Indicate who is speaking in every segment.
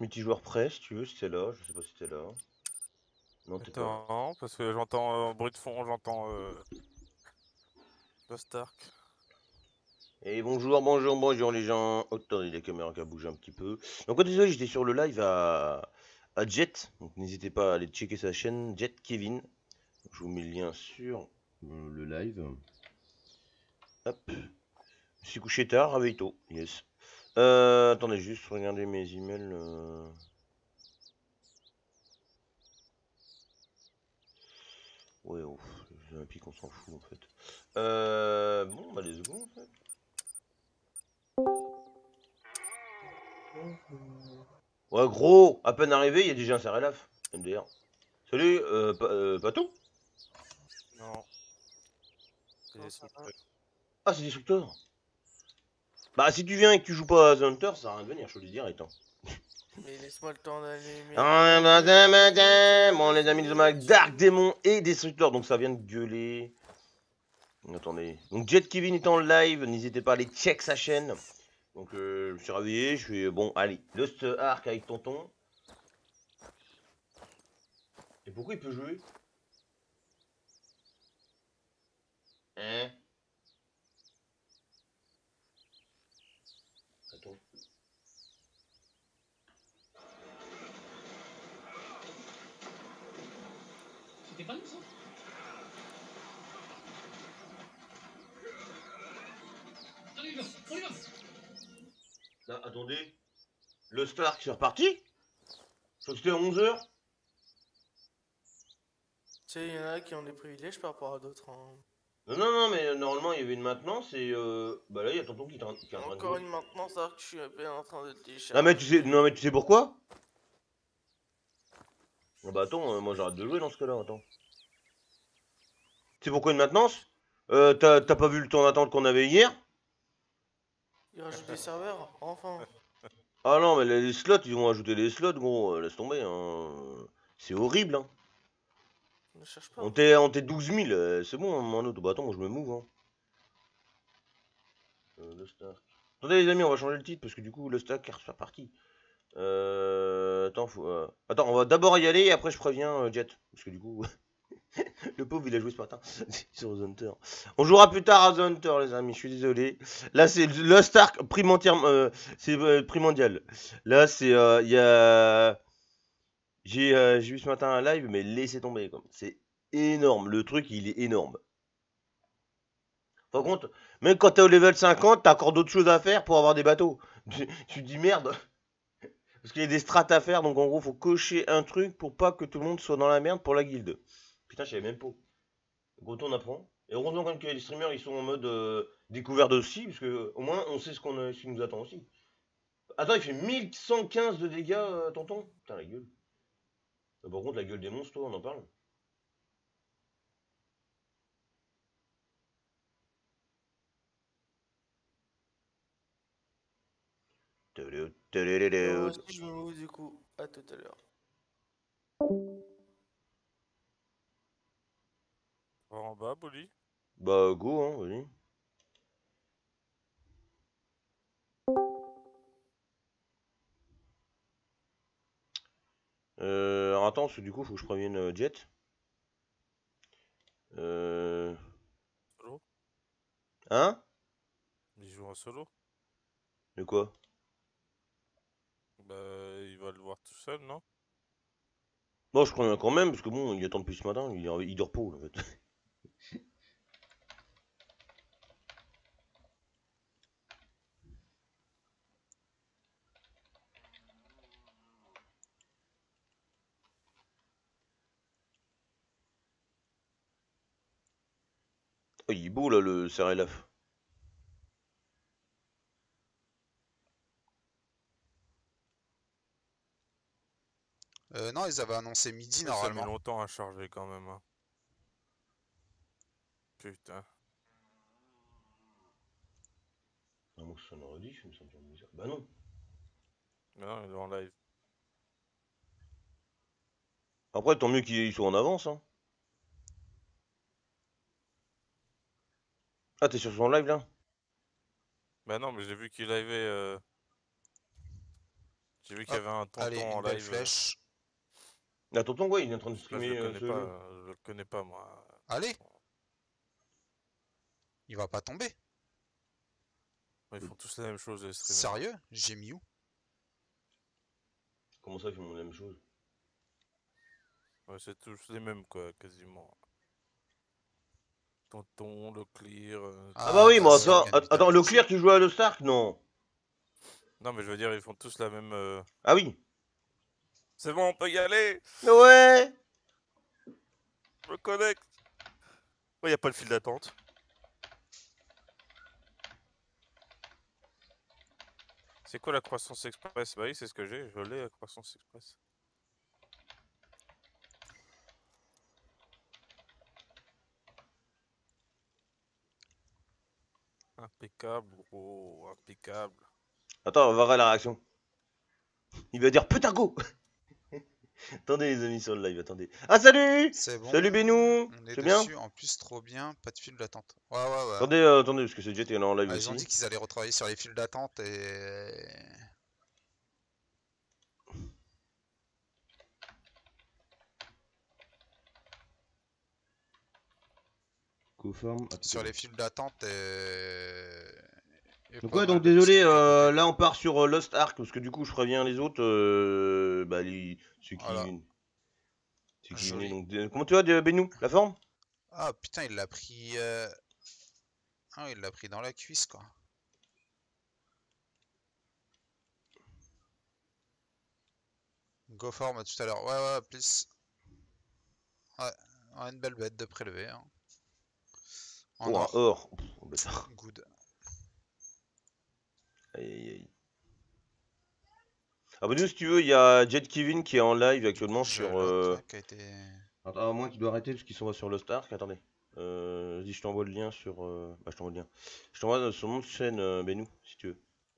Speaker 1: multijoueur prêt, si tu veux, si t'es là. Je sais pas si t'es là. Non, t'es pas.
Speaker 2: Attends, parce que j'entends bruit de fond, j'entends Lost Ark.
Speaker 1: Et bonjour les gens. Oh, attendez, la caméra qui a bougé un petit peu. Donc, désolé, j'étais sur le live à Jet. Donc, n'hésitez pas à aller checker sa chaîne, Jet Kevin. Je vous mets le lien sur le live. Hop. Je suis couché tard, réveille tôt. Yes. Attendez, juste regarder mes emails. Ouais, ouf, les Olympiques, on s'en fout en fait. Bon, bah, let's go en fait. Ouais, gros, à peine arrivé, il y a déjà un Sarelaf. MDR. Salut, Patou.
Speaker 2: Non, c'est
Speaker 3: Non,
Speaker 2: des
Speaker 3: ça va.
Speaker 2: structures.
Speaker 1: Ah, c'est destructeur. Bah, si tu viens et que tu joues pas à The Hunter, ça sert à rien de venir, je te le dis direct. Hein.
Speaker 3: Mais laisse-moi le temps d'allumer
Speaker 1: Ah,
Speaker 3: mon
Speaker 1: bah,
Speaker 3: jeu.
Speaker 1: bon, les amis, nous sommes avec Dark Démon et Destructeur, donc ça vient de gueuler. Attendez. Donc, Jet Kevin est en live, n'hésitez pas à aller check sa chaîne. Donc, je me suis réveillé, je suis bon, allez, Lost Ark avec tonton. Et pourquoi il peut jouer? Hein? Attends.
Speaker 4: C'était pas nous ça? Allez, on y va!
Speaker 1: Ah, attendez. Lost Ark, c'est reparti? Sauf que c'était à 11 h.
Speaker 3: Tu sais, il y en a qui ont des privilèges par rapport à d'autres. Hein.
Speaker 1: Non, mais normalement il y avait une maintenance et bah là il y a tonton qui est en train de
Speaker 3: Encore
Speaker 1: jouer.
Speaker 3: une maintenance alors que je suis à peine en train de le télécharger.
Speaker 1: Non mais tu sais pourquoi? Ah bah attends, moi j'arrête de jouer dans ce cas-là, attends. Tu sais pourquoi une maintenance? T'as pas vu le temps d'attente qu'on avait hier?
Speaker 3: Il rajoute des serveurs, enfin.
Speaker 1: Ah non mais les slots, ils vont ajouter des slots gros, laisse tomber hein. C'est horrible hein.
Speaker 3: Ne cherche pas.
Speaker 1: On t'est 12 000, c'est bon hein, mon autre. Bah attends, moi je me move hein. Le Stark. Attendez les amis, on va changer le titre parce que du coup le Stark est reparti. Attends, on va d'abord y aller et après je préviens Jet. Parce que du coup, le pauvre il a joué ce matin sur The Hunter. On jouera plus tard à The Hunter les amis, je suis désolé. Là c'est le Stark primordial. C'est primordial. Là c'est il y a. J'ai vu ce matin un live mais laissez tomber comme. C'est énorme, le truc il est énorme. Par contre, même quand t'es au level 50, t'as encore d'autres choses à faire pour avoir des bateaux. Tu te dis merde. Parce qu'il y a des strats à faire, donc en gros, faut cocher un truc pour pas que tout le monde soit dans la merde pour la guilde. Putain, je savais même pas. Donc on apprend. Et heureusement quand même que les streamers ils sont en mode découverte aussi, parce que au moins on sait ce qui nous attend aussi. Attends, il fait 1115 de dégâts, tonton. Putain, la gueule. Par contre, la gueule des monstres, toi, on en parle.
Speaker 3: Et moi aussi, je me move du coup. À tout à l'heure.
Speaker 2: Va en bas, Bolly.
Speaker 1: Bah, go, hein, vas-y. Alors attends, parce que du coup, faut que je prévienne Jet.
Speaker 2: Solo.
Speaker 1: Hein?
Speaker 2: Il joue en solo.
Speaker 1: De quoi?
Speaker 2: Bah, il va le voir tout seul, non?
Speaker 1: Bon, je préviens quand même, parce que bon, il attend depuis ce matin, il dort pas, en fait. Oh, il est beau, là, le Serelaf.
Speaker 5: Non, ils avaient annoncé midi
Speaker 2: Mais ça met
Speaker 5: normalement.
Speaker 2: longtemps à charger quand même. Hein. Putain.
Speaker 1: Ah, moi, ça en rediff, il me semble bizarre. Bah non.
Speaker 2: Non, il est en live.
Speaker 1: Après, tant mieux qu'ils soient en avance, hein. Ah, t'es sur son live, là?
Speaker 2: Bah non, mais j'ai vu qu'il avait. J'ai vu qu'il y avait un
Speaker 5: Allez,
Speaker 2: tonton en
Speaker 5: une belle
Speaker 2: live.
Speaker 5: flèche.
Speaker 1: Ah, tonton, ouais, il est en train de
Speaker 2: Là, je
Speaker 1: streamer
Speaker 2: le connais
Speaker 1: ce
Speaker 2: pas,
Speaker 1: jeu.
Speaker 2: je le connais pas moi.
Speaker 5: Allez. Il va pas tomber.
Speaker 2: Ils font tous la même chose les streamers.
Speaker 5: Sérieux? J'ai mis où?
Speaker 1: Comment ça, ils font la même chose?
Speaker 2: Ouais, c'est tous les mêmes quoi, quasiment. Tonton, le clear.
Speaker 1: Ah bah oui, moi
Speaker 5: vas-y,
Speaker 1: ça.
Speaker 5: on gagne vite
Speaker 1: Attends,
Speaker 5: avec
Speaker 1: le
Speaker 5: ça.
Speaker 1: clear qui joue à le Stark? Non.
Speaker 2: Non mais je veux dire, ils font tous la même.
Speaker 1: Ah oui.
Speaker 2: C'est bon, on peut y aller.
Speaker 1: Ouais.
Speaker 2: Je me connecte. Ouais, y a pas le fil d'attente. C'est quoi la croissance express? Bah oui, c'est ce que j'ai. Je l'ai la croissance express. Impeccable, gros, impeccable.
Speaker 1: Attends, on va voir la réaction. Il va dire putain go. Attendez les amis sur le live, attendez. Ah salut.
Speaker 5: C'est bon.
Speaker 1: Salut Benou.
Speaker 5: On est
Speaker 1: C'est bien?
Speaker 5: dessus. En plus, trop bien. Pas de fil d'attente. Ouais, ouais, ouais.
Speaker 1: Attendez, attendez, parce que c'est Jet qui est là en live
Speaker 5: Ah, ils ont
Speaker 1: aussi.
Speaker 5: dit qu'ils allaient retravailler sur les fils d'attente et...
Speaker 1: Conforme.
Speaker 5: Sur les fils d'attente et
Speaker 1: Donc
Speaker 5: pas
Speaker 1: ouais,
Speaker 5: mal
Speaker 1: donc
Speaker 5: de
Speaker 1: désolé,
Speaker 5: petits trucs.
Speaker 1: là on part sur Lost Ark, parce que du coup je préviens les autres, bah ceux qui,
Speaker 5: Voilà.
Speaker 1: ceux qui
Speaker 5: Joli.
Speaker 1: venaient. Donc, comment tu vas, Benou? La forme?
Speaker 5: Ah putain, il l'a pris... Ah, il l'a pris dans la cuisse, quoi. Go form tout à l'heure. Ouais, ouais, please. Ouais, ouais, une belle bête de prélever. Hein. En
Speaker 1: Oh, un
Speaker 5: or.
Speaker 1: or. Pff, oh, bâtard.
Speaker 5: Good.
Speaker 1: Aïe aïe aïe. Ah bah nous si tu veux, il y a Jet Kevin qui est en live
Speaker 5: Du
Speaker 1: actuellement
Speaker 5: coup, j'ai
Speaker 1: sur...
Speaker 5: l'autre là qui a été...
Speaker 1: Attends, à moins qu'il doit arrêter parce qu'ils sont sur Lost Ark, attendez. Vas-y, je t'envoie le lien sur... Bah je t'envoie le lien. Je t'envoie sur mon chaîne, Benou, si tu veux.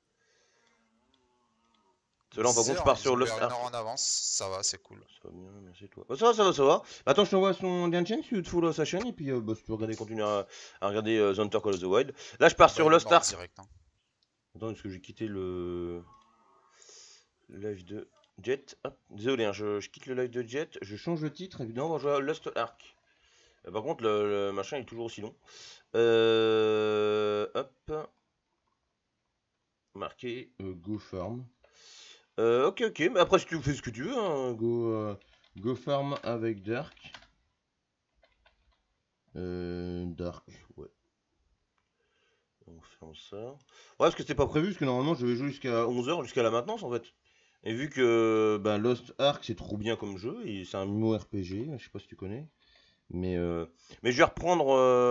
Speaker 1: Ceux-là, par contre, je pars
Speaker 5: Ils
Speaker 1: sur
Speaker 5: ont
Speaker 1: Lost
Speaker 5: ouvert une
Speaker 1: Ark.
Speaker 5: heure en avance, ça va, c'est cool.
Speaker 1: Ça va bien, merci toi. Bah, ça va, ça va, ça va. Attends, je t'envoie son lien de chaîne si tu veux te follow sa chaîne et puis bah, si tu veux regarder, continuer à regarder The Hunter Call of the Wild. Là, je pars
Speaker 5: Bah,
Speaker 1: sur
Speaker 5: il est
Speaker 1: Lost
Speaker 5: mort
Speaker 1: Ark.
Speaker 5: direct. Hein.
Speaker 1: Attends, est-ce que j'ai quitté le live de Jet? Hop. Désolé, hein, je quitte le live de Jet, je change le titre, évidemment, on va jouer à Lost Ark. Par contre, le machin est toujours aussi long. Hop. Marqué Go Farm. Ok, ok, mais après, si tu fais ce que tu veux, hein, go Farm avec Dark. Dark, ouais. On fait ça. Ouais, parce que c'était pas prévu, parce que normalement je vais jouer jusqu'à 11 h, jusqu'à la maintenance en fait. Et vu que bah, Lost Ark c'est trop bien comme jeu, et c'est un MMORPG, je sais pas si tu connais. Mais je vais reprendre,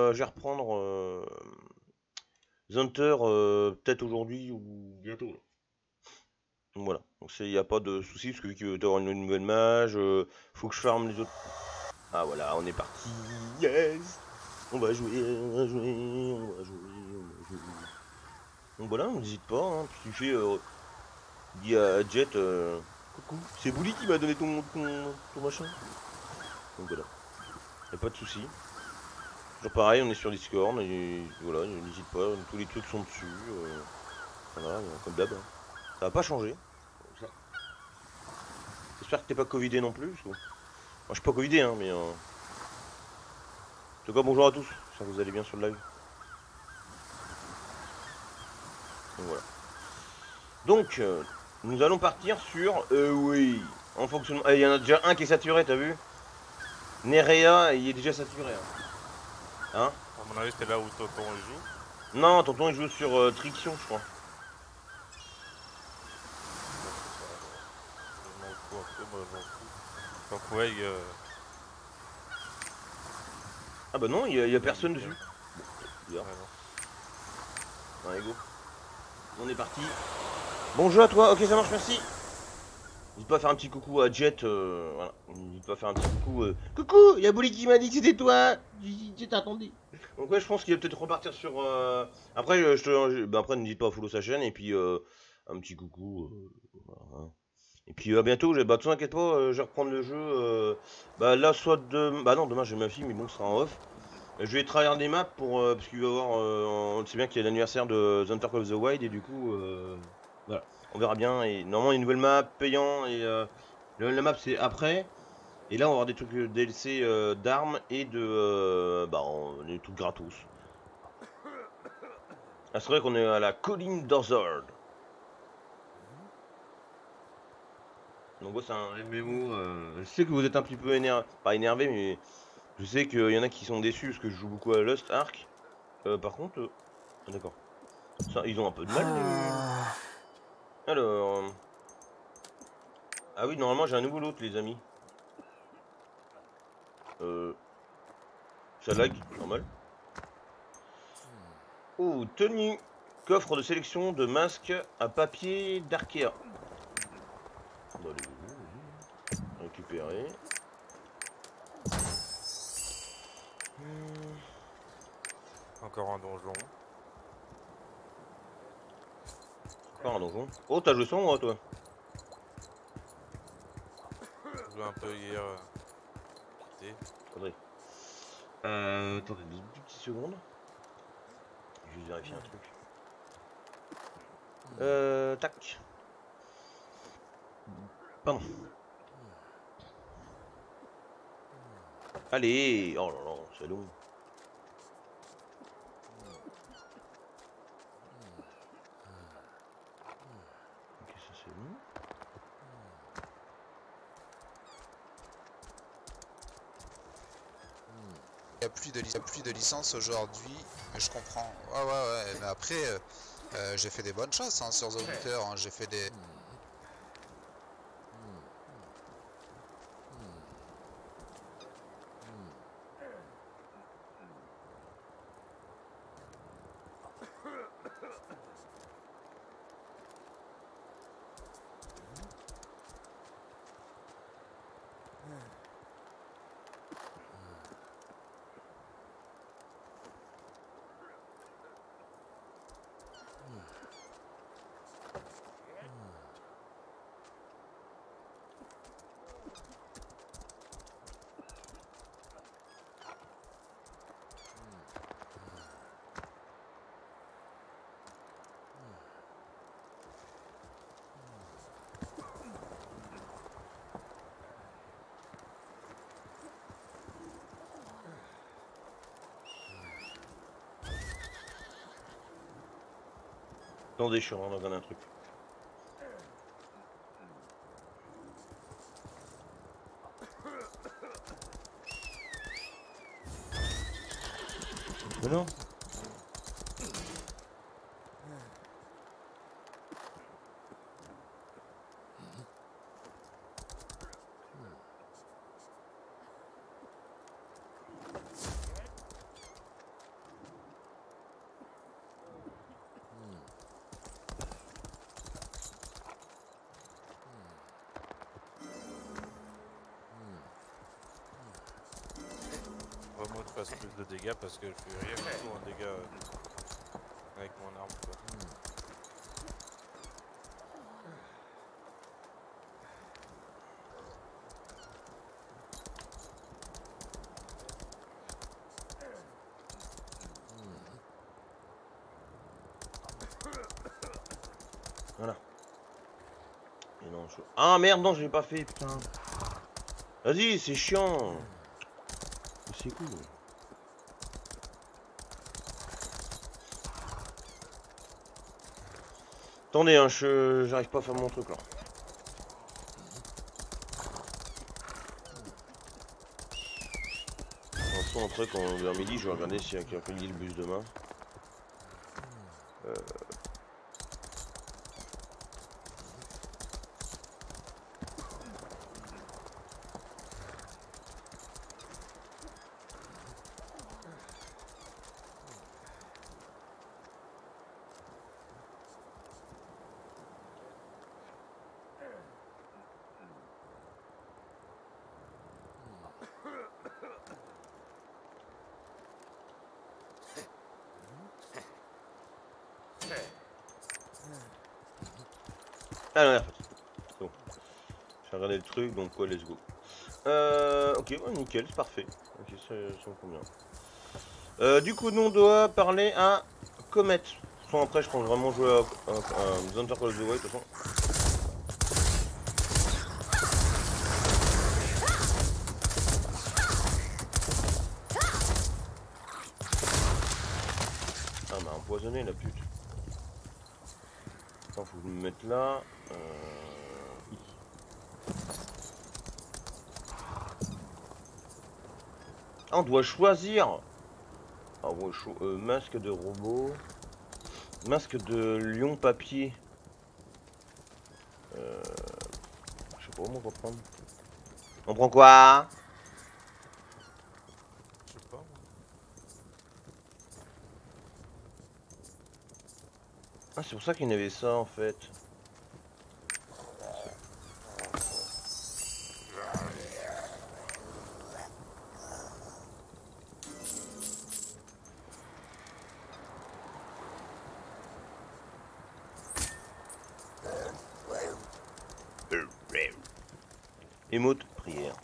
Speaker 1: The Hunter peut-être aujourd'hui ou bientôt. Là. Donc voilà, donc il n'y a pas de souci, parce que vu qu'il veut avoir une nouvelle mage, faut que je farme les autres. Ah voilà, on est parti, yes. On va jouer, on va jouer, on va jouer, on va jouer. Donc voilà, n'hésite pas, hein. Tu fais, dis à Jet, coucou, c'est Bouli qui m'a donné ton machin. Donc voilà, y a pas de souci. Toujours pareil, on est sur Discord, et voilà, n'hésite pas, tous les trucs sont dessus. Voilà, comme d'hab. Hein. Ça va pas changer. J'espère que t'es pas covidé non plus. Parce que... Moi je suis pas covidé, hein, mais... En tout cas, bonjour à tous, j'espère que vous allez bien sur le live. Donc voilà. Donc, nous allons partir sur... oui, en fonctionnement... Il y en a déjà un qui est saturé, t'as vu? Nerea, il est déjà saturé. Hein,
Speaker 2: À mon avis, c'était là où Tonton il joue.
Speaker 1: non, tonton il joue sur Trixion, je crois.
Speaker 2: Je m'en fous un peu, moi je m'en fous. Tant que ouais,
Speaker 1: Ah bah non, il y a personne dessus. Bizarre.
Speaker 2: Ouais, non.
Speaker 1: Allez, go. On est parti. Bonjour à toi, ok ça marche, merci. N'hésite pas à faire un petit coucou à Jet, voilà. N'hésite pas à faire un petit coucou. Coucou, il y a Bouli qui m'a dit que c'était toi. Je t'attendais. Donc ouais, je pense qu'il va peut-être repartir sur... Après, après n'hésite pas à follow sa chaîne et puis un petit coucou. Voilà. Et puis à bientôt, bah t'inquiète pas, je vais reprendre le jeu. Bah là, soit de... Bah non, demain j'ai ma fille, mais bon, ce sera en off. Je vais travailler des maps pour... parce qu'il va y avoir... on sait bien qu'il y a l'anniversaire de The Hunter Call of the Wild et du coup... voilà. On verra bien. Et normalement, une nouvelle map payant et la map c'est après. Et là, on va avoir des trucs DLC d'armes et de des trucs gratos. Ah, c'est vrai qu'on est à la colline d'Orzhord. Donc, c'est un MMO. Je sais que vous êtes un petit peu énervé, pas énervé, mais je sais qu'il y en a qui sont déçus parce que je joue beaucoup à Lost Ark. Par contre, ah, d'accord. Ça, ils ont un peu de mal. Alors. Ah oui, normalement, j'ai un nouveau loot, les amis. Ça lag, normal. Oh, tenue. Coffre de sélection de masques à papier d'Arkea. On va aller récupérer.
Speaker 2: Encore un donjon.
Speaker 1: Encore un donjon. Oh, t'as joué sans moi, toi?
Speaker 2: J'ai joué un peu hier. Quitté.
Speaker 1: Faudrait. Attendez 2 petites secondes. Je vais vérifier un truc. Tac. Pardon. Allez. Oh là là, c'est long. Ok, ça c'est bon.
Speaker 5: Il n'y a plus de licence aujourd'hui, mais je comprends. Ouais, mais après, j'ai fait des bonnes choses hein, sur The Witcher, hein. J'ai fait des...
Speaker 1: Attendez, je suis en train de regarder un truc. Mais non.
Speaker 2: Vraiment que je fasse plus de dégâts parce que je fais rien du tout en dégâts avec mon arme quoi.
Speaker 1: Voilà. Et non, je... Ah merde, non, je l'ai pas fait, putain. Vas-y, c'est chiant. C'est cool. Attendez, hein, j'arrive pas à faire mon truc là. En après, quand vers midi, je vais regarder s'il y a quelqu'un qui dit le bus demain. Ah non, bon. J'ai regardé le truc, donc ouais, let's go. Ok, ouais, nickel, c'est parfait. Ok, ça me convient. Du coup, nous on doit parler à Comet. façon, après, je pense vraiment jouer à The Hunter Call of the Wild, de toute façon. Ah, m'a empoisonné la pute. Attends, faut que je me mette là. Ah, on doit choisir. Ah ouais, masque de robot. Masque de lion papier. Je sais pas comment on va prendre. On prend quoi?
Speaker 2: Je sais pas. Moi.
Speaker 1: Ah, c'est pour ça qu'il y en avait ça en fait. Émote, prière.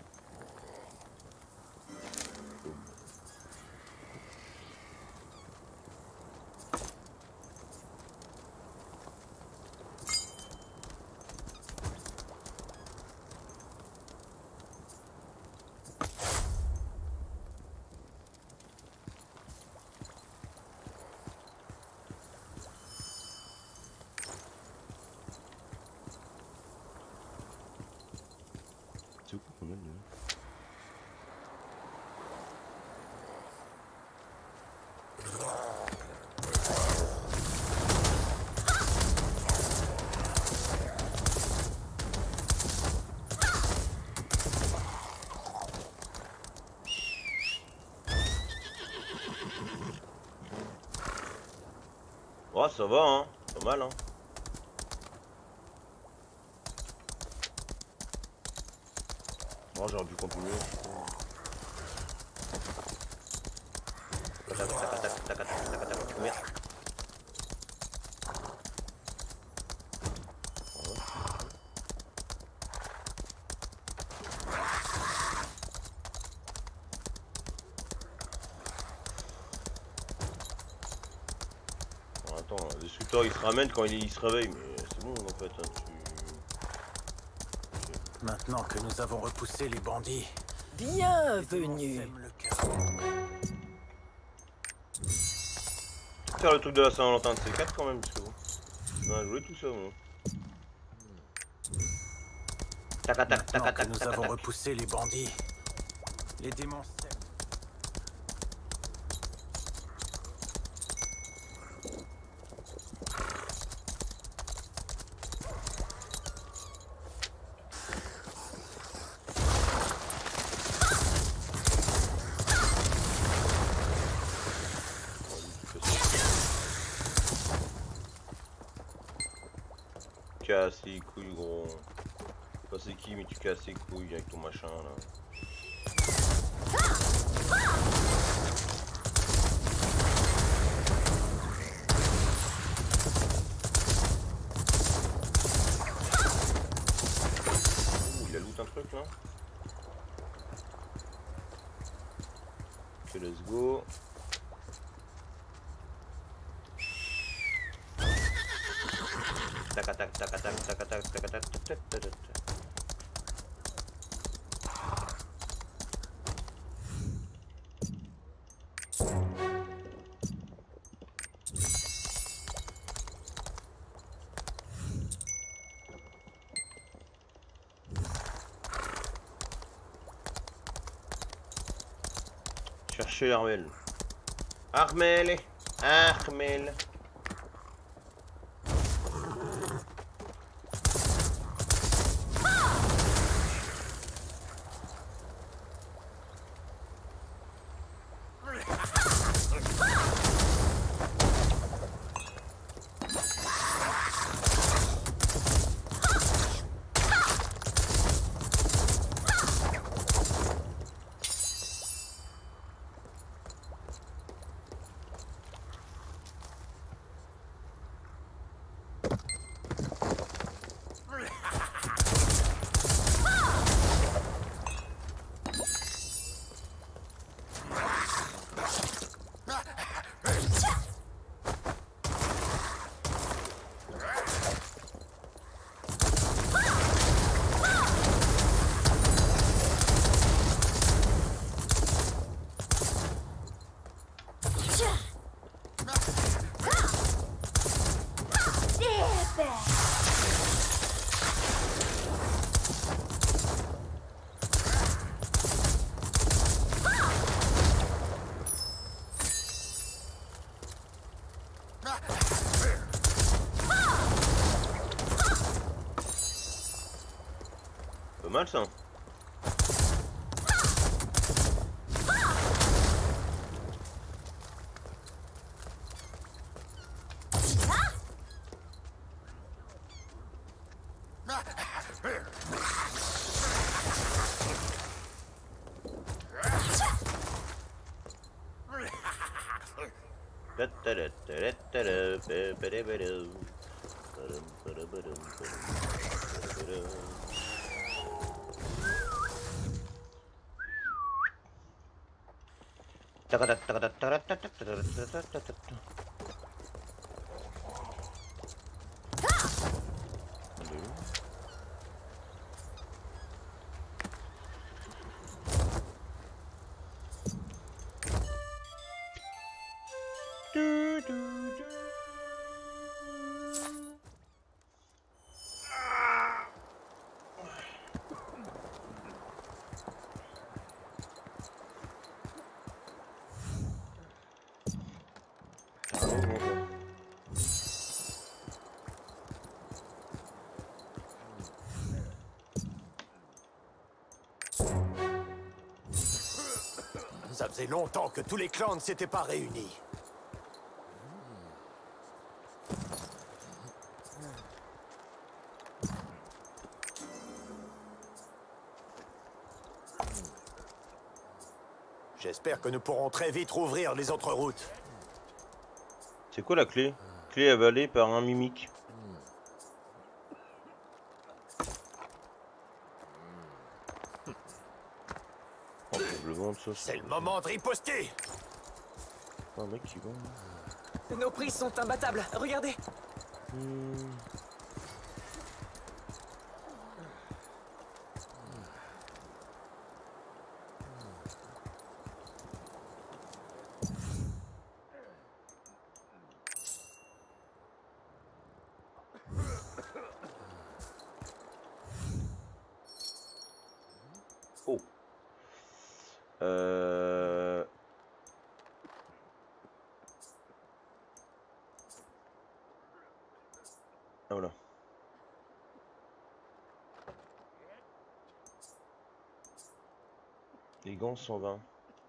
Speaker 1: C'est quoi qu'on a là? Oh, ça va, hein. Pas mal, hein. Oh, j'aurais pu continuer. Tac, tac, tac, tac, tac, tac, tac, merde. Bon, attends, le destructeur il se ramène quand il se réveille, mais c'est bon en fait. Hein,
Speaker 6: Maintenant que nous avons repoussé les bandits,
Speaker 7: Bienvenue.
Speaker 1: faire le truc de la Saint-Valentin de C4 quand même, parce que bon. On a joué tout ça, moi. Tac, tac, tac,
Speaker 6: maintenant
Speaker 1: tac,
Speaker 6: que
Speaker 1: tac,
Speaker 6: nous
Speaker 1: tac,
Speaker 6: avons
Speaker 1: tac.
Speaker 6: repoussé les bandits, les démons s'aiment.
Speaker 1: Casse les couilles, gros. Je sais pas c'est qui, mais tu casses les couilles avec ton machin là. Ouh, il a loot un truc là. Ok, let's go. Tac, tac, tac, tac, tac, tac, tac, tac, tac, tac, tac, tac, tac. Chercher Armel. Armel. Armel. Pas mal ça.
Speaker 6: Ça faisait longtemps que tous les clans ne s'étaient pas réunis. J'espère que nous pourrons très vite rouvrir les autres routes.
Speaker 1: C'est quoi la clé? Clé avalée par un mimique.
Speaker 6: C'est le moment de riposter.
Speaker 1: Un mec qui va...
Speaker 7: Nos prises sont imbattables, regardez.
Speaker 1: Oh. Ah, voilà. Les gants 120.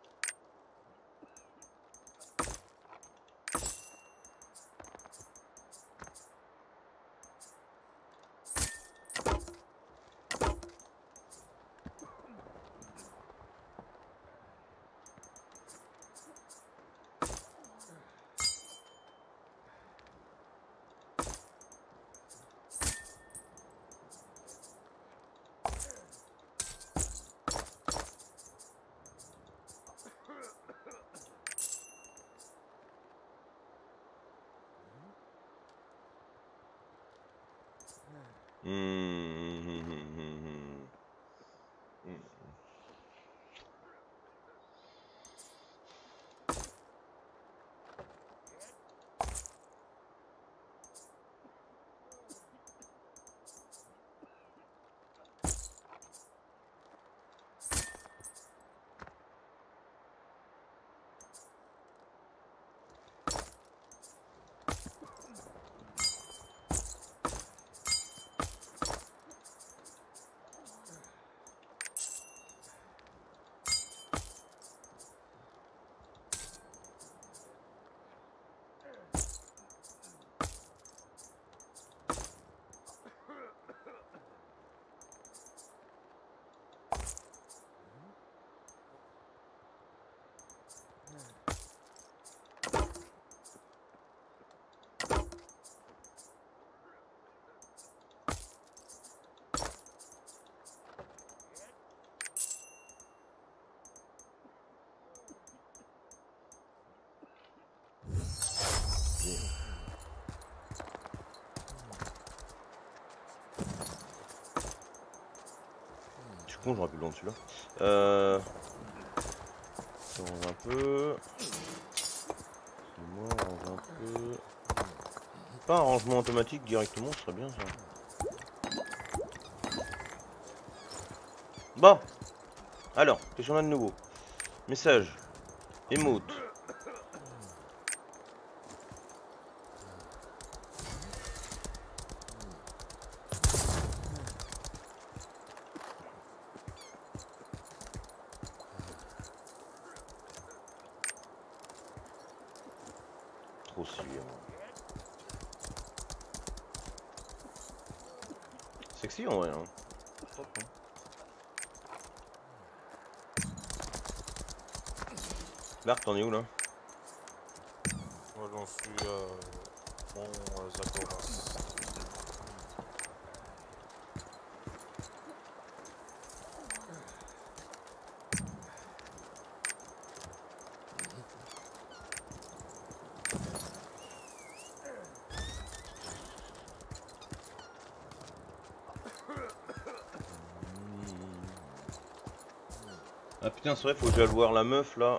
Speaker 1: Con, j'aurais pu le long dessus là. On range un peu. Moi, on range un peu. Pas un rangement automatique directement, ce serait bien ça. Bon. Alors, qu'est-ce qu'on a de nouveau? Message. Emote. trop stylé. Sexy en vrai. Hein. Lark, t'en es où là?
Speaker 2: Moi j'en suis bon Zakoras.
Speaker 1: Ah putain, c'est vrai, faut que j'aille voir la meuf là.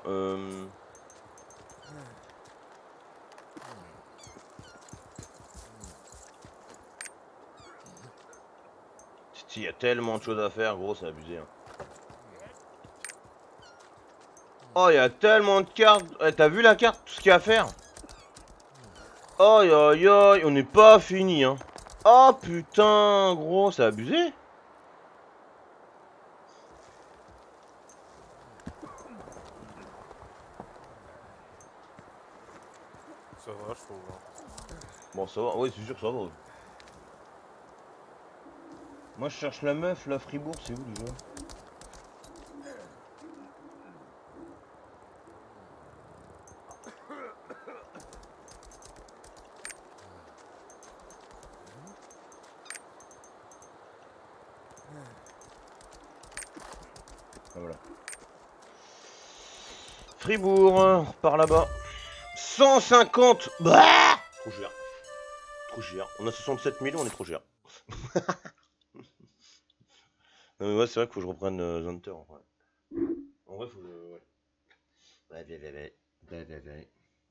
Speaker 1: Il y a tellement de choses à faire, gros, c'est abusé. Hein. Oh, il y a tellement de cartes. Eh, t'as vu la carte, tout ce qu'il y a à faire? Aïe aïe aïe, on n'est pas fini. Hein. Oh putain, gros, c'est abusé.
Speaker 2: Ça va, je trouve. Hein.
Speaker 1: Bon, ça va, oui, c'est sûr que ça va. Moi, je cherche la meuf, la Fribourg, c'est où déjà? Ah, voilà. Fribourg, on repart là-bas. 150. Bah, trop cher. Trop cher. On a 67 000, on est trop cher. Non mais ouais, c'est vrai qu'il faut que je reprenne Hunter en vrai. En vrai, faut que je... Ouais. Ouais.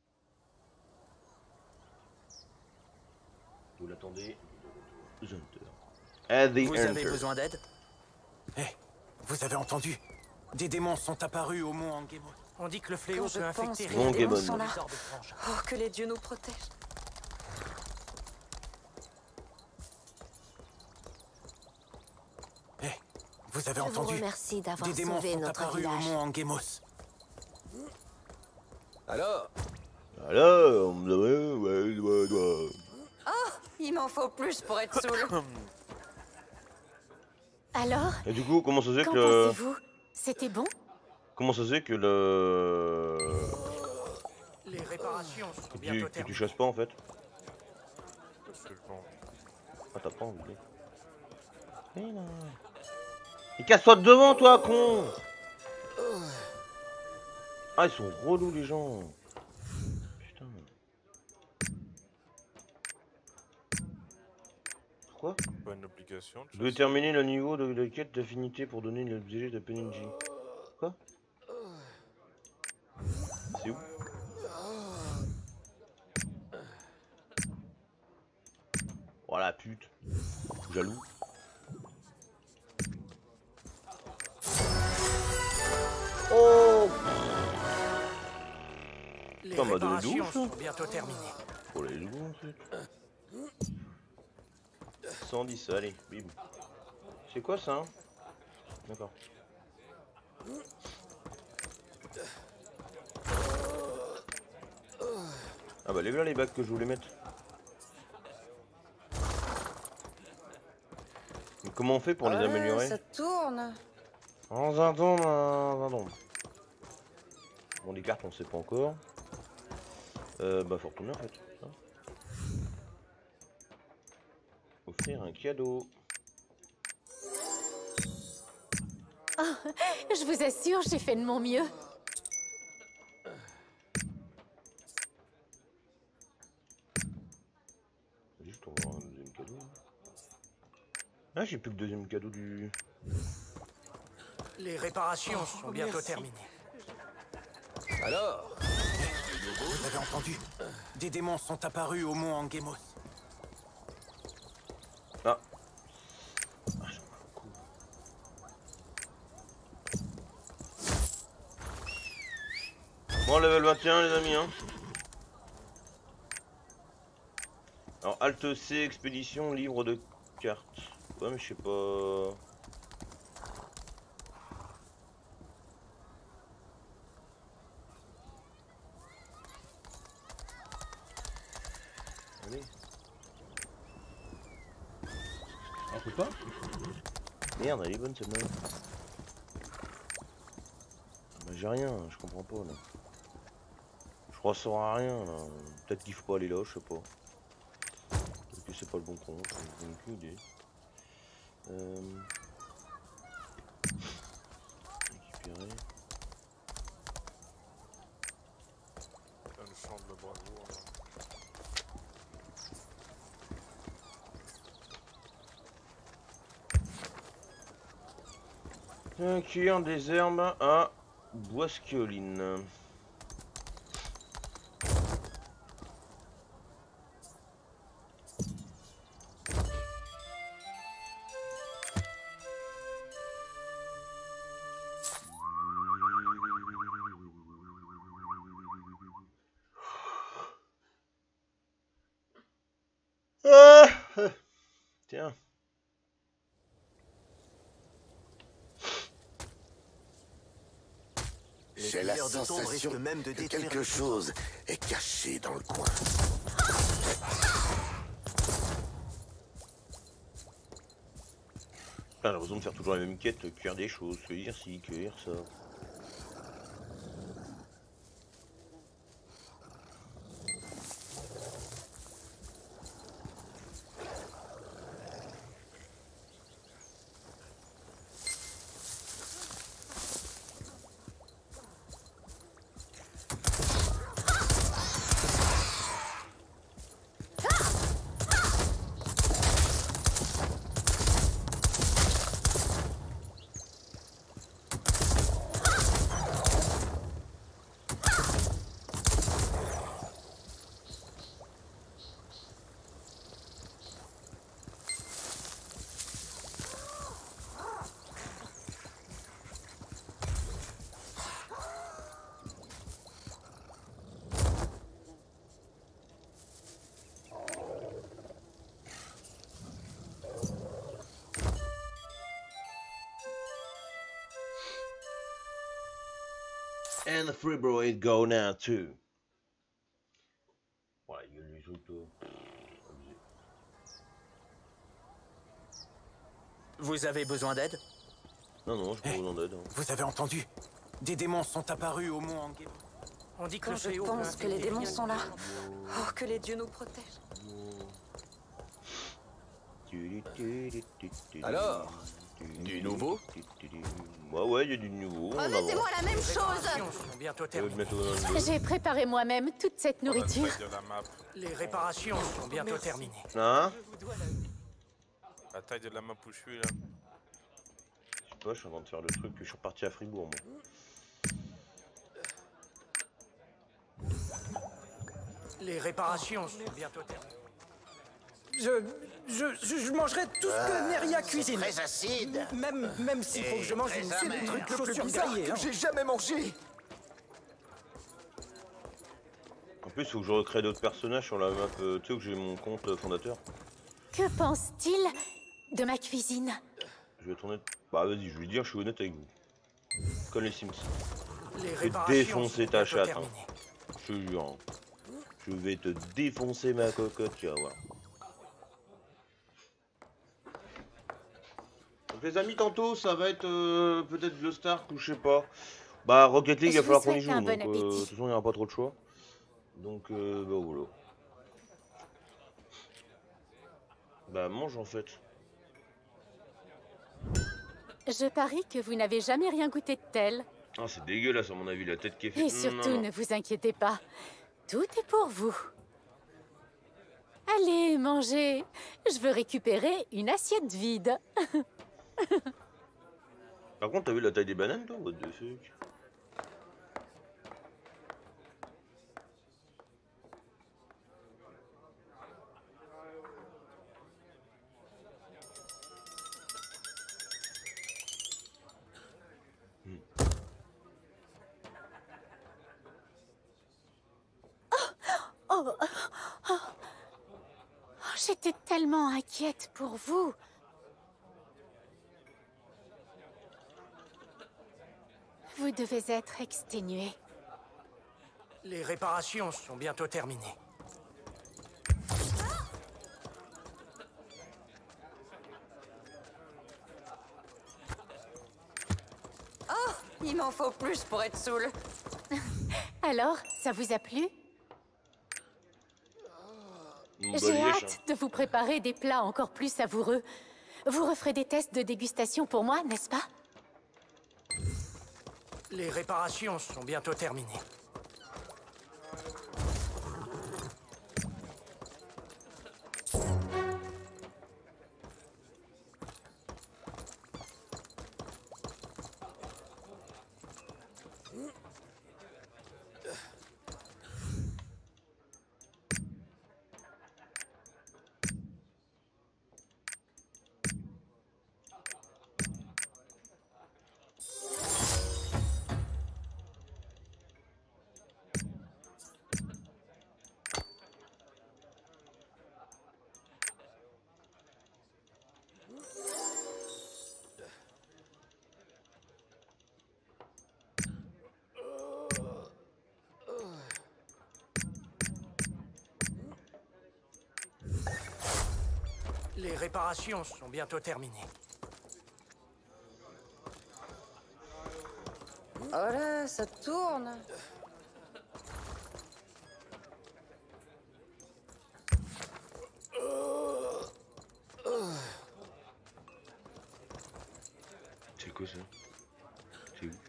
Speaker 1: Vous l'attendez. Hunter. The
Speaker 7: Vous
Speaker 1: Hunter.
Speaker 7: avez besoin d'aide?
Speaker 6: Hé, vous avez entendu? Des démons sont apparus au mont Angemos. On dit que le fléau
Speaker 8: Quand je
Speaker 6: peut
Speaker 8: pense
Speaker 6: infecter
Speaker 8: que
Speaker 1: Bon,
Speaker 8: les démons
Speaker 1: Gabon.
Speaker 8: sont là.
Speaker 6: les orbes étranges.
Speaker 8: Oh, que les dieux nous protègent.
Speaker 6: Hé, vous avez
Speaker 8: Je vous
Speaker 6: entendu?
Speaker 8: remercie d'avoir
Speaker 6: Des démons
Speaker 8: sauvé
Speaker 6: sont
Speaker 8: notre
Speaker 6: apparus au
Speaker 8: village.
Speaker 6: mont Angemos.
Speaker 7: Alors?
Speaker 1: Alors, ouais.
Speaker 8: Il m'en faut plus pour être saoul. Alors,
Speaker 1: Et du coup, comment ça se fait
Speaker 8: qu'en
Speaker 1: que le...
Speaker 8: pensez-vous? C'était bon?
Speaker 1: Comment ça se fait que le...
Speaker 6: Les réparations sont
Speaker 1: Que
Speaker 6: bientôt
Speaker 1: tu
Speaker 6: terminées.
Speaker 1: chasses pas en fait?
Speaker 2: Parce que le temps.
Speaker 1: Ah, t'as pas envie. Mais non. Et casse-toi de devant, toi, con! Ah, ils sont relous, les gens. Putain. Quoi?
Speaker 2: Pas une obligation de
Speaker 1: Vous terminer le niveau de la quête d'affinité pour donner l'objet de PNJ. Quoi? C'est où? Voilà, pute. Jaloux. Oh!
Speaker 6: Les
Speaker 1: Putain, m'a donné de
Speaker 6: réparations
Speaker 1: ouf,
Speaker 6: sont
Speaker 1: ça.
Speaker 6: bientôt terminées.
Speaker 1: Oh, les loups, en fait. 110, allez, bim. C'est quoi ça? Hein? D'accord. Ah bah les voilà les bacs que je voulais mettre. Mais comment on fait pour les améliorer?
Speaker 8: Ça tourne.
Speaker 1: Dans un don. Bon, les cartes on sait pas encore. Bah faut retourner en fait. Hein. Offrir un cadeau.
Speaker 8: Je vous assure, j'ai fait de mon mieux.
Speaker 1: Vas-y, je t'envoie un deuxième cadeau. Ah, j'ai plus que le deuxième cadeau du...
Speaker 6: Les réparations sont bientôt terminées.
Speaker 7: Alors?
Speaker 6: Vous avez entendu? Des démons sont apparus au mont Angemos.
Speaker 1: Ah. Ah, j'en ai un coup. Bon, level 21 les amis, hein. Alors, Alt C, expédition, livre de cartes. Ouais, mais je sais pas... Je sais pas. Merde, elle est bonne celle-là. Bah, j'ai rien, je comprends pas là. Je ressens à rien là. Peut-être qu'il faut pas aller là, je sais pas. Peut-être que c'est pas le bon compte, j'ai aucune idée. Récupérer.
Speaker 2: Une chambre de bravoure.
Speaker 1: Cueillir des herbes à Boisquioline. Tiens.
Speaker 9: J'ai la sensation
Speaker 6: même de
Speaker 9: que quelque chose est caché dans le coin.
Speaker 1: J'ai l'impression de faire toujours la même quête, cueillir des choses, cueillir ci, cueillir ça. And the free bro is go now too. Ouais, il y a les autres.
Speaker 7: Vous avez besoin d'aide?
Speaker 1: Non, non, je pas besoin d'aide.
Speaker 6: Vous avez entendu? Des démons sont apparus au mont Angemo.
Speaker 7: On dit que
Speaker 8: Quand
Speaker 7: le
Speaker 8: je
Speaker 7: fléau peut
Speaker 8: pense que les
Speaker 7: infecter
Speaker 8: démons
Speaker 7: les
Speaker 8: sont là. Oh, que les dieux nous protègent.
Speaker 1: Alors,
Speaker 6: du nouveau?
Speaker 1: Ouais, il y a du nouveau.
Speaker 8: Remettez-moi la même chose.
Speaker 7: réparations sont bientôt terminées.
Speaker 8: J'ai préparé moi-même toute cette nourriture.
Speaker 2: La taille de la map.
Speaker 7: Les réparations sont bientôt terminées.
Speaker 1: Hein?
Speaker 2: La taille de la map où je suis là.
Speaker 1: Je sais pas, je suis en train de faire le truc, je suis reparti à Fribourg moi.
Speaker 7: Les réparations sont bientôt terminées. Je mangerai tout ce que Neria cuisine.
Speaker 9: Très acide.
Speaker 7: Même s'il faut que je mange une
Speaker 9: amer.
Speaker 7: truc le plus bizarre que j'ai jamais mangé.
Speaker 1: En plus, il faut que je recrée d'autres personnages sur la map. Tu sais que j'ai mon compte fondateur.
Speaker 8: Que pense-t-il de ma cuisine?
Speaker 1: Je vais être honnête. Bah vas-y, je vais dire, je suis honnête avec vous. Comme les Sims.
Speaker 7: Les
Speaker 1: Je vais
Speaker 7: réparations
Speaker 1: défoncer
Speaker 7: sont
Speaker 1: ta
Speaker 7: bientôt
Speaker 1: chatte. Hein.
Speaker 7: terminées.
Speaker 1: Je te jure. Hein. Je vais te défoncer ma cocotte, tu vas voir. Donc les amis, tantôt ça va être peut-être Blue Star ou je sais pas. Bah Rocket League, il va
Speaker 8: Je
Speaker 1: falloir
Speaker 8: vous
Speaker 1: qu'on y
Speaker 8: souhaite
Speaker 1: joue.
Speaker 8: un
Speaker 1: Donc
Speaker 8: bon
Speaker 1: de
Speaker 8: appétit.
Speaker 1: toute façon, il n'y aura pas trop de choix. Donc bah voilà. Bah mange en fait.
Speaker 8: Je parie que vous n'avez jamais rien goûté de tel.
Speaker 1: Ah c'est dégueulasse à mon avis, la tête qui est faite.
Speaker 8: Et surtout, ne vous inquiétez pas. Tout est pour vous. Allez, mangez. Je veux récupérer une assiette vide.
Speaker 1: Par contre, t'as vu la taille des bananes toi? What the fuck?
Speaker 8: Oh, j'étais tellement inquiète pour vous. Vous devez être exténué.
Speaker 7: Les réparations sont bientôt terminées.
Speaker 10: Il m'en faut plus pour être saoul.
Speaker 8: Alors, ça vous a plu?
Speaker 1: Une bonne
Speaker 8: J'ai
Speaker 1: lèche,
Speaker 8: hâte de vous préparer des plats encore plus savoureux. Vous referez des tests de dégustation pour moi, n'est-ce pas?
Speaker 7: Les réparations sont bientôt terminées. Les réparations sont bientôt terminées.
Speaker 10: Oh là, ça tourne.
Speaker 1: C'est quoi ça? C'est où?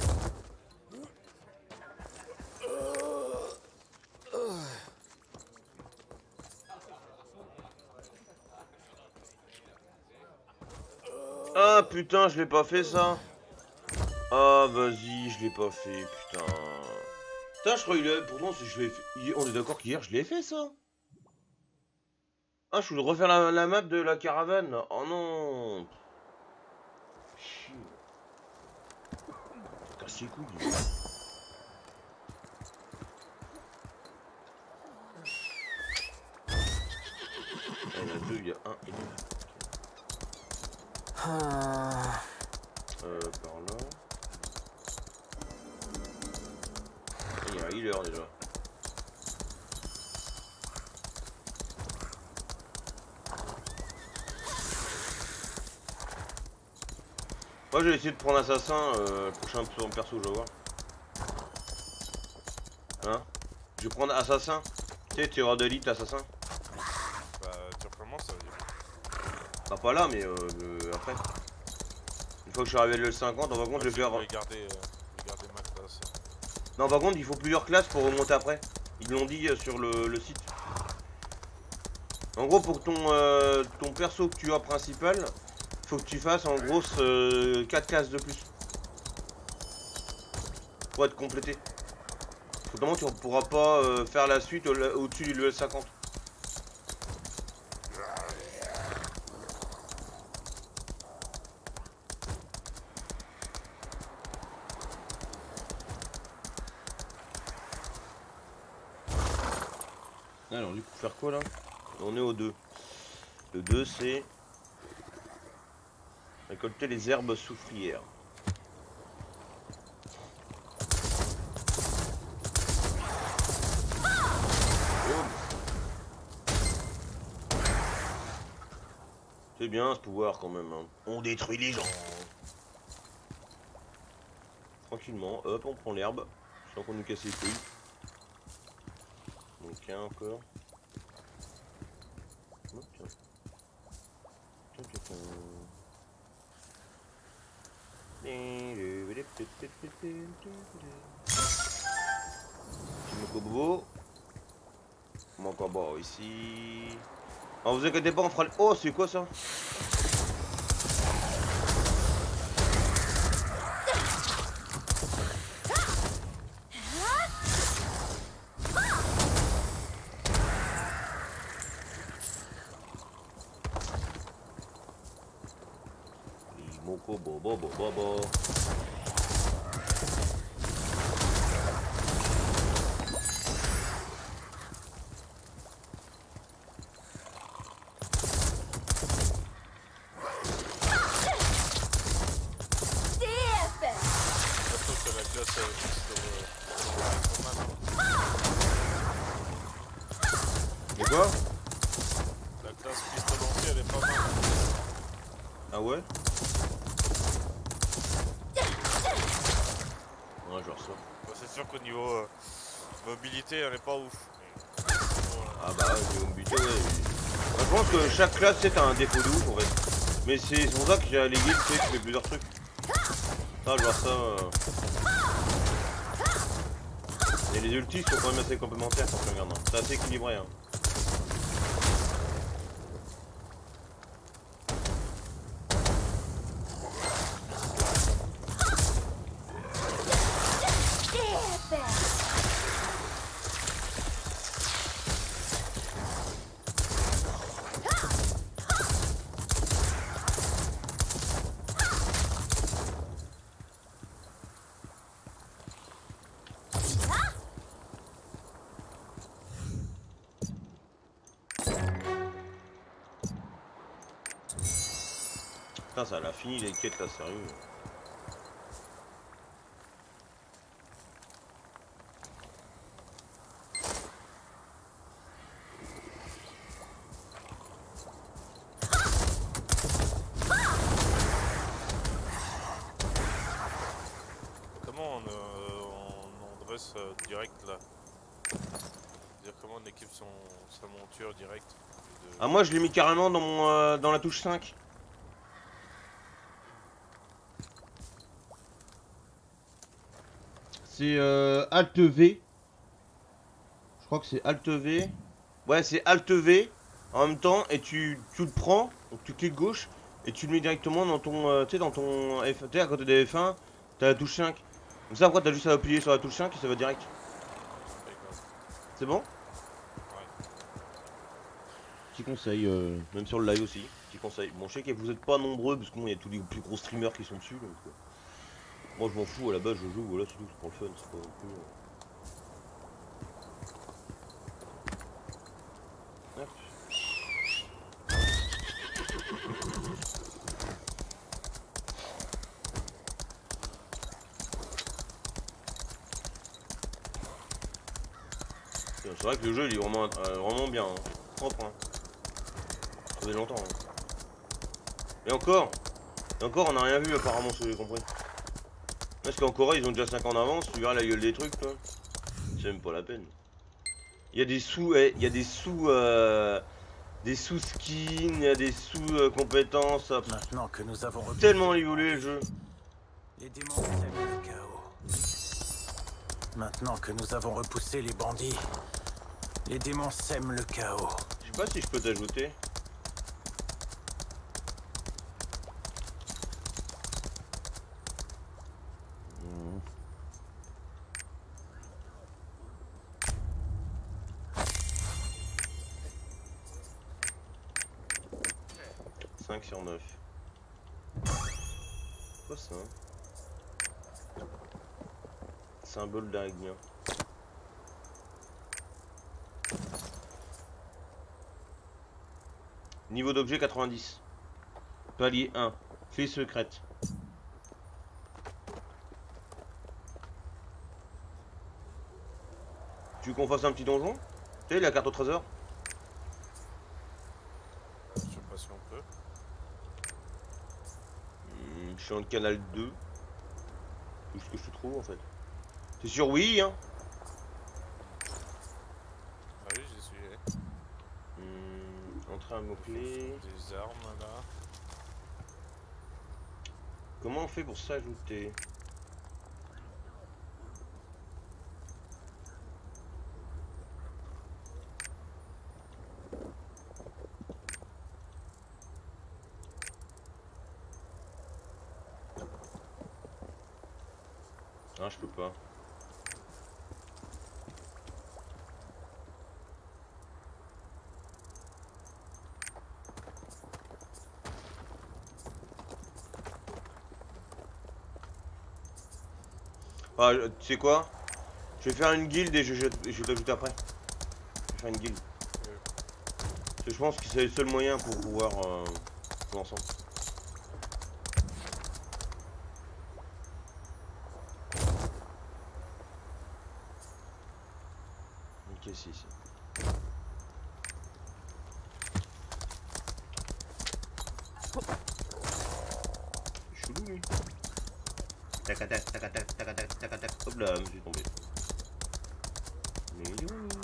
Speaker 1: Ah putain, je l'ai pas fait ça. Ah vas-y, je l'ai pas fait, putain. Putain, je crois qu'il est... Pourtant, si je l'ai fait... On est d'accord qu'hier, je l'ai fait ça. Ah, je voulais refaire la map de la caravane. Oh non. Chier. Casse les couilles. Il y en a deux, il y a un et deux. Par là. Il y a un healer déjà. Moi je vais essayer de prendre assassin, le prochain perso je vais voir. Hein? Je vais prendre assassin. Tu sais, tireur d'élite, assassin.
Speaker 2: Bah, tu recommences, ça veut dire.
Speaker 1: Bah pas là, mais après. Une fois que je suis arrivé à level 50, par contre je vais faire...
Speaker 2: Je vais garder ma classe.
Speaker 1: Non, par contre il faut plusieurs classes pour remonter après. Ils l'ont dit sur le site. En gros, pour ton perso que tu as principal, faut que tu fasses en gros 4 classes de plus. Pour être complété. Autrement tu ne pourras pas faire la suite au-dessus du level 50. Alors lui pour faire quoi là? On est au 2. Le 2 c'est récolter les herbes soufrières. C'est bien ce pouvoir quand même, hein. On détruit les gens. Tranquillement, hop, on prend l'herbe, sans qu'on nous casse les couilles. Donc un encore. Oh, tiens. Tiens, tiens, tiens. Petit mocobobo. Mocobo ici. Alors vous inquiétez pas, on fera le... Oh, c'est quoi ça? Mocobo, bobo, bobo. Et quoi?
Speaker 2: La classe pistolet entier, elle est pas mal.
Speaker 1: Ah ouais?
Speaker 2: ça. Bon, c'est sûr qu'au niveau mobilité, elle est pas ouf.
Speaker 1: Ah bah ouais, niveau mobilité, ouais. Moi, je pense que chaque classe, c'est un défaut de ouf en fait. Mais c'est pour ça que j'ai les guildes, tu sais, tu fais plusieurs trucs. Ça, je vois ça. Et les ultis sont quand même assez complémentaires quand tu regardes. Hein. C'est assez équilibré. Hein. Putain, ça l'a fini les quêtes là, sérieux.
Speaker 2: Comment on dresse direct là? C'est-à-dire comment on équipe sa monture direct
Speaker 1: Ah moi je l'ai mis carrément dans mon dans la touche 5. C'est Alt V. Je crois que c'est Alt V. Ouais, c'est Alt V en même temps et tu le prends, donc tu cliques gauche et tu le mets directement dans ton tu sais dans ton F, tu sais à côté des F1, t'as la touche 5. Comme ça après t'as juste à appuyer sur la touche 5 et ça va direct. C'est bon? Petit conseil, même sur le live aussi, petit conseil. Bon, je sais que vous êtes pas nombreux parce que bon, il y a tous les plus gros streamers qui sont dessus donc. Moi je m'en fous, à la base je joue, voilà, c'est tout, c'est pour le fun, c'est pas non plus... Hop. C'est vrai que le jeu il est vraiment, vraiment bien, hein. Propre, hein. Ça fait longtemps. Hein. Et encore on n'a rien vu apparemment, si vous avez compris. Parce qu'en Corée ils ont déjà 5 ans d'avance, tu verras la gueule des trucs toi. C'est même pas la peine. Il y a des sous, il y a des sous skins, il y a des sous compétences.
Speaker 6: Maintenant que nous avons
Speaker 1: tellement évolué le jeu.
Speaker 6: Les démons sèment le chaos. Maintenant que nous avons repoussé les bandits, les démons sèment le chaos.
Speaker 1: Je sais pas si je peux t'ajouter. Sur 9. Quoi ça? Symbole d'araignée. Niveau d'objet 90. Palier 1. Clé secrète. Tu veux qu'on fasse un petit donjon? Tu sais la carte au trésor?
Speaker 2: Je sais pas si on peut.
Speaker 1: Je suis en canal 2. Tout ce que je trouve en fait. T'es sûr oui hein?
Speaker 2: Ah oui j'y suis.
Speaker 1: Entrer un mot-clé.
Speaker 2: Des armes là.
Speaker 1: Comment on fait pour s'ajouter? Ah, je peux pas. Ah, tu sais quoi? Je vais faire une guilde et je vais t'ajouter après. Je vais faire une guilde. Parce que je pense que c'est le seul moyen pour pouvoir jouer ensemble. Ok, si. Chelou lui. Tac, tac, tac, tac, tac, tac, tac, tac. Hop là, je suis tombé. Mais il est où?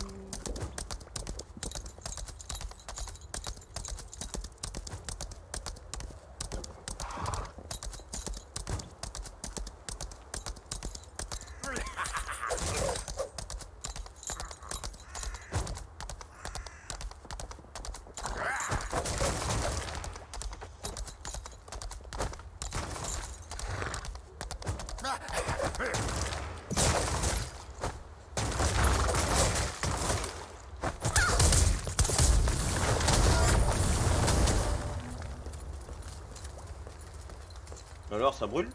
Speaker 1: Alors, ça brûle?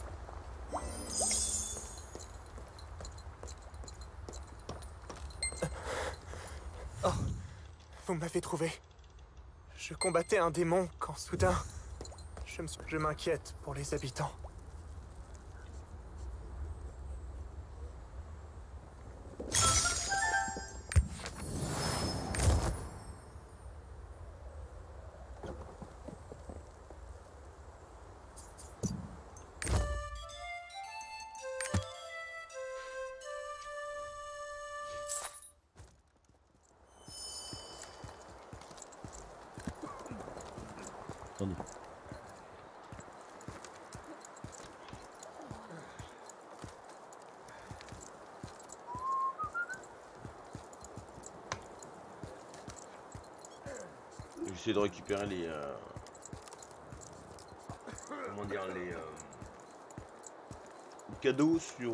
Speaker 11: Oh, vous m'avez trouvé. Je combattais un démon quand soudain, je m'inquiète pour les habitants.
Speaker 1: Attendez. J'essaie de récupérer les comment dire, les cadeaux sur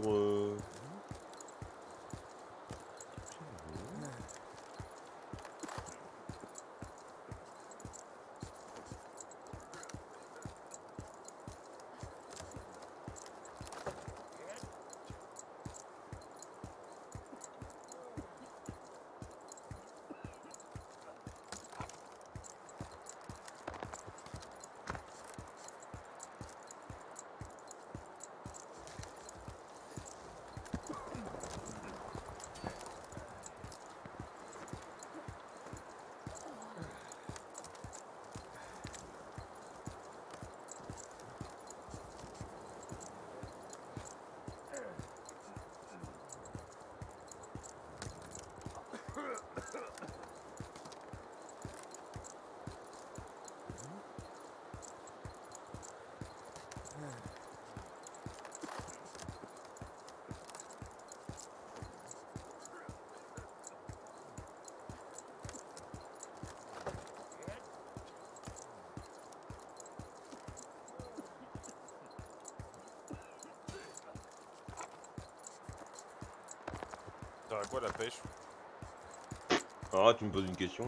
Speaker 2: T'auras quoi la pêche?
Speaker 1: Alors là, tu me poses une question.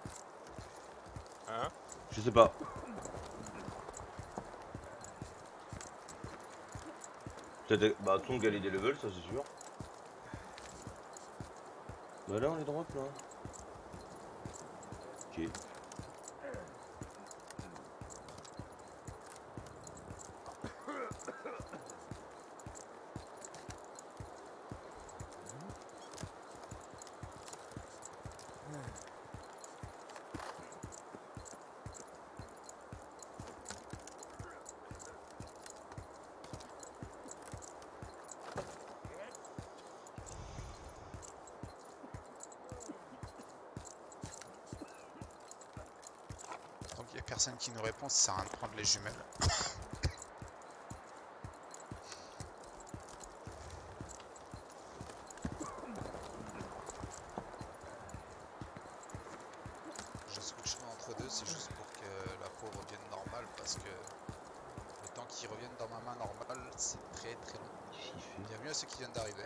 Speaker 2: Hein?
Speaker 1: Je sais pas. Bah, ton galet des levels, ça c'est sûr. Bah là, on les drop là. Ok.
Speaker 5: Donc il n'y a personne qui nous répond, ça sert à rien de prendre les jumelles. Je switcherai entre deux, c'est juste pour que la peau revienne normale, parce que le temps qu'ils reviennent dans ma main normale, c'est très très long. Bienvenue à ceux qui viennent d'arriver.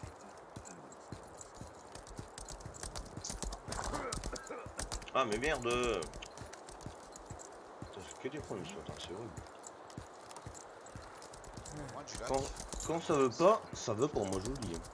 Speaker 1: Ah mais merde. C'est que des problèmes ce matin, c'est horrible.
Speaker 5: Moins du lac.
Speaker 1: Quand ça veut pas, ça veut pour moi, je vous le dis.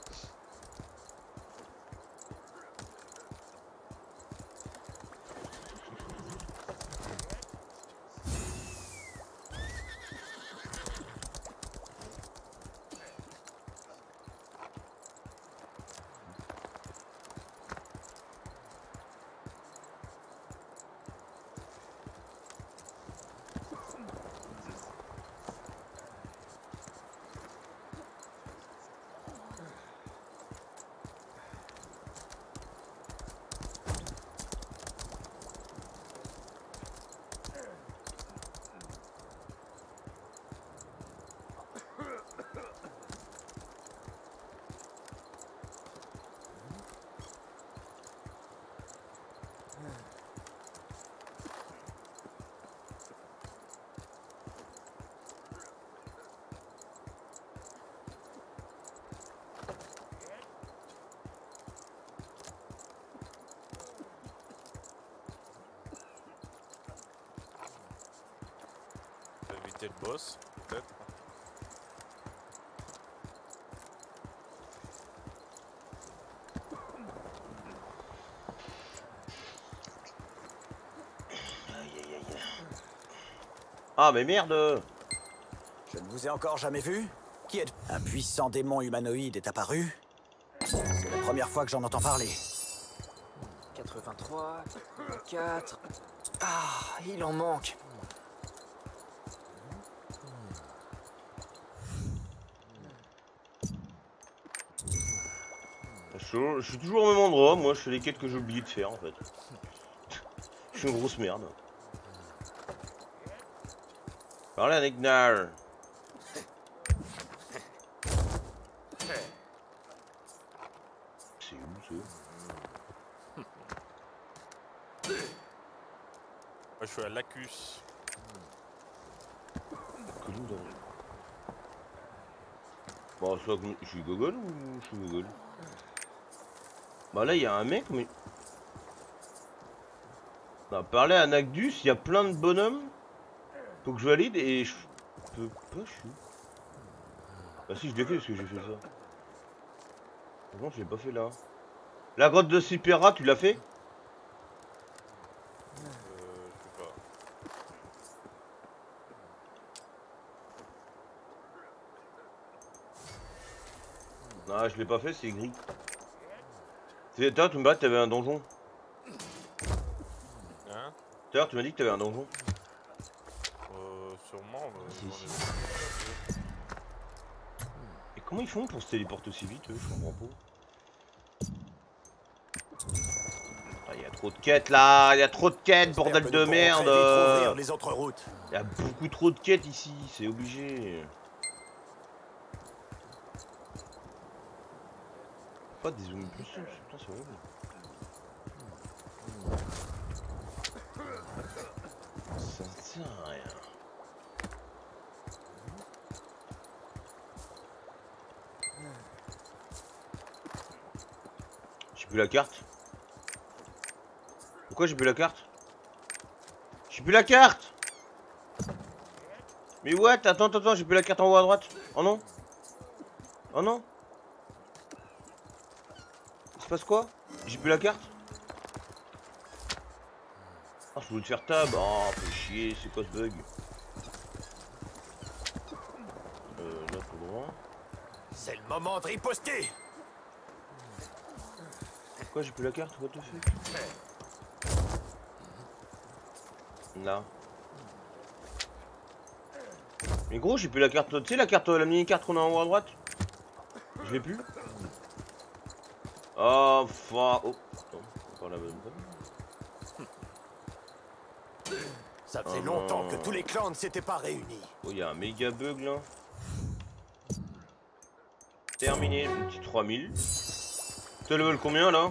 Speaker 2: éviter le boss, peut-être.
Speaker 1: Ah mais merde!
Speaker 6: Je ne vous ai encore jamais vu. Qui êtes un puissant démon humanoïde est apparu? C'est la première fois que j'en entends parler.
Speaker 7: 83, 4... Ah, il en manque.
Speaker 1: Je suis toujours au même endroit, moi je fais les quêtes que j'ai oublié de faire en fait. Je suis une grosse merde. Parlez avec Nar. C'est où ça?
Speaker 2: Moi je suis à Lacus.
Speaker 1: Bon, soit que je suis gogol ou je suis gogol? Bah là il y a un mec mais... On a parlé à Nagdus, il y a plein de bonhommes. Faut que je valide et je peux pas, je suis... Ah si je l'ai fait parce que j'ai fait ça. Par contre je l'ai pas fait là. La grotte de Sipera, tu l'as fait?
Speaker 2: Je sais pas.
Speaker 1: Non je l'ai pas fait, c'est gris. Toi tu me bats, t'avais un donjon.
Speaker 2: Hein?
Speaker 1: Tout à l'heure tu m'as dit que t'avais un donjon.
Speaker 2: Sûrement.
Speaker 1: Si. Et comment ils font pour se téléporter aussi vite eux? Je comprends pas. Ah, y a trop de quêtes là, y a trop de quêtes, bordel de merde.
Speaker 6: Les autres routes.
Speaker 1: Y a beaucoup trop de quêtes ici, c'est obligé. Pas des zooms plus, putain c'est horrible. Ça ne sert à rien. J'ai plus la carte. Pourquoi j'ai plus la carte? J'ai plus la carte. Mais what? Attends, j'ai plus la carte en haut à droite. Oh non. Oh non. Il se passe quoi? J'ai plus la carte. Ah, je voulais te faire tab. Oh, fais chier, c'est quoi ce bug? Là tout droit.
Speaker 6: C'est le moment de riposter.
Speaker 1: Pourquoi j'ai plus la carte? What the fuck? Là. Mais gros, j'ai plus la carte. Tu sais, la carte, la mini-carte qu'on a en haut à droite? Je l'ai plus. Oh, fuck. Oh, encore la bonne.
Speaker 6: Ça faisait longtemps que tous les clans ne s'étaient pas réunis.
Speaker 1: Oh, il y a un méga bug là. Terminé, le petit 3000. T'as level combien là?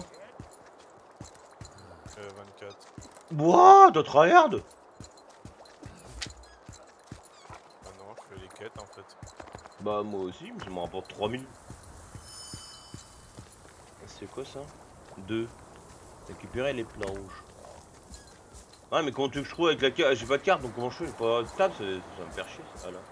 Speaker 2: 24.
Speaker 1: Wouah, t'as tryhard?
Speaker 2: Ah non, je fais les quêtes en fait.
Speaker 1: Bah moi aussi, mais ça me rapporte 3000. C'est quoi ça? 2. Récupérer les planches. Ah mais comment tu veux que je trouve avec la carte? J'ai pas de carte donc comment je fais? J'ai pas de table, ça va me faire chier ça là.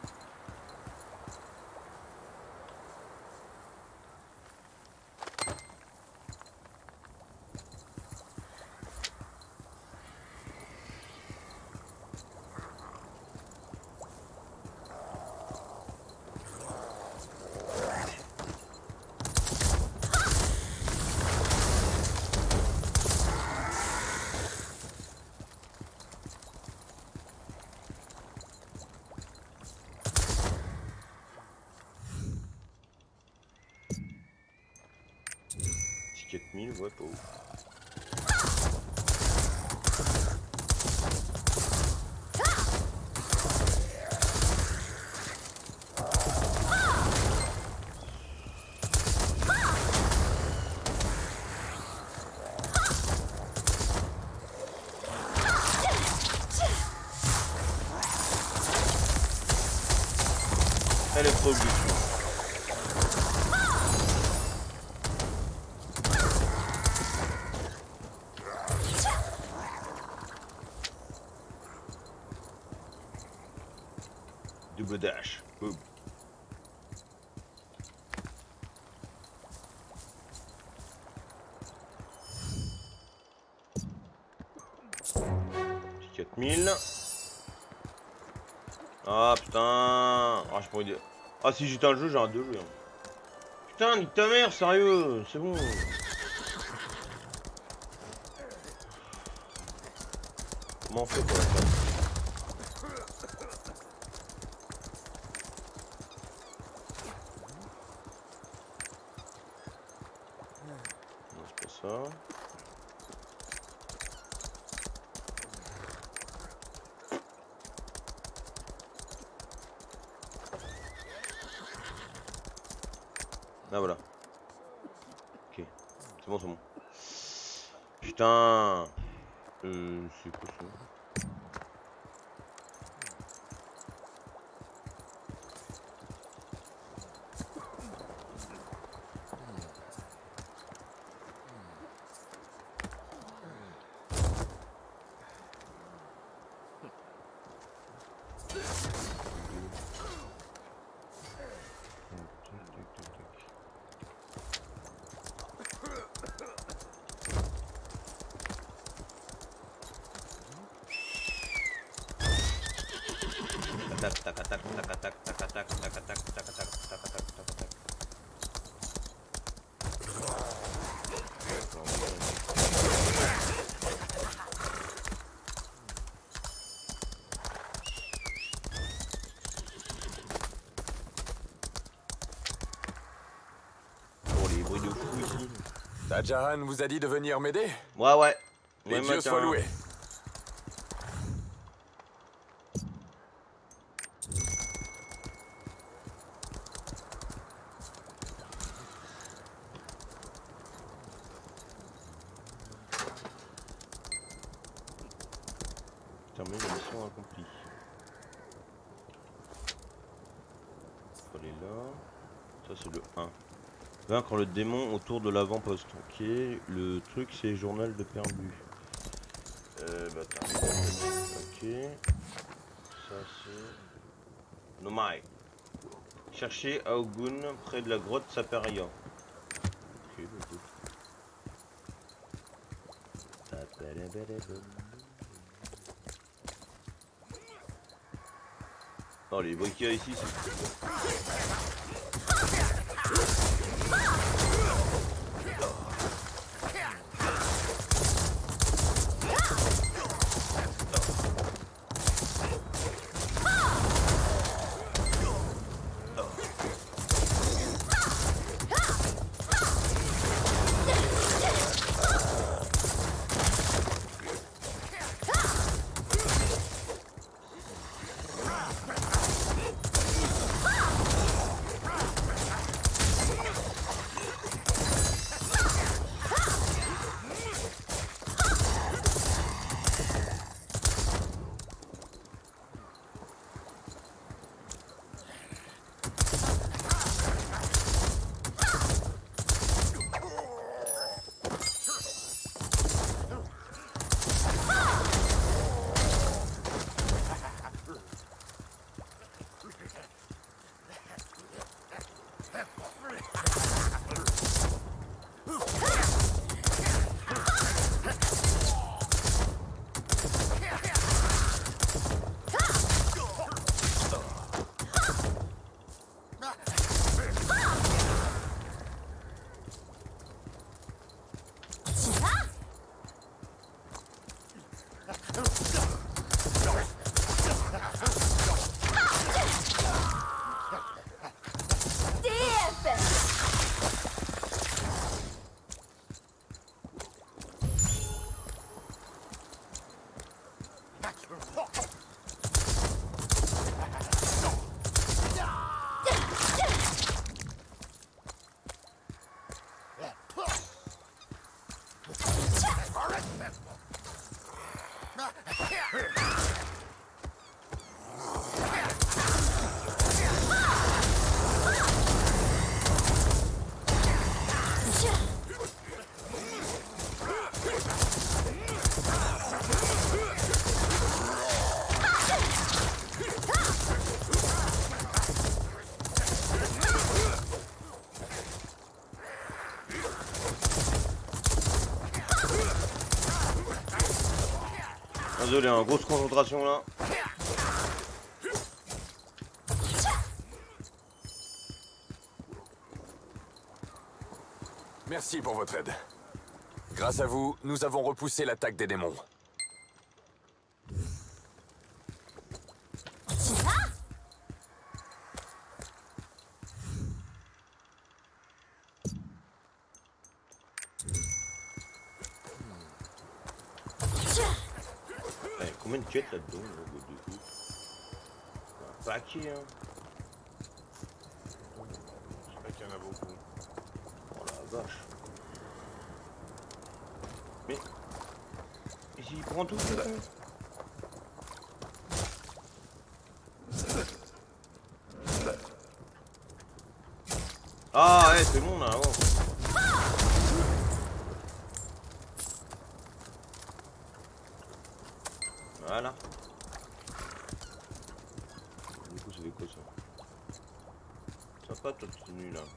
Speaker 1: Petit 4000, ouais pas ouf. Elle est trop obligée. vache. Petit 4000. Ah putain. Ah je pourrais dire. Ah si j'étais un jeu, j'ai un 2 jeux. Putain, nique ta mère, sérieux, c'est bon. Comment on fait pour la faire? Non, c'est pas ça. Ah voilà. Ok. C'est bon, c'est bon. Putain. C'est quoi ça?
Speaker 12: Jahan vous a dit de venir m'aider?
Speaker 1: Ouais.
Speaker 12: Les dieux soient loués.
Speaker 1: Terminer la mission accomplie. Faut aller là. Ça c'est le 1. Vaincre le démon autour de l'avant-poste. Ok, le truc c'est journal de perdu. Bah ok. Ça c'est... Nomai. Chercher Aogun près de la grotte Saperia. Ok, oh les bruits qu'il y a ici c'est... Désolé, hein, grosse concentration là.
Speaker 12: Merci pour votre aide. Grâce à vous, nous avons repoussé l'attaque des démons.
Speaker 1: Combien de quêtes là-dedans un paquet, hein.
Speaker 2: Je sais pas qu'il y en a beaucoup.
Speaker 1: Oh la vache. Mais... Ici, il prend tout ça. Ah ouais, c'est bon là, avance. Voilà. Du coup, ça fait quoi ça? Sympa ta tenue là.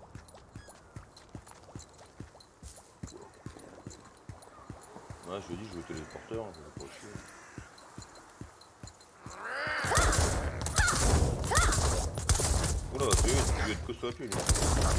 Speaker 1: Ouais, je lui ai dit, je veux téléporteur, je vais pas aussi. Oula, tu veux être costaud à pied, lui.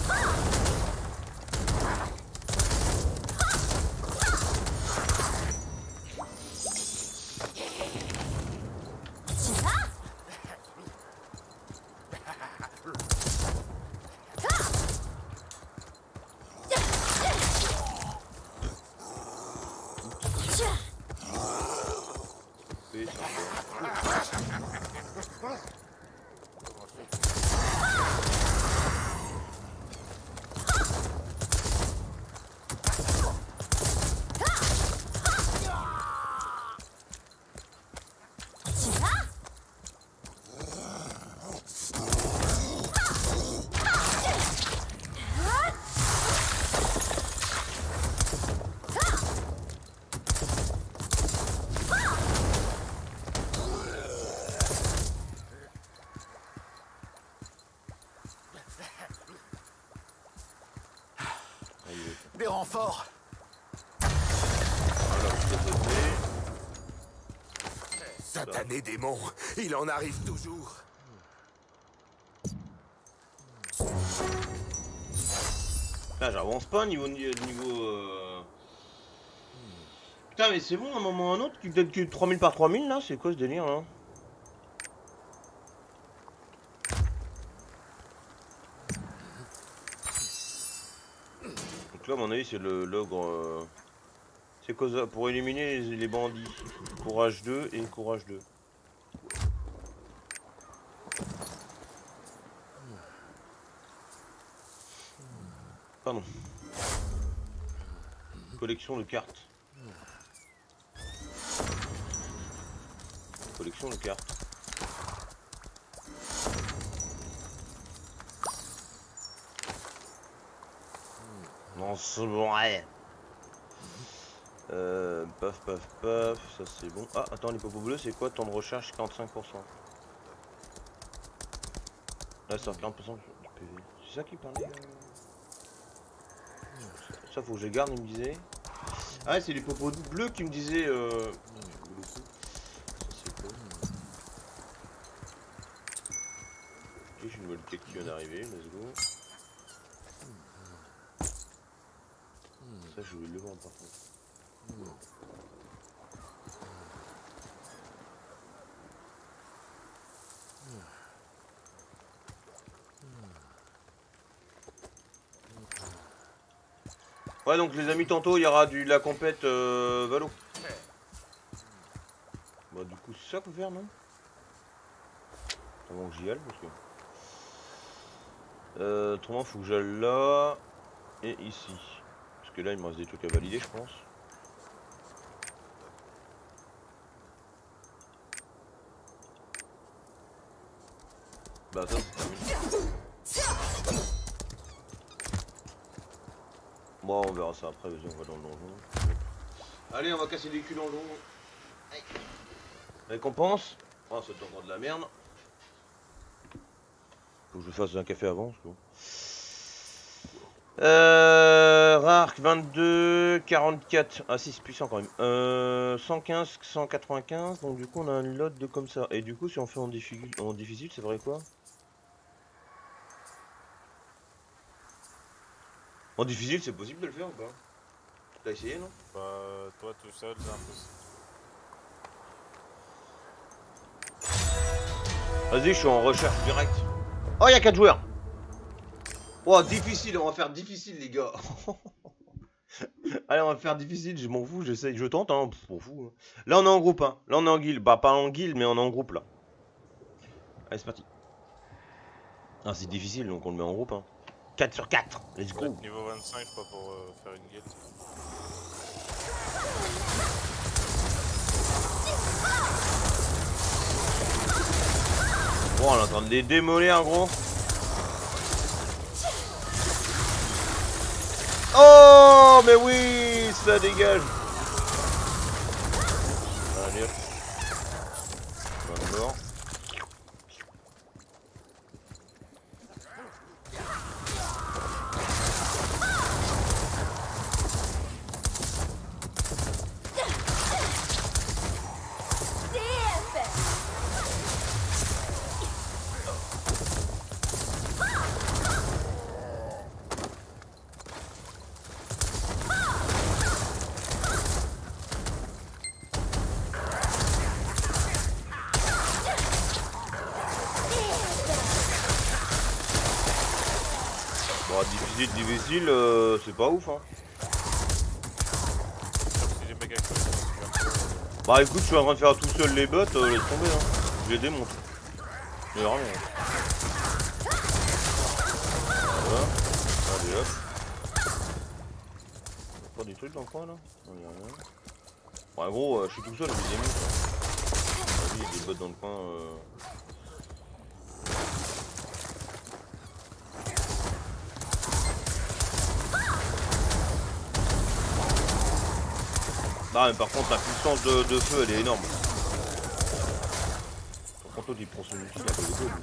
Speaker 6: Des renforts.
Speaker 9: Satané démon, il en arrive toujours.
Speaker 1: Là, j'avance pas niveau Putain, mais c'est bon, à un moment ou à un autre, peut-être que 3000 par 3000 là, c'est quoi ce délire là? Donc là, à mon avis, c'est l'ogre. C'est pour éliminer les bandits. Courage 2 et courage 2. Pardon. Collection de cartes. Collection de cartes. Non, c'est bon, ouais. Paf, paf, paf, ça c'est bon. Ah, attends, les popos bleus, c'est quoi? Temps de recharge 45%. Là, ça fait 40% du PV. C'est ça qui parlait Ça, faut que je garde, il me disait. Ah, ouais, c'est les popos bleus qui me disaient. Ça, c'est quoi? Ok, j'ai une nouvelle quête qui vient d'arriver, let's go. Ça, je vais le vendre par contre. Ouais, donc les amis, tantôt il y aura la compète Valo. Bah, du coup, c'est ça qu'on peut faire, non? Avant que j'y aille, parce que. Autrement, faut que j'aille là et ici. Parce que là, il me reste des trucs à valider, je pense. Bah, ça, c'est terminé. Bon, on verra ça après, vas-y, on va dans le donjon. Allez, on va casser des culs dans le donjon. Récompense. Oh, c'est encore de la merde. Faut que je fasse un café avant, parce que... Rark 22, 44. Ah si, c'est puissant quand même. 115, 195. Donc du coup on a un lot de comme ça. Et du coup si on fait en difficile, c'est vrai quoi? En difficile, c'est possible de le faire ou pas? T'as essayé, non?
Speaker 2: Bah, toi tout seul, c'est impossible.
Speaker 1: Vas-y, je suis en recherche directe. Oh, il y a 4 joueurs. Oh, difficile, on va faire difficile, les gars. Allez, on va faire difficile, je m'en fous, j'essaye, je tente, hein, je m'en fous. Là, on est en groupe, hein. Là, on est en guild. Bah, pas en guild, mais on est en groupe, là. Allez, c'est parti. Ah, c'est difficile, donc on le met en groupe, hein. 4 sur 4, let's go.
Speaker 2: Niveau 25, pas pour faire une guilde.
Speaker 1: Oh, on est en train de les démolir, gros. Oh, mais oui, ça dégage. Allez, hop. On est mort. Bon, difficile, c'est pas ouf, hein. Bah écoute, je suis en train de faire tout seul les bots, laisse tomber, hein. Je les démonte. Mais vraiment. Voilà. Allez hop. Pas des trucs dans le coin là? Non, y'a rien. Bon, gros, je suis tout seul, je les démonte. Vas-y, il y a des bots dans le coin. Ah, mais par contre, la puissance de feu, elle est énorme. Par contre, l'autre, il prend son outil, il a pas de feu.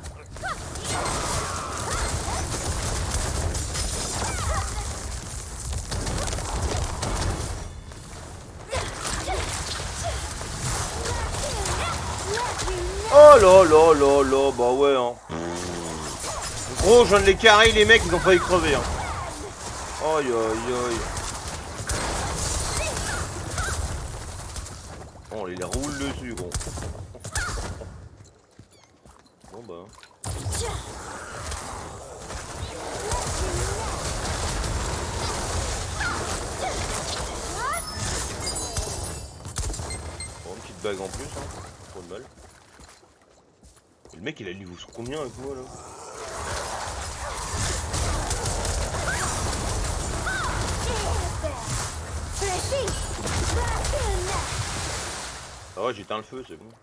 Speaker 1: Oh là là là là, bah ouais, hein. Gros, je viens de les carrer, les mecs, ils ont failli crever, hein. Aïe, aïe, aïe. On les roule dessus, gros. Bon bah. Bon, une petite bague en plus, hein. Pas de mal. Et le mec, il a niveau sur combien avec moi là? Ah ouais, j'éteins le feu, c'est bon.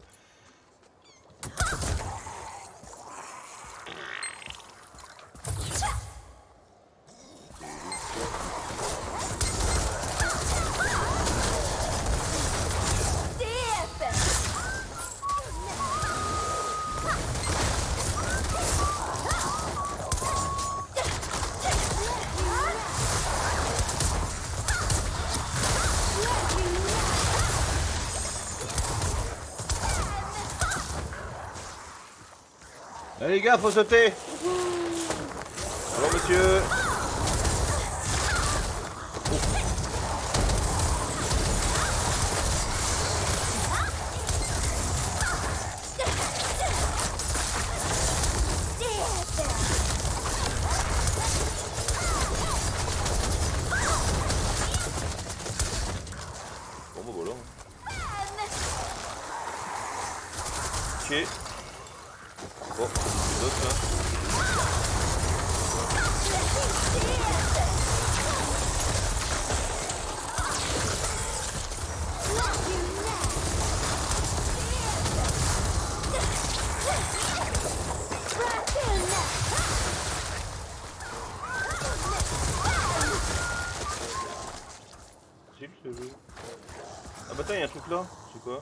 Speaker 1: Allez les gars, faut sauter. Bonjour monsieur. Bon bah voilà. Ok. Bon, c'est d'autres là. C'est le jeu. Ah bah attends, il y a un truc là. C'est quoi?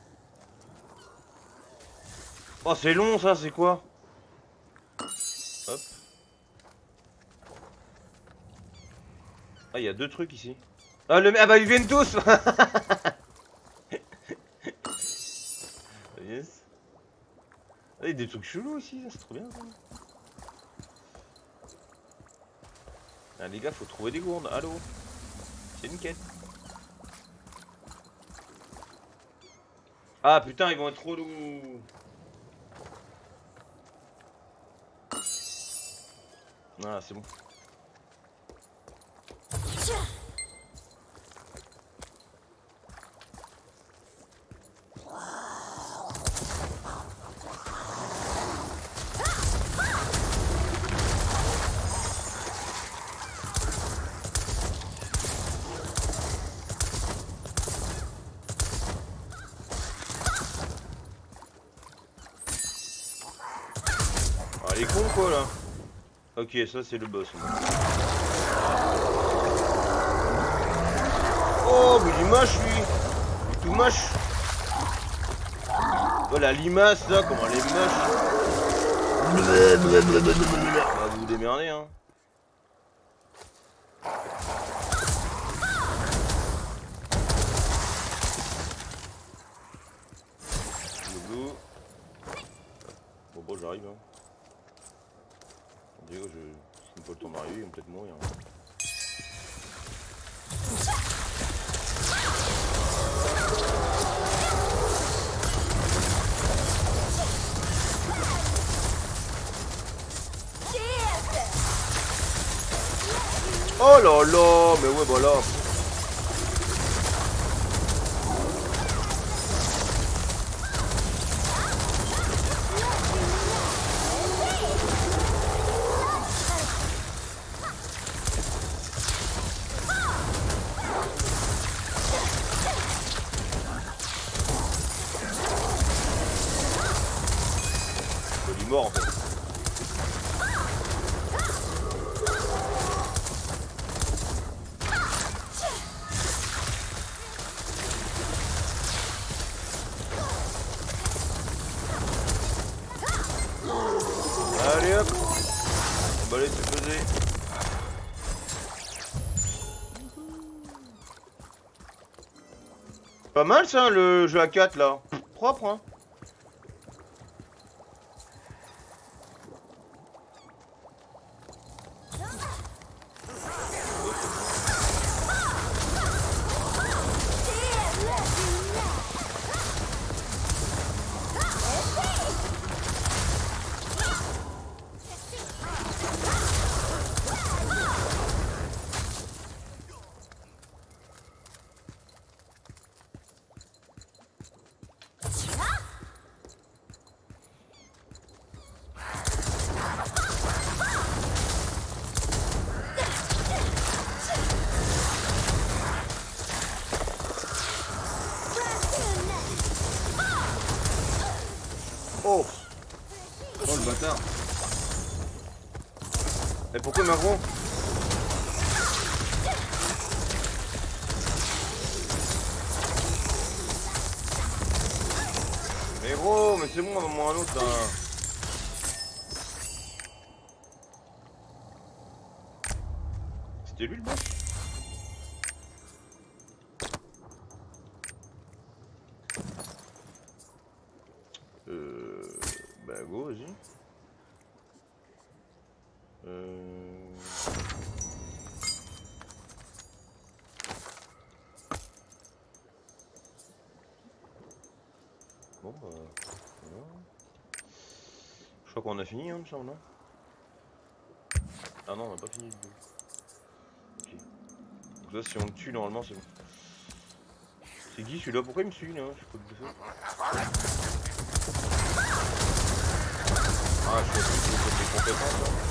Speaker 1: Oh, c'est long ça, c'est quoi? Hop. Ah, il y a deux trucs ici. Ah, ah bah ils viennent tous. Yes. Ah, il y a des trucs chelous aussi, c'est trop bien ça. Ah les gars, faut trouver des gourdes, allô. C'est une quête. Ah putain, ils vont être trop lourds. Ah, c'est bon. Ah, les cons quoi là. Ok, ça c'est le boss. Oh, mais il est moche lui. Il est tout moche. Oh la limace là, comment elle est moche. Ah, vous vous démerdez hein. Bon, j'arrive hein. Diego, c'est une fois le temps d'arriver, ils vont peut-être mourir. Hein. Oh là là, mais ouais voilà. Il est mort en fait. Allez hop, on va aller se poser. Pas mal ça le jeu à 4 là. Propre hein. Oh. Oh le bâtard. Mais pourquoi Macron? Mais gros, mais c'est bon, on va moi un autre là. C'était lui le boss? Bah go, vas-y. Bon bah... Voilà. Je crois qu'on a fini, hein, me semble, non? Ah non, on n'a pas fini le deux. Ok. Donc là, si on le tue, normalement, c'est bon. C'est qui celui-là? Pourquoi il me suit, là? Je sais pas de faire. Ah, je sais pas si c'est des compétences, là.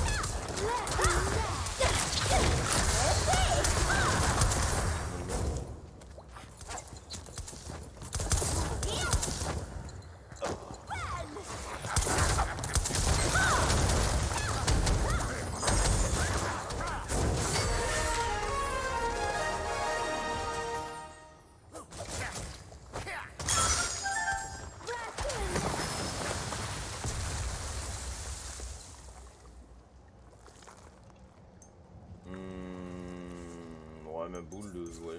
Speaker 1: ma boule de... Ouais.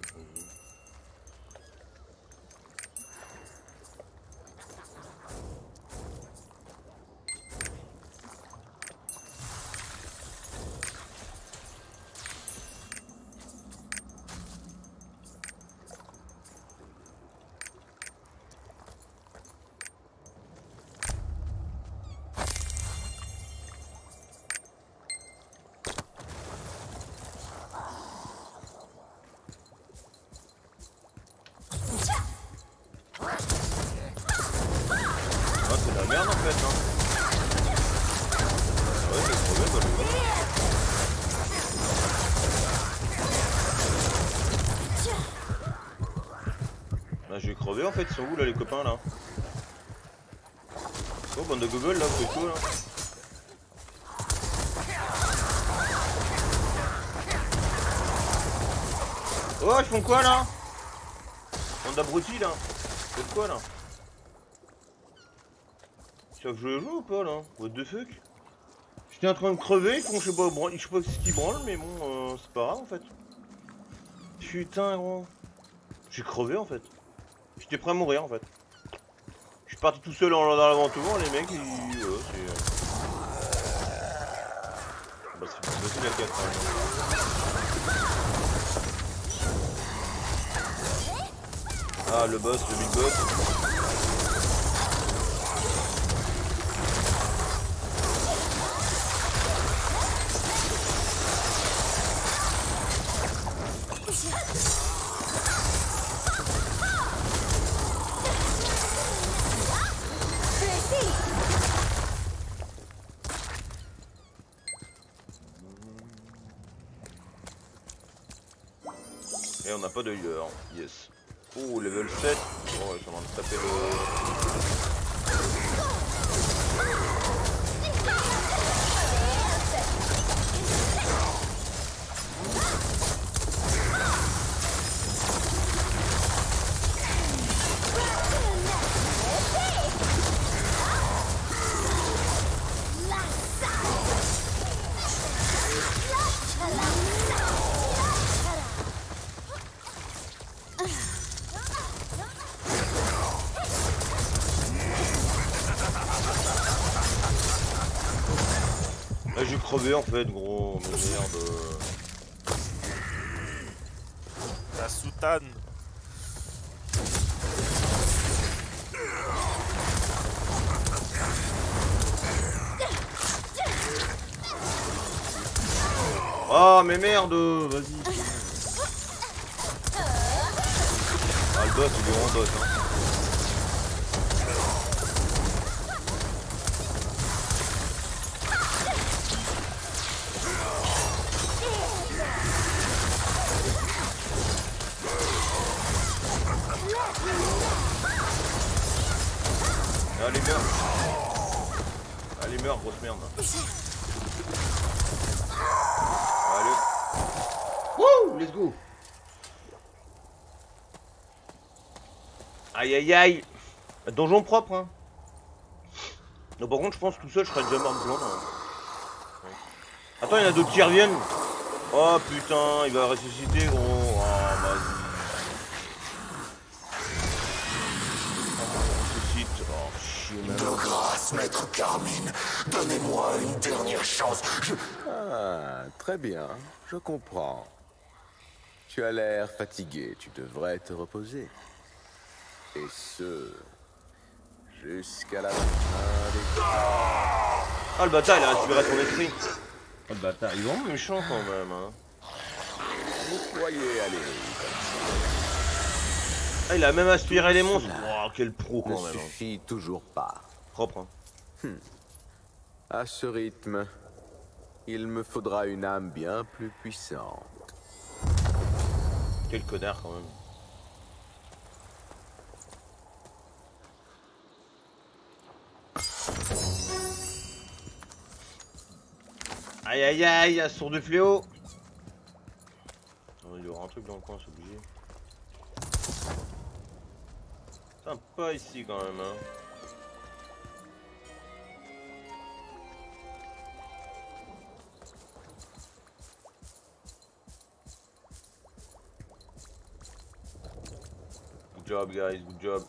Speaker 1: Merde en fait, hein. Ouais, j'ai crevé, bah, le j'ai crevé en fait, ils sont où là les copains là? Oh, bande de Google là, vous faites quoi là? Oh, ils font quoi là? Bande d'abrutis là? Vous faites quoi là? Tu veux que je le joue ou pas là? What the fuck? J'étais en train de crever, ils font je sais pas ce qu'ils branlent, mais bon, c'est pas grave en fait. Putain gros. J'ai crevé en fait. J'étais prêt à mourir en fait. Je suis parti tout seul dans l'aventure, les mecs, ils... Voilà, c'est... Bah c'est plus facile à 4 hein. Ah le boss, le big boss. Et on n'a pas de healer, yes. Oh, level 7. Oh, je suis en train de taper le... Là j'ai crevé en fait gros, mais merde.
Speaker 2: La soutane.
Speaker 1: Ah mais merde, vas-y. Ah le boss il est en boss hein. Allez meurs. Allez meurs grosse merde. Allez. Wouh, let's go. Aïe aïe aïe. Donjon propre hein. Non par contre je pense que tout seul je serais déjà mort de loin. Hein. Attends il y en a d'autres qui reviennent. Oh putain il va ressusciter gros. Oh vas-y.
Speaker 9: De grâce, maître Carmine, donnez-moi une dernière chance.
Speaker 13: Ah, très bien, je comprends. Tu as l'air fatigué, tu devrais te reposer. Et ce, jusqu'à la fin des...
Speaker 1: Ah le bâtard il a récupéré son esprit. Oh le bâtard, il est vraiment méchant quand même hein.
Speaker 13: Vous croyez aller
Speaker 1: Ah il a même aspiré les monstres. Oh quel pro quand
Speaker 13: ne
Speaker 1: même.
Speaker 13: suffit toujours pas.
Speaker 1: Propre hein.
Speaker 13: À ce rythme, il me faudra une âme bien plus puissante.
Speaker 1: Quel connard quand même. Aïe aïe aïe, sourd de fléau. Il y aura un truc dans le coin, c'est obligé. Sympa ici quand même hein. job, guys, good job.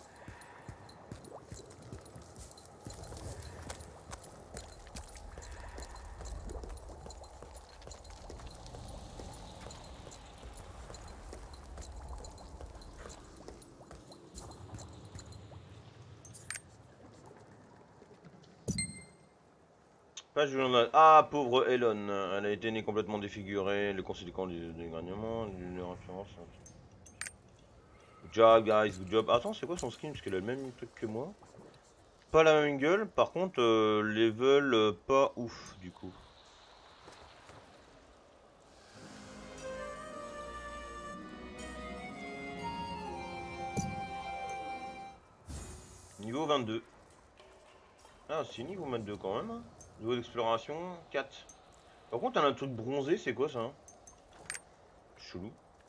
Speaker 1: Page du journal. Ah, pauvre Elon. Elle a été née complètement défigurée. Les conséquences du dégagnement, d'une référence. Good job, guys. Good job. Attends, c'est quoi son skin? Parce qu'elle a le même truc que moi. Pas la même gueule. Par contre, level pas ouf, du coup. Niveau 22. Ah, c'est niveau 22 quand même. Hein. Niveau d'exploration, 4. Par contre, elle a un truc bronzé, c'est quoi ça hein? Chelou.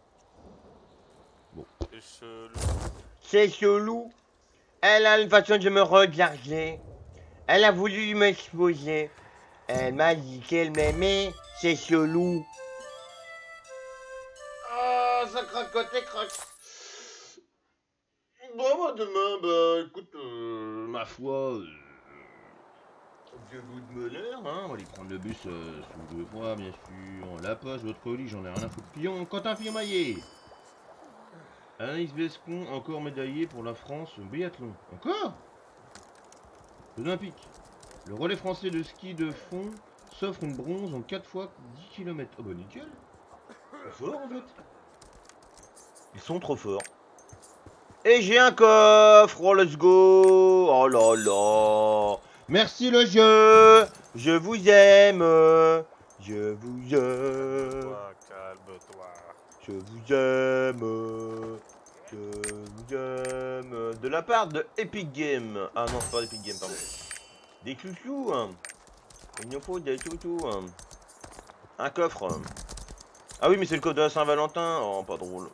Speaker 1: Bon.
Speaker 2: C'est chelou.
Speaker 1: C'est chelou. Elle a une façon de me regarder. Elle a voulu m'exposer. Elle m'a dit qu'elle m'aimait. C'est chelou. Ah, ça cracote et craque. Bon, moi demain, bah écoute, ma foi. Je vous de bonheur, hein, on va aller prendre le bus sous 2 fois, bien sûr. La poste, votre colis, j'en ai rien à foutre. Pion, Quentin Fillon-Maillet. Anaïs Bescon, encore médaillé pour la France au biathlon. Encore Olympique. Le relais français de ski de fond s'offre une bronze en 4 fois 10 km. Oh bah nickel. Trop fort en fait. Ils sont trop forts. Et j'ai un coffre, oh let's go. Oh là là. Merci le jeu. Je vous aime. Je vous aime.
Speaker 2: Calme-toi.
Speaker 1: Je vous aime. Je vous aime. De la part de Epic Games. Ah non, c'est pas Epic Games, pardon. Des clous-clous. Il nous faut des clous-clous. Un coffre. Ah oui, mais c'est le code de la Saint-Valentin. Oh, pas drôle.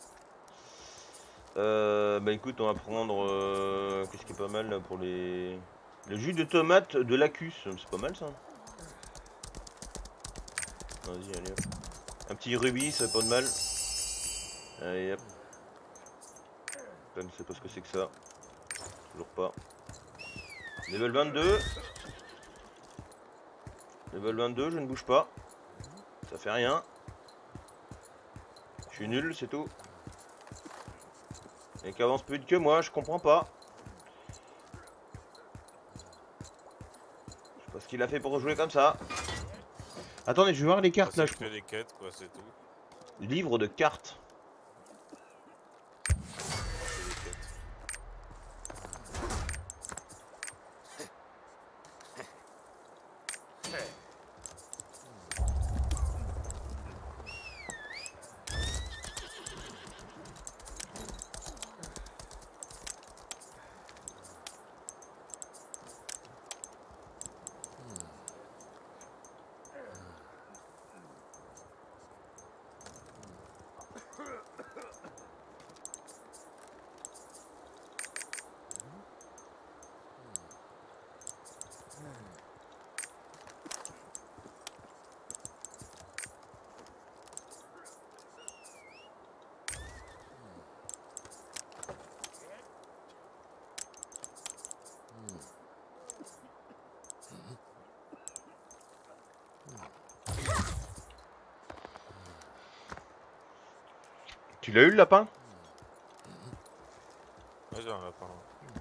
Speaker 1: Bah écoute, on va prendre. Qu'est-ce qui est pas mal là, pour les. Le jus de tomate de Lacus. C'est pas mal ça. Vas-y, allez hop. Un petit rubis, ça fait pas de mal. Allez hop. Je ne sais pas ce que c'est que ça. Toujours pas. Level 22. Level 22, je ne bouge pas. Ça fait rien. Je suis nul, c'est tout. Et qui avance plus vite que moi, je comprends pas. Je sais pas ce qu'il a fait pour jouer comme ça. Attendez, je vais voir les cartes là. Je
Speaker 2: fais des quêtes, quoi, c'est tout.
Speaker 1: Livre de cartes. Tu l'as eu le lapin?
Speaker 2: Ouais, j'ai un lapin.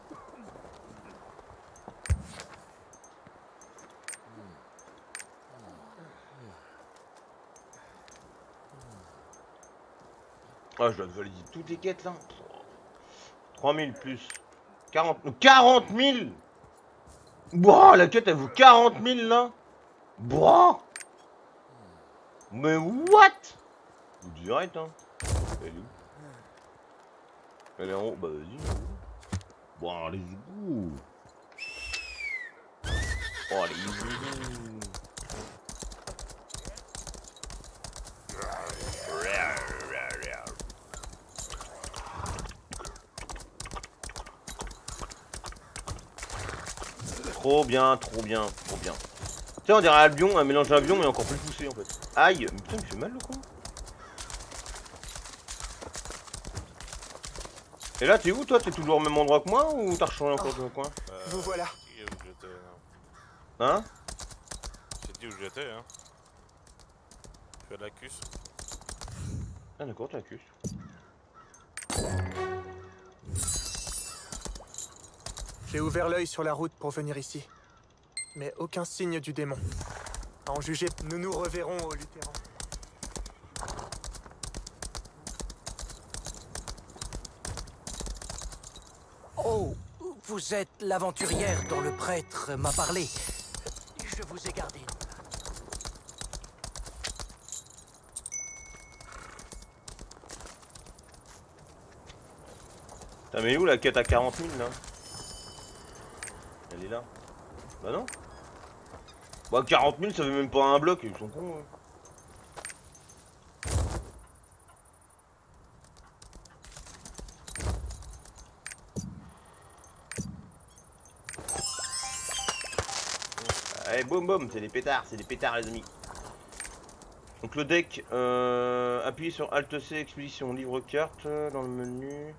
Speaker 1: Ah, je dois valider toutes les quêtes là. 3000 plus 40 000. Boah, la quête elle vaut 40 000 là. Boah. Mais what? Direct hein. Elle est où? Elle est en haut, bah vas-y. Bon, allez, go. Oh, allez, go. Trop bien, trop bien, trop bien. Tu sais, on dirait Albion, un mélange d'Albion mais encore plus poussé en fait. Aïe, mais putain, il me fait mal le con. Et là, t'es où toi? T'es toujours au même endroit que moi ou t'as rechangé encore de coin?
Speaker 11: Vous voilà.
Speaker 2: J'ai dit où j'étais,
Speaker 1: Hein?
Speaker 2: J'ai dit où j'étais, hein. Je suis à la cuisse.
Speaker 1: Ah d'accord, t'as cul.
Speaker 11: J'ai ouvert l'œil sur la route pour venir ici. Mais aucun signe du démon. À en juger, nous nous reverrons au Lutheran.
Speaker 6: Oh, vous êtes l'aventurière dont le prêtre m'a parlé. Je vous ai gardé.
Speaker 1: T'as mis où la quête à 40 000 là? Elle est là. Bah non. Bah 40 000 ça fait même pas un bloc, ils sont cons. Hein. Allez boum boum, c'est des pétards les amis. Donc le deck, appuyez sur Alt C, expédition, livre carte dans le menu.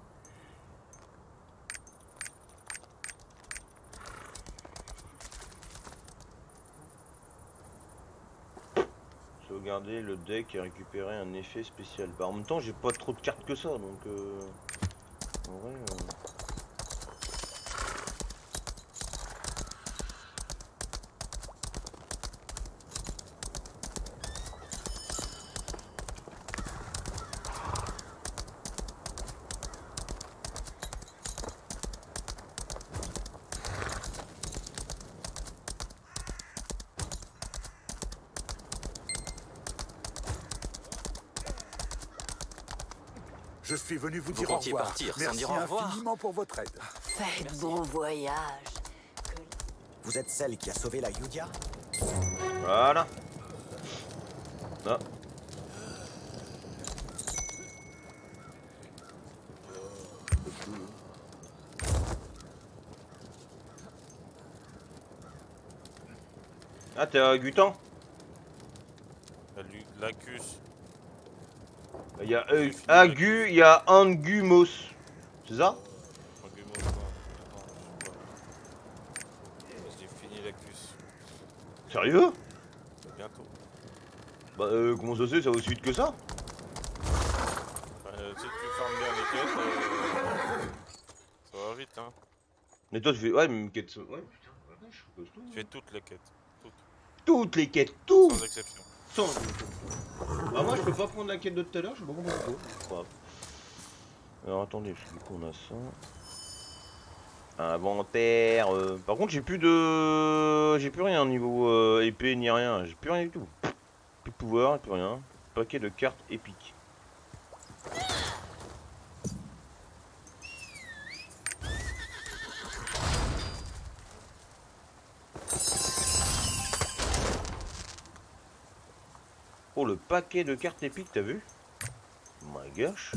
Speaker 1: Sauvegarder le deck et récupérer un effet spécial. Bah en même temps j'ai pas trop de cartes que ça donc en vrai
Speaker 14: Je suis venu vous
Speaker 6: Vous
Speaker 14: dire au
Speaker 6: comptiez
Speaker 14: revoir.
Speaker 6: partir sans
Speaker 14: Merci
Speaker 6: dire au revoir.
Speaker 14: infiniment pour votre aide.
Speaker 10: Faites bon voyage.
Speaker 6: Vous êtes celle qui a sauvé la Yudia?
Speaker 1: voilà. Ah. Ah t'es à Gutan?
Speaker 2: Lacus.
Speaker 1: Il y a Agu, il y a Angumos. C'est ça?
Speaker 2: Angumos, non, je sais pas. J'ai fini Lacus.
Speaker 1: Sérieux?
Speaker 2: Bientôt.
Speaker 1: Bah comment ça se fait, ça va aussi vite que ça?
Speaker 2: Si tu fermes bien les quêtes, ça va vite hein.
Speaker 1: Mais toi tu fais... Ouais mais une quête... Ouais putain, la vache, je pose tout.
Speaker 2: Tu fais toutes les quêtes.
Speaker 1: Toutes les quêtes, tout.
Speaker 2: Sans exception.
Speaker 1: Sans exception. Bah moi je peux pas prendre la quête de tout à l'heure, je sais pas comment pourquoi. Alors attendez, parce que du coup on a ça. Inventaire. Par contre j'ai plus de... J'ai plus rien niveau épée ni rien. J'ai plus rien du tout. Plus de pouvoir, plus rien. Paquet de cartes épiques. Oh le paquet de cartes épiques, t'as vu? My gosh.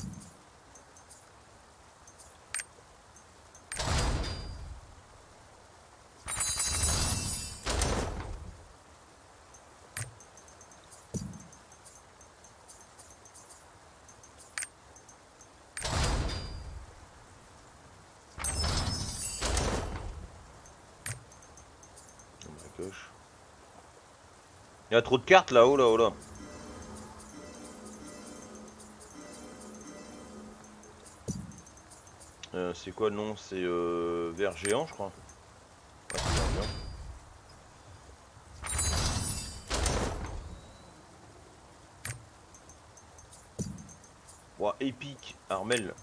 Speaker 1: Oh my gosh. Il y a trop de cartes là, oh là, oh là. C'est quoi le nom? C'est vert géant je crois. Ouais, c'est vert géant. Ouah, épique, Armel.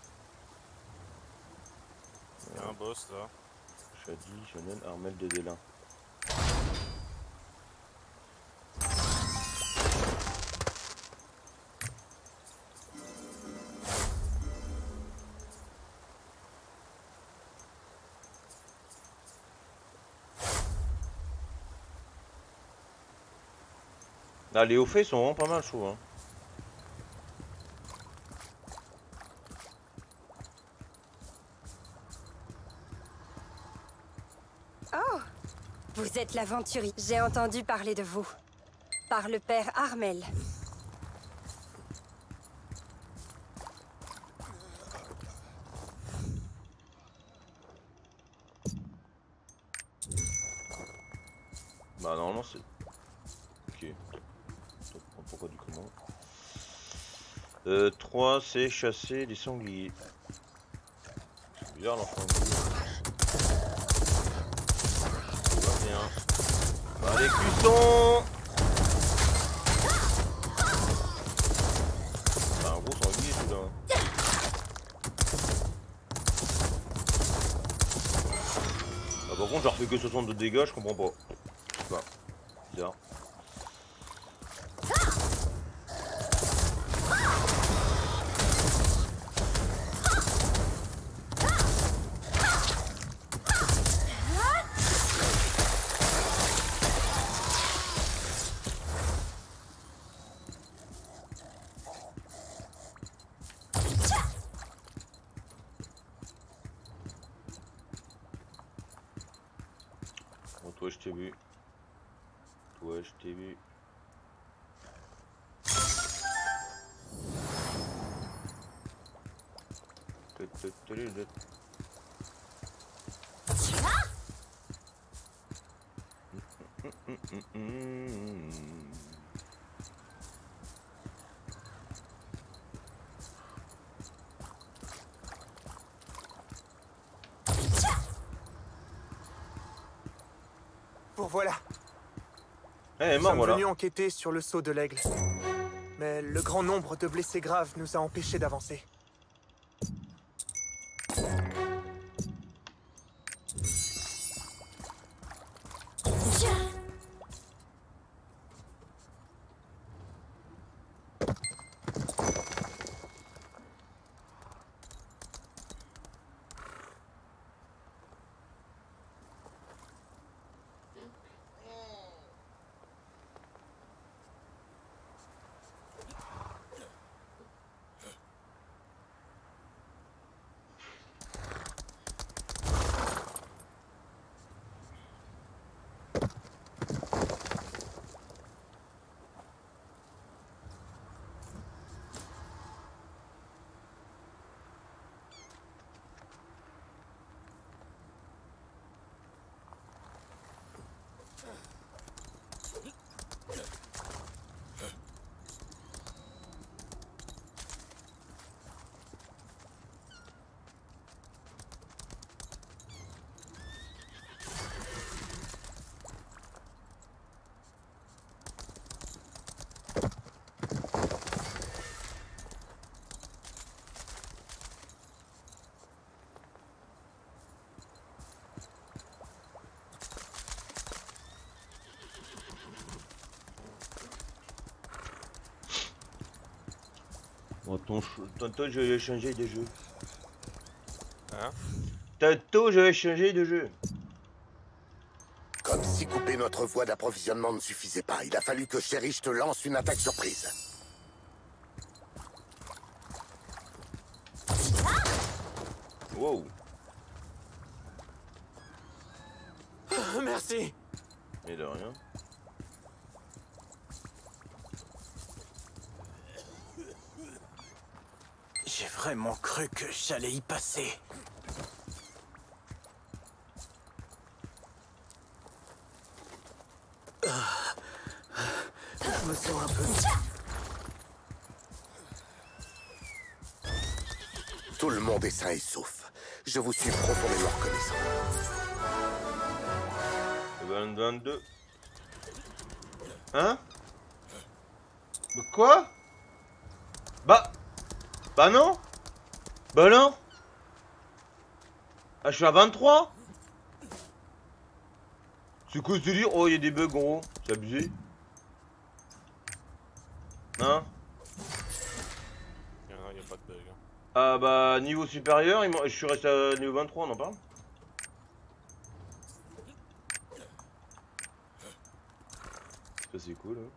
Speaker 2: Il y a un boss là.
Speaker 1: Shadi, Chanel, Armel de Délin. Ah, les hauts faits sont vraiment pas mal chauds hein.
Speaker 15: Oh, vous êtes l'aventurier. J'ai entendu parler de vous. Par le père Armel.
Speaker 1: Bah normalement c'est... Ok. Pourquoi du comment 3 c'est chasser des sangliers. C'est bizarre l'enfant. Bien. Bah les cuissons. C'est un gros sanglier celui-là. Ah, par contre j'ai refait que 60 de dégâts, je comprends pas. Je sais pas. Bizarre. Toi je t'ai vu. Toi je t'ai vu.
Speaker 11: Pour voilà.
Speaker 1: Eh,
Speaker 11: Nous sommes venus enquêter sur le sceau de l'aigle. Mais le grand nombre de blessés graves nous a empêchés d'avancer.
Speaker 1: Bon, tantôt je vais changer de jeu.
Speaker 2: Hein?
Speaker 1: Tantôt je vais changer de jeu.
Speaker 9: Comme si couper notre voie d'approvisionnement ne suffisait pas, il a fallu que Cherish te lance une attaque surprise.
Speaker 1: Wow.
Speaker 11: Merci.
Speaker 1: Et de rien.
Speaker 6: J'ai vraiment cru que j'allais y passer. Je me sens un peu...
Speaker 9: Tout le monde est sain et sauf. Je vous suis profondément reconnaissant.
Speaker 1: 22. Hein? Quoi? Bah non. Bah non. Ah je suis à 23. C'est quoi ce délire? Oh il y a des bugs gros. C'est abusé. Hein?
Speaker 2: Il n'y a pas de bug. Hein.
Speaker 1: Ah bah niveau supérieur, je suis resté à niveau 23, on en parle? Ça c'est cool hein.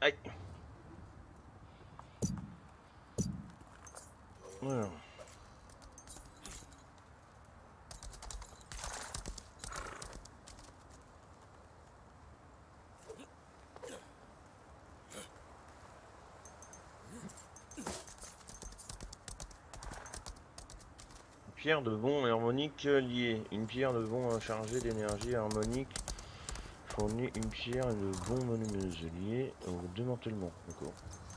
Speaker 1: Aïe. Voilà. Pierre de bond harmonique liée. Une pierre de bond chargée d'énergie harmonique fournit une pierre de bond volumineuse liée au démantèlement. D'accord.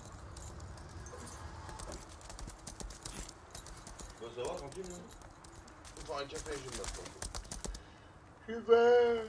Speaker 1: Bon, ça va, tranquille, non? Je vais boire un café, je vais me faire.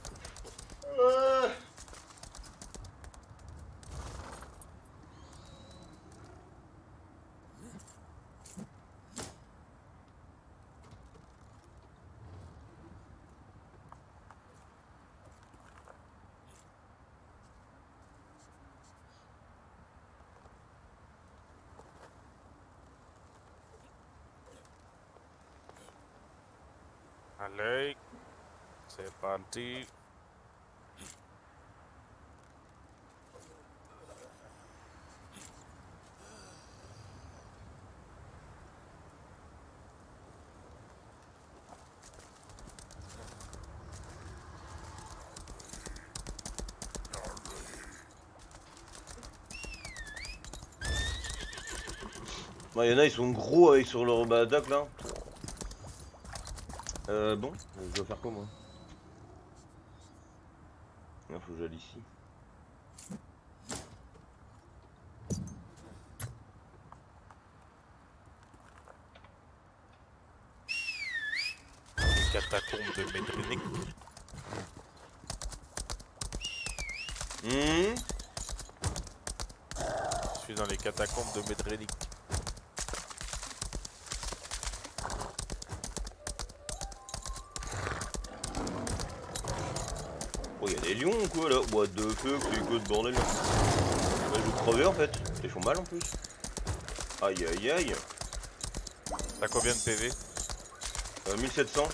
Speaker 2: Allez, c'est parti.
Speaker 1: Bon, y en a, ils sont gros avec sur leur attaque là. Bon, je dois faire quoi moi? Il faut que j'aille ici.
Speaker 2: Les catacombes de Medrenic. Je suis dans les catacombes de Medrenic.
Speaker 1: Oh, y'a des lions ou quoi là? What the fuck, c'est quoi ce bordel là? Je vais crever en fait, ils font mal en plus. Aïe aïe aïe.
Speaker 2: T'as combien de PV?
Speaker 1: 1700.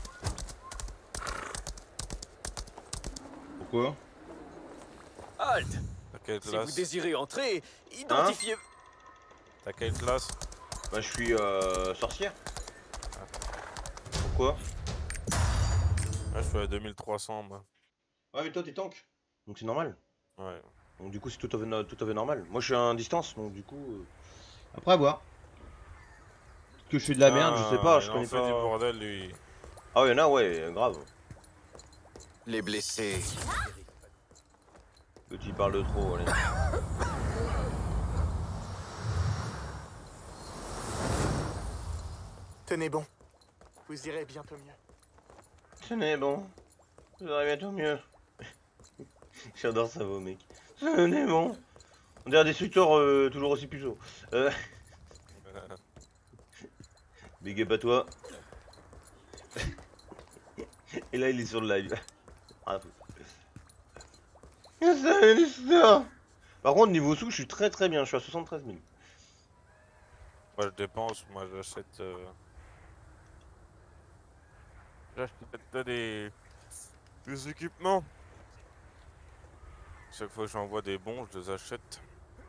Speaker 1: Pourquoi?
Speaker 6: Halt!
Speaker 2: T'as quelle
Speaker 6: Si
Speaker 2: classe?
Speaker 6: vous désirez entrer, identifiez...
Speaker 2: T'as quelle classe?
Speaker 1: Bah je suis sorcière. Pourquoi?
Speaker 2: Ouais, je suis à 2300 moi.
Speaker 1: Ouais mais toi t'es tank, donc c'est normal.
Speaker 2: Ouais.
Speaker 1: Donc du coup c'est tout à fait normal. Moi je suis à distance, donc du coup... Après à voir. Que je fais de la merde, je sais pas, je connais
Speaker 2: fait
Speaker 1: pas...
Speaker 2: du bordel lui.
Speaker 1: Ah y'en a ouais, grave.
Speaker 6: Les blessés...
Speaker 1: Petit parle de trop, allez.
Speaker 11: Tenez bon. Vous irez bientôt mieux.
Speaker 1: Tenez bon. Vous irez bientôt mieux. J'adore ça vos mecs. Tenez bon. On dirait des destructeurs toujours aussi puceaux. Big up à toi. Et là il est sur le live. Ah, par contre niveau sous je suis très bien, je suis à 73 000.
Speaker 2: Moi je dépense, moi j'achète... J'achète des équipements. Chaque fois que j'envoie des bons, je les achète.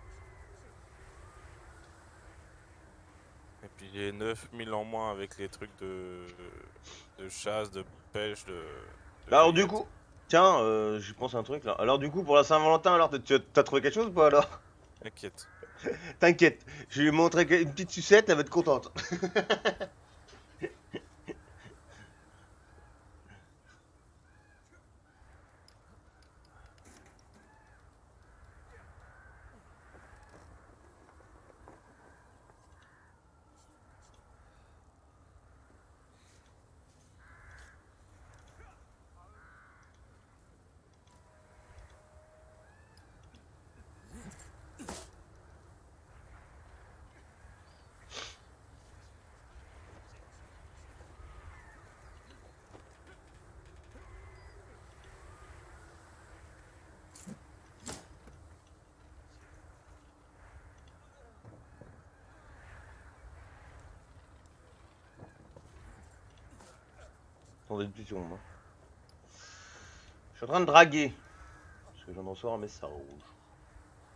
Speaker 2: Et puis j'ai 9000 en moins avec les trucs de chasse, de pêche, de
Speaker 1: Alors du coup, tiens, je pense à un truc là. Alors du coup pour la Saint-Valentin, alors t'as trouvé quelque chose ou pas alors?
Speaker 2: T'inquiète.
Speaker 1: T'inquiète, je vais lui montrer une petite sucette, elle va être contente. Attendez une petite seconde. Hein. Je suis en train de draguer. Parce que je viens de recevoir un message.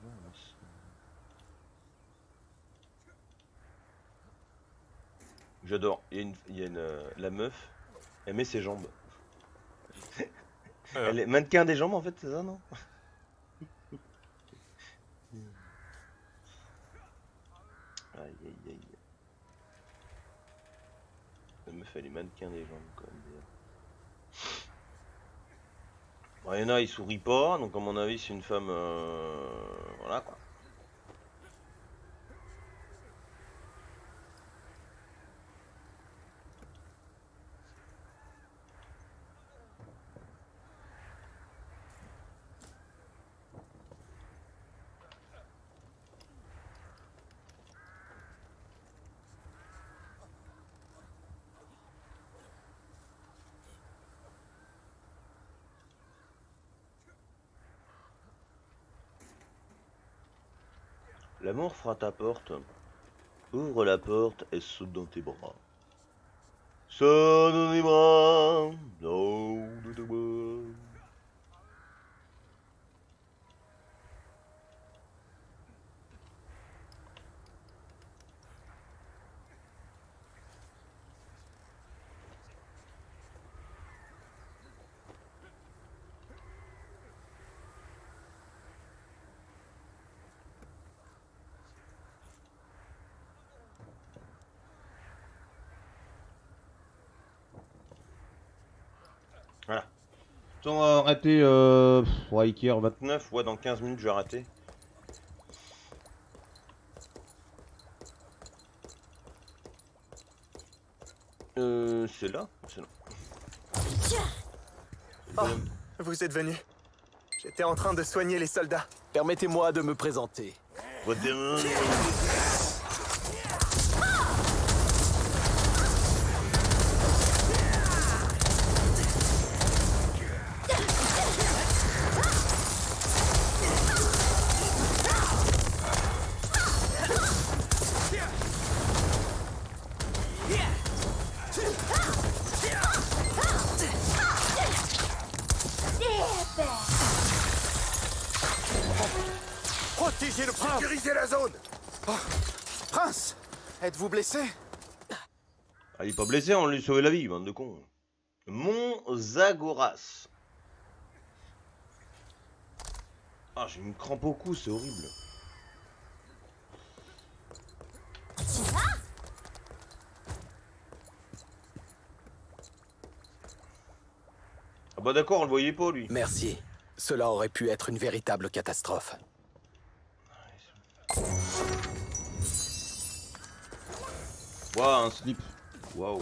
Speaker 1: J'adore. La meuf, elle met ses jambes. Elle est mannequin des jambes en fait, c'est ça, non? Aïe aïe aïe. La meuf elle est mannequin des jambes quand même. Bon, il y en a, il sourit pas, donc à mon avis c'est une femme. Voilà quoi. L'amour frappe ta porte. Ouvre la porte et saute dans tes bras. Saute dans tes bras. Saute dans tes bras. Voilà. On va arrêter Iker 29, ouais dans 15 minutes je vais arrêter. C'est là.
Speaker 11: Oh, vous êtes venu. J'étais en train de soigner les soldats.
Speaker 6: Permettez-moi de me présenter.
Speaker 14: Protégez le prince. Sécurisez la zone.
Speaker 6: Oh. Prince, êtes-vous blessé?
Speaker 1: Ah, il est pas blessé, on lui a sauvé la vie, bande de cons. Mont Zagoras. Ah, j'ai une crampe au cou, c'est horrible. Ah bah d'accord, on le voyait pas lui.
Speaker 6: Merci. Cela aurait pu être une véritable catastrophe.
Speaker 1: Waouh, un slip. Waouh.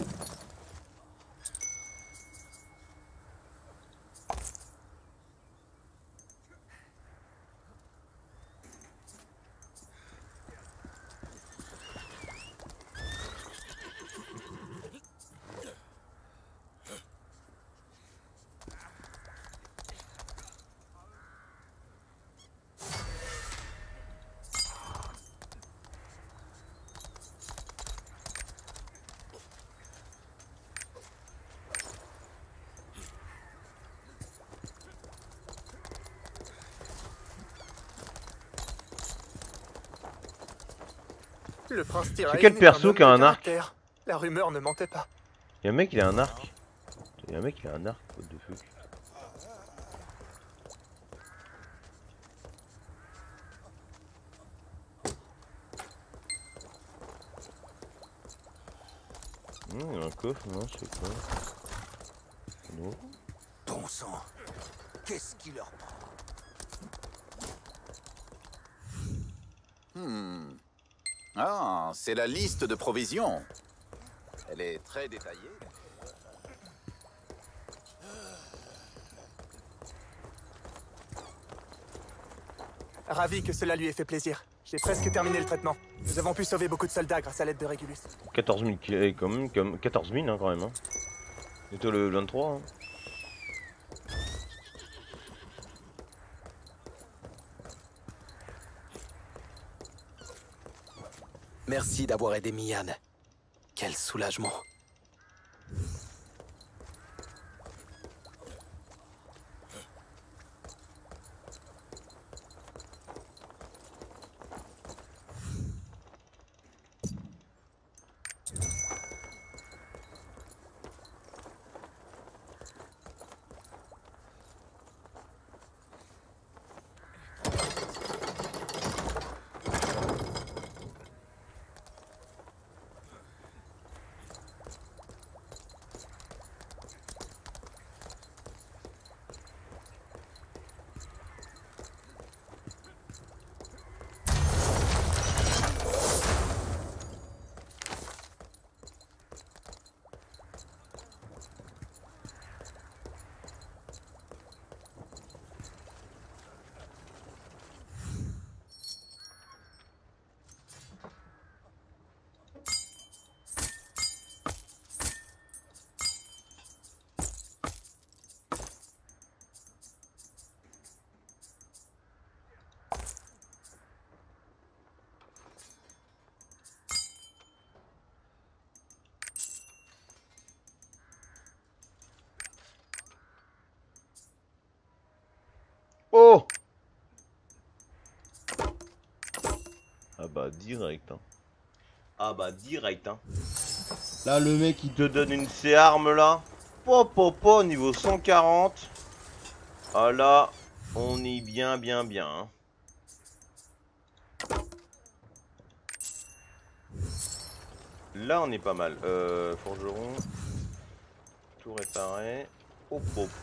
Speaker 11: Le prince Tyraen
Speaker 1: C'est quel perso qui a un arc?
Speaker 11: La rumeur ne mentait pas.
Speaker 1: Y'a un mec, il a un arc. Y'a un mec, il a un arc, what the fuck. Un coffre, non, je sais pas. Non.
Speaker 14: Bon sang, qu'est-ce qui leur prend?
Speaker 12: Ah, c'est la liste de provisions. Elle est très détaillée.
Speaker 11: Ravi que cela lui ait fait plaisir. J'ai presque terminé le traitement. Nous avons pu sauver beaucoup de soldats grâce à l'aide de Régulus.
Speaker 1: 14 000 quand même, 14 000 hein, quand même. Hein. C'était le 23. Hein.
Speaker 6: Merci d'avoir aidé Mian. Quel soulagement.
Speaker 1: bah direct hein. Ah bah direct hein. Là le mec il te donne une C-arme là. Po niveau 140. Ah là on est bien hein. Là on est pas mal. Forgeron. Tout réparé. Hop.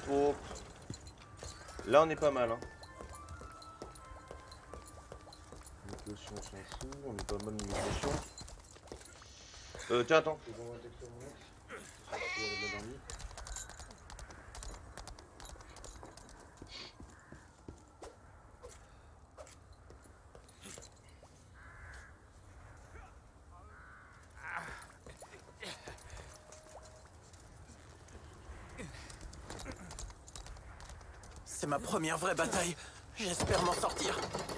Speaker 1: Là on est pas mal hein. Potion on s'en fout, on est pas mal de potion. Tiens attends, je vais envoyer un texte à mon ex.
Speaker 6: C'est ma première vraie bataille. J'espère m'en sortir.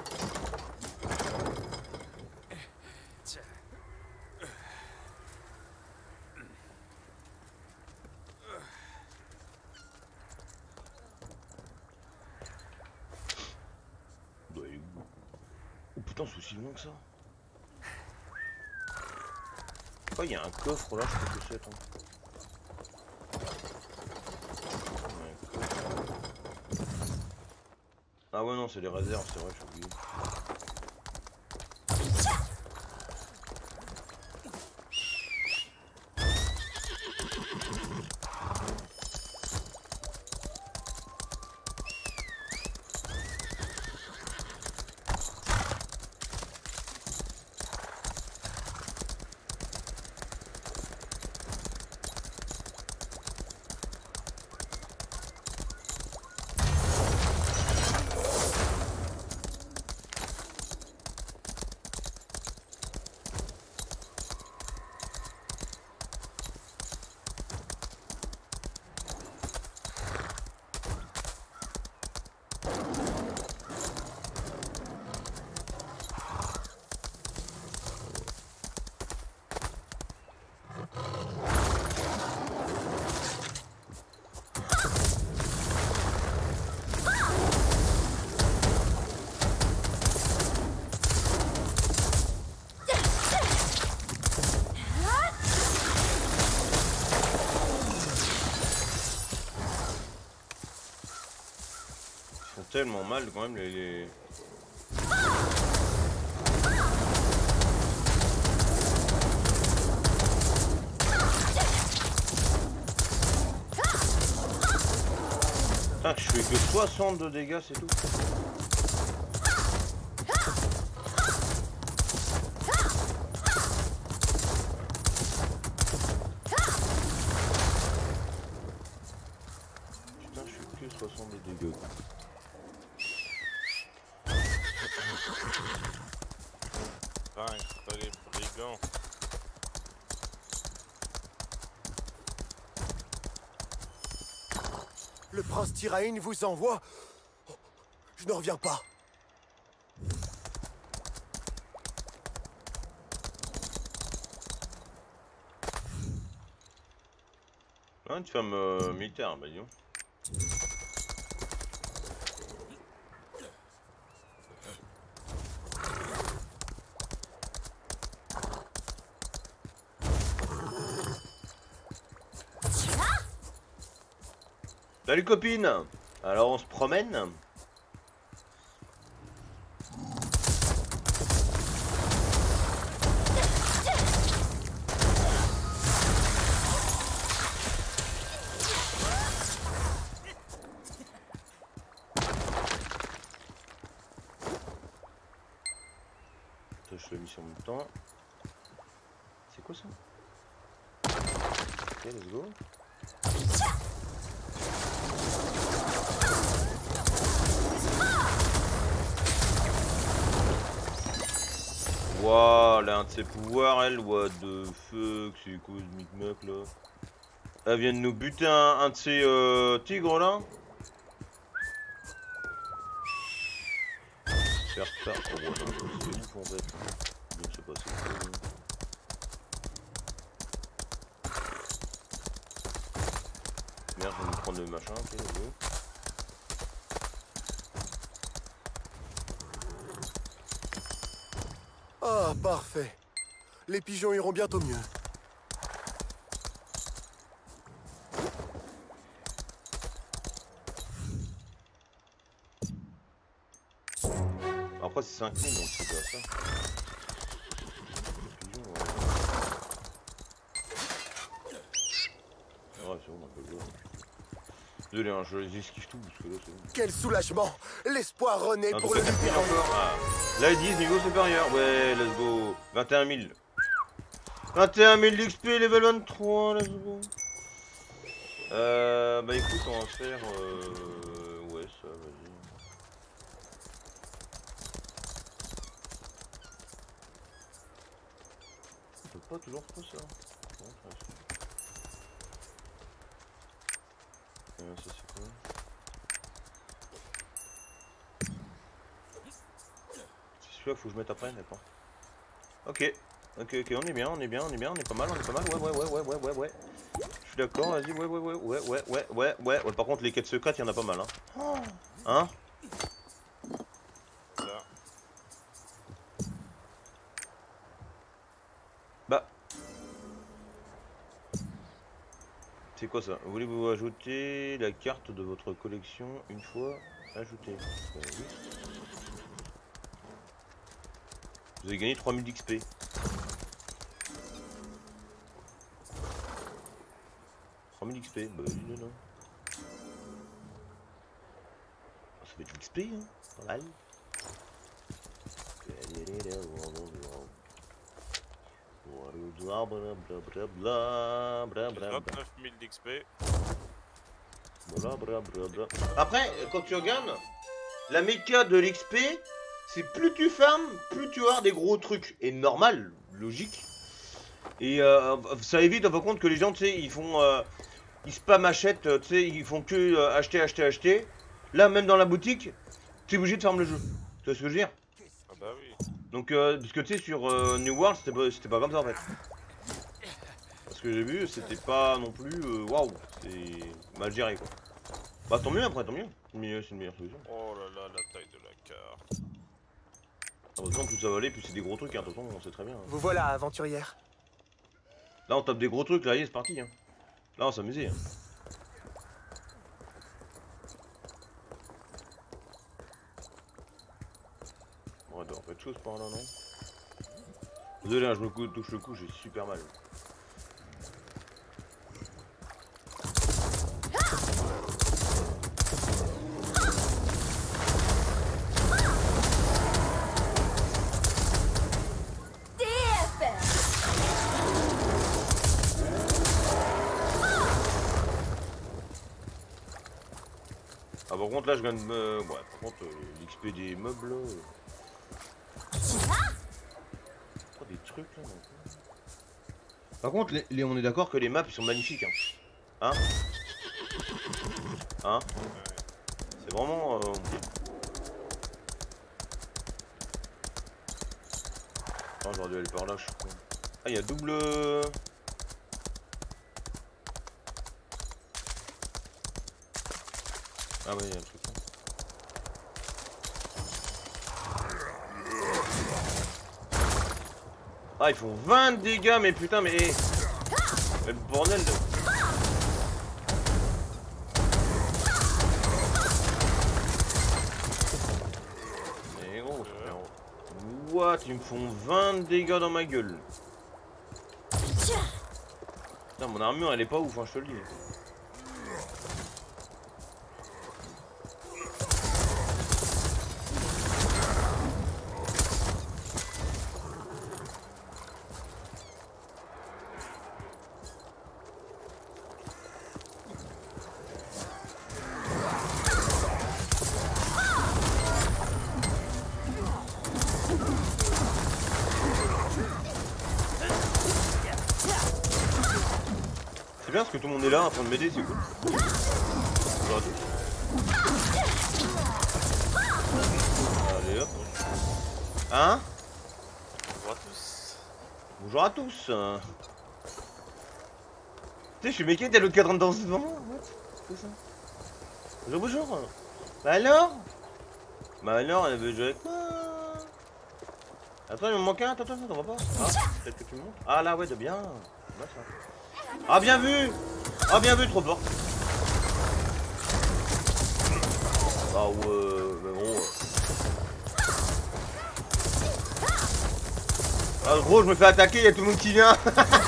Speaker 1: Oh putain, c'est aussi loin que ça. Oh, il y a un coffre là, je sais pas ce que c'est. Attends. Ah ouais non c'est les réserves, c'est vrai, j'ai oublié. Tellement mal quand même les... Putain, je fais que 60 de dégâts, c'est tout. Putain, je fais que 60 de dégâts.
Speaker 2: Pas les brigands.
Speaker 14: Le prince Tyrain vous envoie. Je ne reviens pas.
Speaker 1: Ah, une femme militaire, bah disons. Salut copine. Alors on se promène. Je l'ai mis sur mon temps. C'est quoi ça? Ok, let's go. Waouh, là un de ses pouvoirs, elle, what the fuck, c'est quoi ce micmac là? Elle vient de nous buter un de ces tigres là. Faire ça, oh ouais, non, c'est ouf en fait. Je sais pas, c'est cool. Merde, je vais me prendre le machin, ok, let's go.
Speaker 14: Ah, parfait. Les pigeons iront bientôt mieux.
Speaker 1: Après c'est 5000 donc c'est pas ça. Les pigeons, ouais c'est bon, on a pas le droit. Désolé, hein, je les esquive tout parce que là c'est bon.
Speaker 14: Quel soulagement! L'espoir renaît pour le Hyperion.
Speaker 1: Ah. Là ils disent niveau supérieur. Ouais, let's go. 21 000. 21 000 d'XP, level 23, let's go. Bah écoute, on va faire... Ouais, ça, vas-y. On peut pas toujours faire ça. Bon, ça c'est quoi? C'est celui-là, faut que je mette après, d'accord. Ok. Ok, on est bien, on est pas mal, ouais. Je suis d'accord, vas-y, ouais. Par contre, les quêtes secrètes, il y en a pas mal, hein. Hein? Bah. C'est quoi ça? Voulez-vous ajouter la carte de votre collection une fois ajoutée? Oui. Vous avez gagné 3000 d'XP. XP, bah oui, non. Ça fait du XP, hein, pas mal.
Speaker 2: J'ai 29 000 d'XP.
Speaker 1: Après, quand tu regardes, la méca de l'XP, c'est plus tu farmes, plus tu as des gros trucs. Et normal, logique. Et ça évite, en fin de compte, que les gens, tu sais, ils font... ils spam achètent, tu sais, ils font que acheter. Là, même dans la boutique, tu es obligé de farm le jeu. Tu vois ce que je veux dire?
Speaker 2: Ah bah oui.
Speaker 1: Donc, parce que tu sais, sur New World, c'était pas comme ça en fait. Parce que j'ai vu, c'était pas non plus. Waouh, c'est mal géré quoi. Bah, tant mieux après, tant mieux. C'est une meilleure solution.
Speaker 2: Oh là là, la taille de la carte.
Speaker 1: Heureusement, plus ça va aller, plus c'est des gros trucs, hein. Attention, on sait très bien. Hein.
Speaker 11: Vous voilà, aventurière.
Speaker 1: Là, on tape des gros trucs, là, allez, c'est parti. Hein. Là, on s'amusait. Hein. On va devoir faire de choses par là, non? Désolé, hein, je me touche le cou, j'ai super mal. Ah, par contre là je viens de me... Ouais, par contre l'XP des meubles là... Oh, des trucs là non. Par contre on est d'accord que les maps ils sont magnifiques hein. Hein. C'est vraiment... Oh, j'aurais dû aller par là, je suis con. Ah, il y a double... Ah ouais, il y a un truc là. Ah, ils font 20 dégâts, mais putain, mais... Le bordel de... Mais gros, frérot. What? Ils me font 20 dégâts dans ma gueule. Putain, mon armure, elle est pas ouf, hein, je te le dis. C'est bien parce que tout le monde est là en train de m'aider, c'est cool. Bonjour à tous. Allez hop. Hein?
Speaker 2: Bonjour à tous.
Speaker 1: Bonjour à tous. Tu sais, je suis méqué, t'as l'autre cadran de danse devant moi. C'est ça. Bonjour, bonjour. Bah alors? Bah alors, elle veut jouer avec moi. Attends, il me manque un, attends, on va pas. Ah, peut-être que tu me montres. Ah là, ouais, de bien. Là, ça. Ah, bien vu. Ah, bien vu, trop fort. Ah ouais, mais bon. Ah, gros, je me fais attaquer, il y a tout le monde qui vient.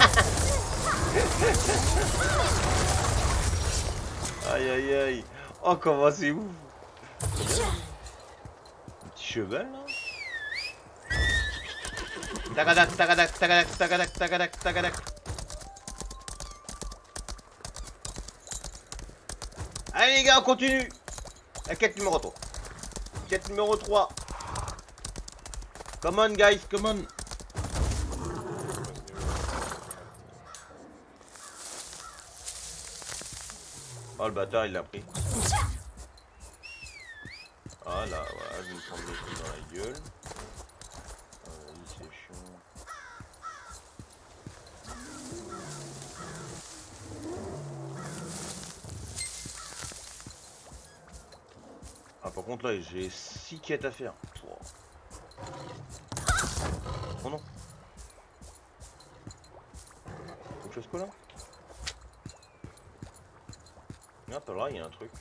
Speaker 1: Aïe aïe aïe. Oh, comment c'est ouf. Un petit cheval là. Tagadak, tagadak, tagadak, tagadak, tagadak, tagadak. Allez les gars, on continue. La quête numéro 3. Quête numéro 3. Come on guys, come on. Oh le bâtard il l'a pris. Ah là, voilà, je vais me prendre le truc dans la gueule. Ah, vas-y, c'est chiant. Ah par contre là j'ai 6 quêtes à faire. Oh non. Faut que je fasse quoi là? Ah pas là, il y a un truc.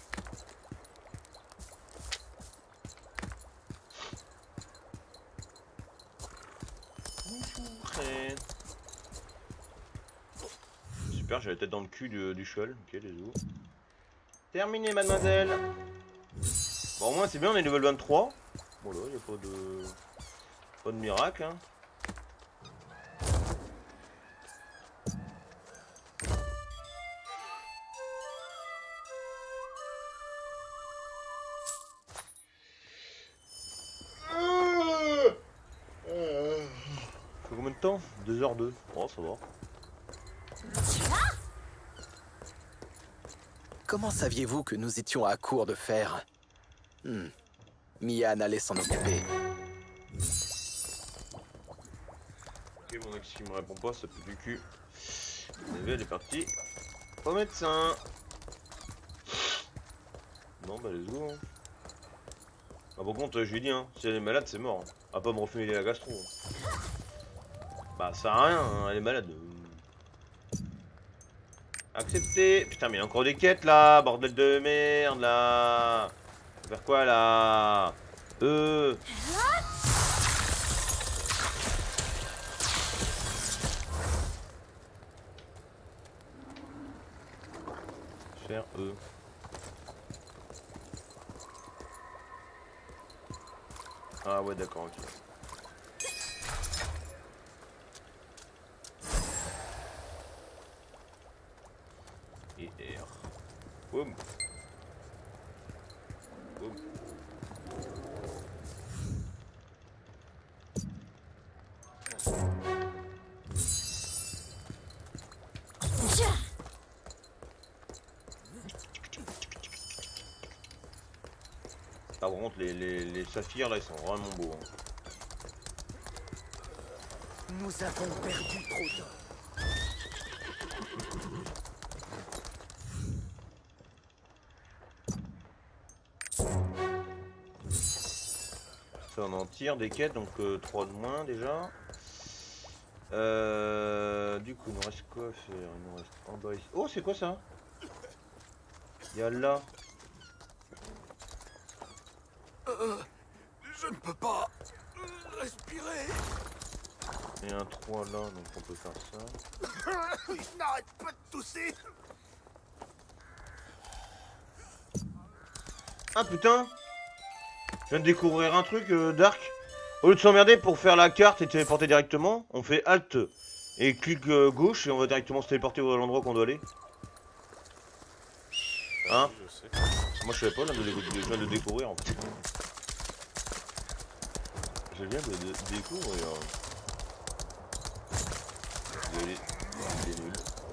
Speaker 1: Super, j'ai la tête dans le cul du cheval. Ok, les os. Terminé, mademoiselle. Bon, au moins, c'est bien, on est level 23. Bon, là, il n'y a pas de miracle. Hein. Combien de temps? 2h02. Oh, ça va.
Speaker 16: Comment saviez-vous que nous étions à court de fer? Mian allait s'en occuper.
Speaker 1: Ok, mon ex qui me répond pas, ça pue du cul. Elle est partie au médecin. Non, bah les os. Hein. Ah, par contre, je lui dis, hein, si elle est malade, c'est mort. Hein. À pas me refumer la gastro. Hein. Bah, ça sert à rien, hein, elle est malade. Accepté. Putain, mais il y a encore des quêtes là, bordel de merde là. Faut faire quoi là? Faire Ah ouais, d'accord, ok. Et R. Boum. Boum. Par contre, les saphirs là, ils sont vraiment beaux. Hein.
Speaker 7: Nous avons perdu trop d'hommes.
Speaker 1: Ça on en tire des quêtes, donc 3 de moins déjà. Du coup, il nous reste quoi à faire? Il nous reste en bas ici. Oh, c'est quoi ça? Il y a là.
Speaker 14: Je ne peux pas respirer.
Speaker 1: Il y a un 3 là, donc on peut faire ça.
Speaker 14: Je n'arrête pas de tousser.
Speaker 1: Ah putain! Je viens de découvrir un truc, Dark. Au lieu de s'emmerder pour faire la carte et téléporter directement, on fait Alt et clic gauche et on va directement se téléporter à l'endroit qu'on doit aller. Hein? Moi je savais pas, là, je viens de découvrir en fait. Je viens de découvrir. Il est nul.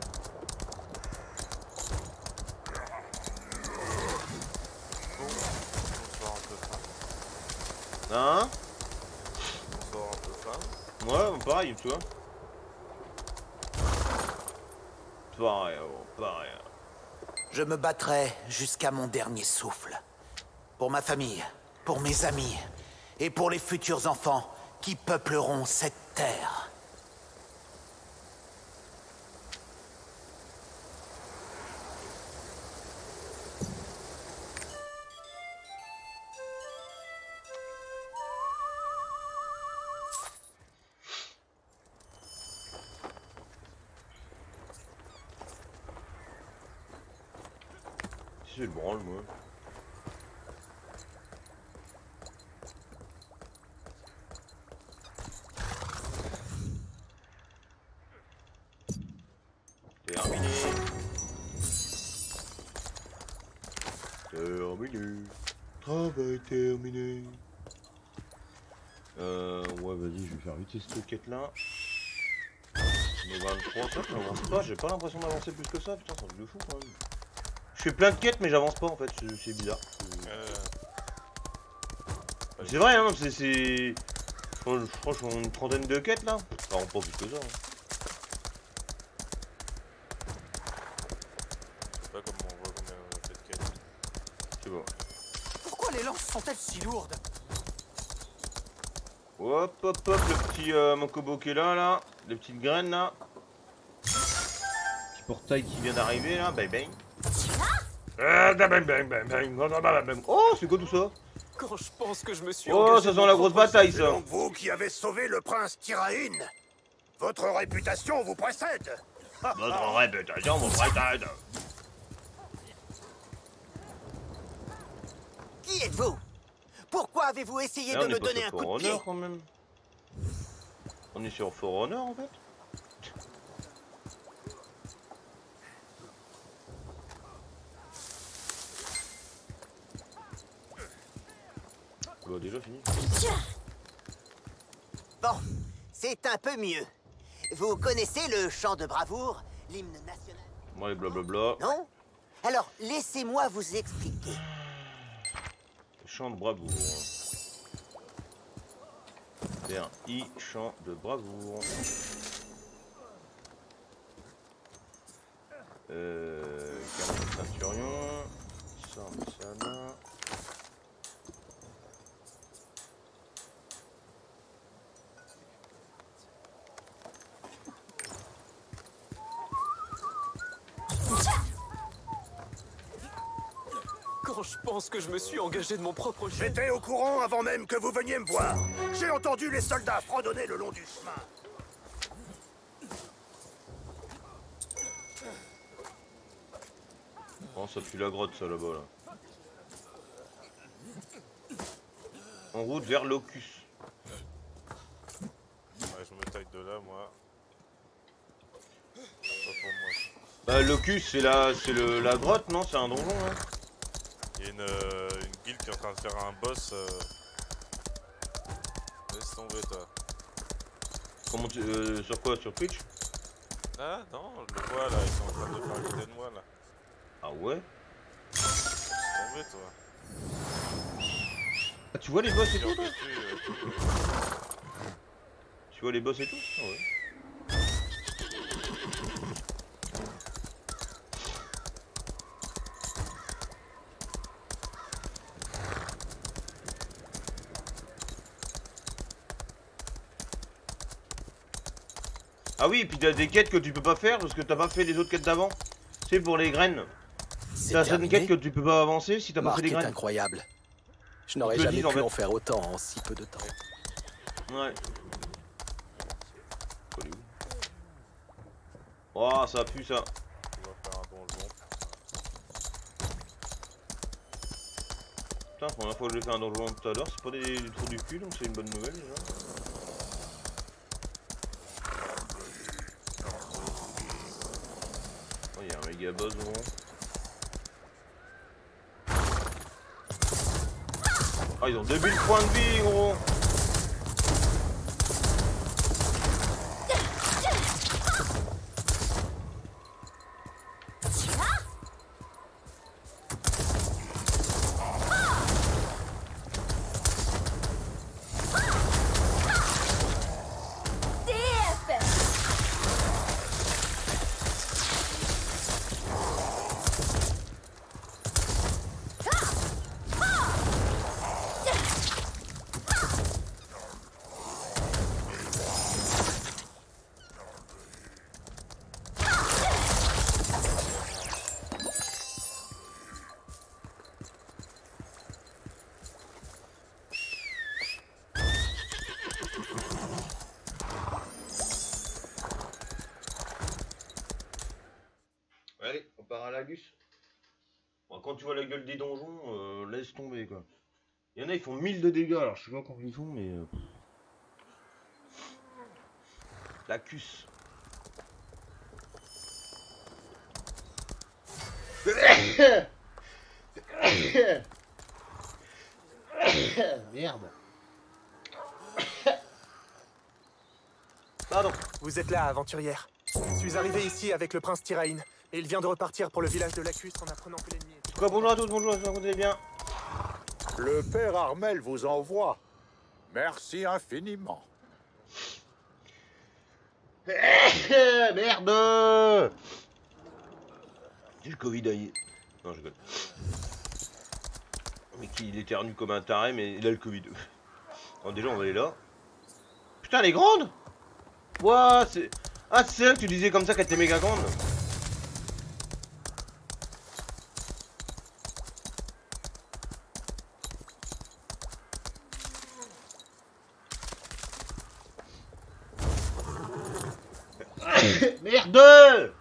Speaker 1: Hein? Ouais, pareil, tu vois. Pareil, pareil.
Speaker 6: Je me battrai jusqu'à mon dernier souffle. Pour ma famille, pour mes amis, et pour les futurs enfants
Speaker 16: qui peupleront cette terre.
Speaker 1: C'est le branle, moi. Terminé. Terminé. Travail terminé. Ouais, vas-y, je vais faire vite cette quête là. Mais 23, ça, j'avance pas, j'ai pas l'impression d'avancer plus que ça, putain, c'est un truc de fou quand même. Je fais plein de quêtes mais j'avance pas en fait, c'est bizarre. C'est vrai hein, c'est... Je crois que je fais une trentaine de quêtes là. Enfin pas plus que ça. Hein.
Speaker 2: Je sais pas comment on voit combien on fait de quêtes.
Speaker 1: C'est bon.
Speaker 16: Pourquoi les lances sont-elles si lourdes?
Speaker 1: Hop hop hop, le petit Mokobo qui est là, les petites graines là. Petit portail qui vient d'arriver là, bang bang. Oh, c'est quoi tout ça?
Speaker 11: Quand je pense que je me suis
Speaker 1: Oh, ça sent la grosse bataille ça.
Speaker 14: Donc vous qui avez sauvé le prince Tyrain, votre réputation vous précède.
Speaker 1: Votre réputation vous précède.
Speaker 16: Qui êtes-vous? Pourquoi avez-vous essayé de me donner un coup de pied?
Speaker 1: Quand même. On est sur For Honor en fait. Bon, déjà fini.
Speaker 16: Bon, c'est un peu mieux. Vous connaissez le chant de bravoure, l'hymne national?
Speaker 1: Ouais, blablabla.
Speaker 16: Non? Alors, laissez-moi vous expliquer.
Speaker 1: Chant de bravoure. Vers I, chant de bravoure. Carte de Ceinturion. Ça, on met ça là.
Speaker 11: Quand je pense que je me suis engagé de mon propre jeu.
Speaker 14: J'étais au courant avant même que vous veniez me voir. J'ai entendu les soldats fredonner le long du chemin.
Speaker 1: Oh, ça pue la grotte ça là-bas là. En route vers Locus.
Speaker 2: Ouais, je me taille de là, moi. Pas pour moi.
Speaker 1: Bah, Locus, c'est la grotte, non? C'est un donjon, hein?
Speaker 2: Il y a une guilde qui est en train de faire un boss. Laisse tomber, toi.
Speaker 1: Comment tu. Sur quoi? Sur Twitch?
Speaker 2: Ah non, je le vois là, ils sont en train de le faire à côté de moi là.
Speaker 1: Ah ouais?
Speaker 2: Laisse tomber, toi.
Speaker 1: Ah, tu vois les boss et tout, toi? Tu vois les boss et tout? Ah ouais. Ah oui, et puis t'as des quêtes que tu peux pas faire parce que t'as pas fait les autres quêtes d'avant. C'est pour les graines. T'as certaines quêtes que tu peux pas avancer si t'as pas fait les graines.
Speaker 16: Incroyable. Je n'aurais jamais pu en faire autant en si peu de temps.
Speaker 1: Ouais. Oh, ça pue ça.
Speaker 2: On va faire un donjon.
Speaker 1: Putain, la première fois que j'ai fait un donjon tout à l'heure, c'est pas des trous du cul, donc c'est une bonne nouvelle déjà. Oh, il y a un méga boss gros. Ah, ils ont 2000 points de vie gros. Lagus. Bon, quand tu vois la gueule des donjons, laisse tomber quoi. Il y en a, ils font 1000 de dégâts, alors je sais pas combien ils font, mais... Lacus. Merde. Pardon.
Speaker 11: Vous êtes là, aventurière. Je suis arrivé ici avec le prince Tyrain, et il vient de repartir pour le village de Lacus en apprenant que l'ennemi est...
Speaker 1: Quoi, bonjour à tous, bonjour, j'espère que vous allez bien.
Speaker 17: Le père Armel vous envoie. Merci infiniment.
Speaker 1: Merde. J'ai le Covid aïe. Non, je rigole. Mais qu'il éternue comme un taré, mais il a le Covid. Alors déjà, on va aller là. Putain, elle est grande. Ouah, c'est... Ah, c'est elle que tu disais comme ça qu'elle était méga grande. Merde.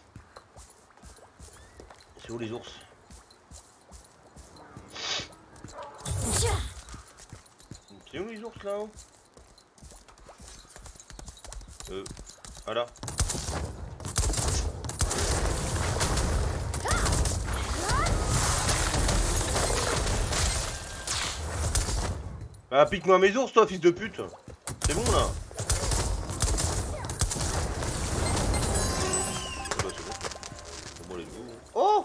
Speaker 1: C'est où les ours? C'est où les ours là-haut? Voilà. Bah pique-moi mes ours toi, fils de pute. C'est bon là. Oh!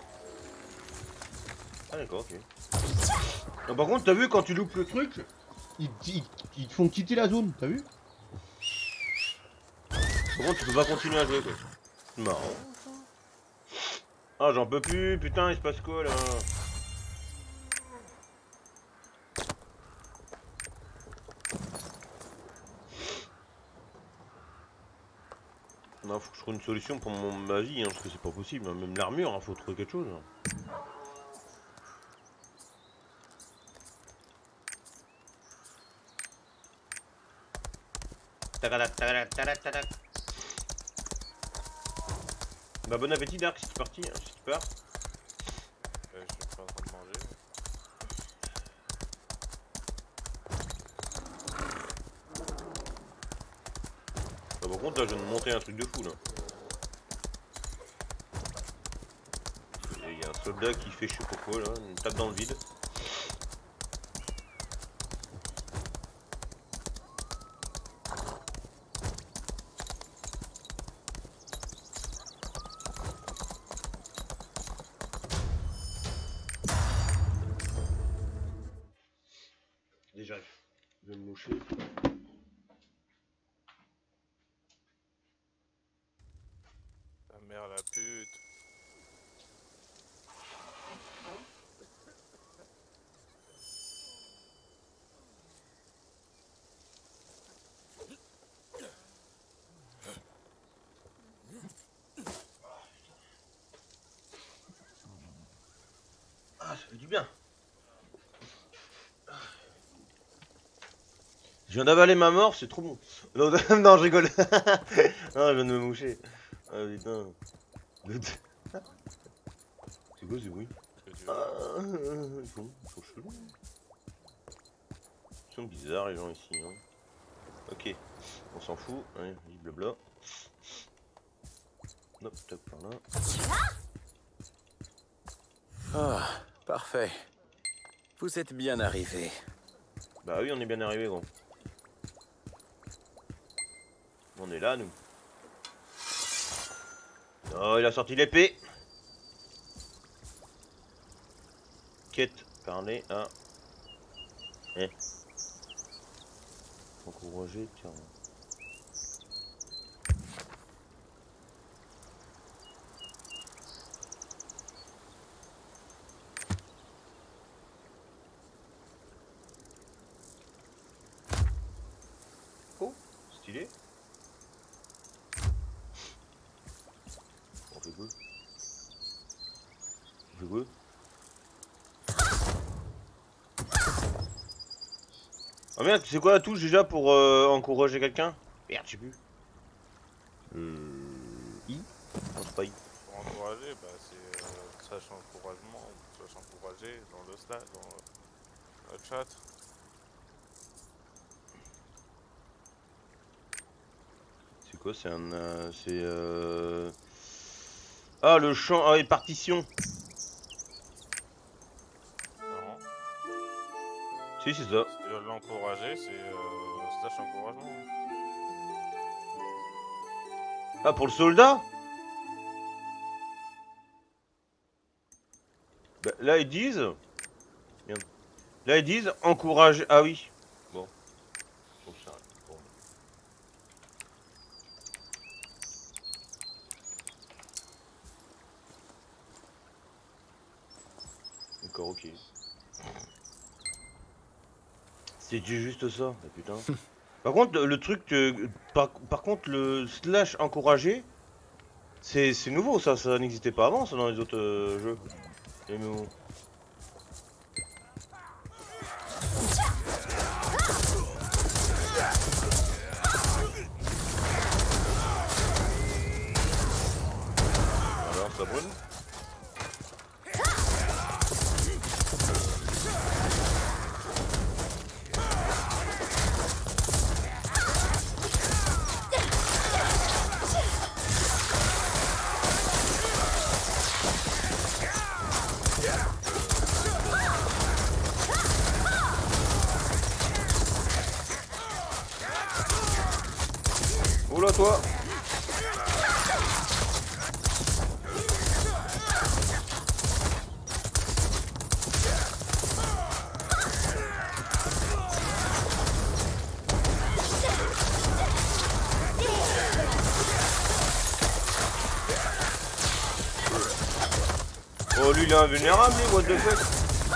Speaker 1: Ah d'accord, ok. Ah, par contre, t'as vu quand tu loupes le truc, ils te font quitter la zone, t'as vu? Par contre, tu peux pas continuer à jouer quoi. C'est marrant. Ah, j'en peux plus, putain, il se passe quoi là? Non, faut que je trouve une solution pour ma vie, hein, parce que c'est pas possible, hein. Même l'armure, hein, faut trouver quelque chose. Hein. Bah bon appétit Dark, c'est parti, hein, si tu pars.
Speaker 2: Je suis pas en train de manger.
Speaker 1: Bah, par contre là je viens de monter un truc de fou là. Il y a un soldat qui fait je sais pas quoi là, une tape dans le vide. Déjà, je vais me moucher.
Speaker 2: Ta mère la pute.
Speaker 1: Ah, ça fait du bien. Je viens d'avaler ma mort, c'est trop bon. Non, non, je rigole. Non, je viens de me moucher. Ah putain. C'est quoi ce bruit? Ils sont chelous. Ils sont bizarres les gens ici. Hein. Ok, on s'en fout. Allez, blabla. Hop, tac par là.
Speaker 6: Ah, parfait. Vous êtes bien arrivé.
Speaker 1: Bah oui, on est bien arrivé, gros. On est là, nous. Oh, il a sorti l'épée. Quête, parler à... Encourager, tiens. Oh, stylé. On fait quoi? On fait quoi? Oh merde, c'est quoi la touche déjà pour encourager quelqu'un? Merde, je sais plus. I? Non, c'est pas I.
Speaker 2: Pour encourager, encourager, bah c'est slash encouragement ou slash encourager dans le slash, dans le chat.
Speaker 1: C'est quoi? C'est un... Ah, le champ... Ah, les partitions.
Speaker 2: Non.
Speaker 1: Si, c'est ça.
Speaker 2: Si tu veux l'encourager, c'est slash encouragement.
Speaker 1: Ah, pour le soldat? Bah, là, ils disent... Merde. Là, ils disent encourager... Ah oui. Bon. Bon, ça... Bon. D'accord, ok. C'est juste ça, ah, putain. Par contre, le truc que... Par contre, le slash encouragé, c'est nouveau, ça n'existait pas avant, ça, dans les autres jeux. MMO. Alors, ça brûle. Oula toi. Oh lui il est invulnérable lui, what the fuck.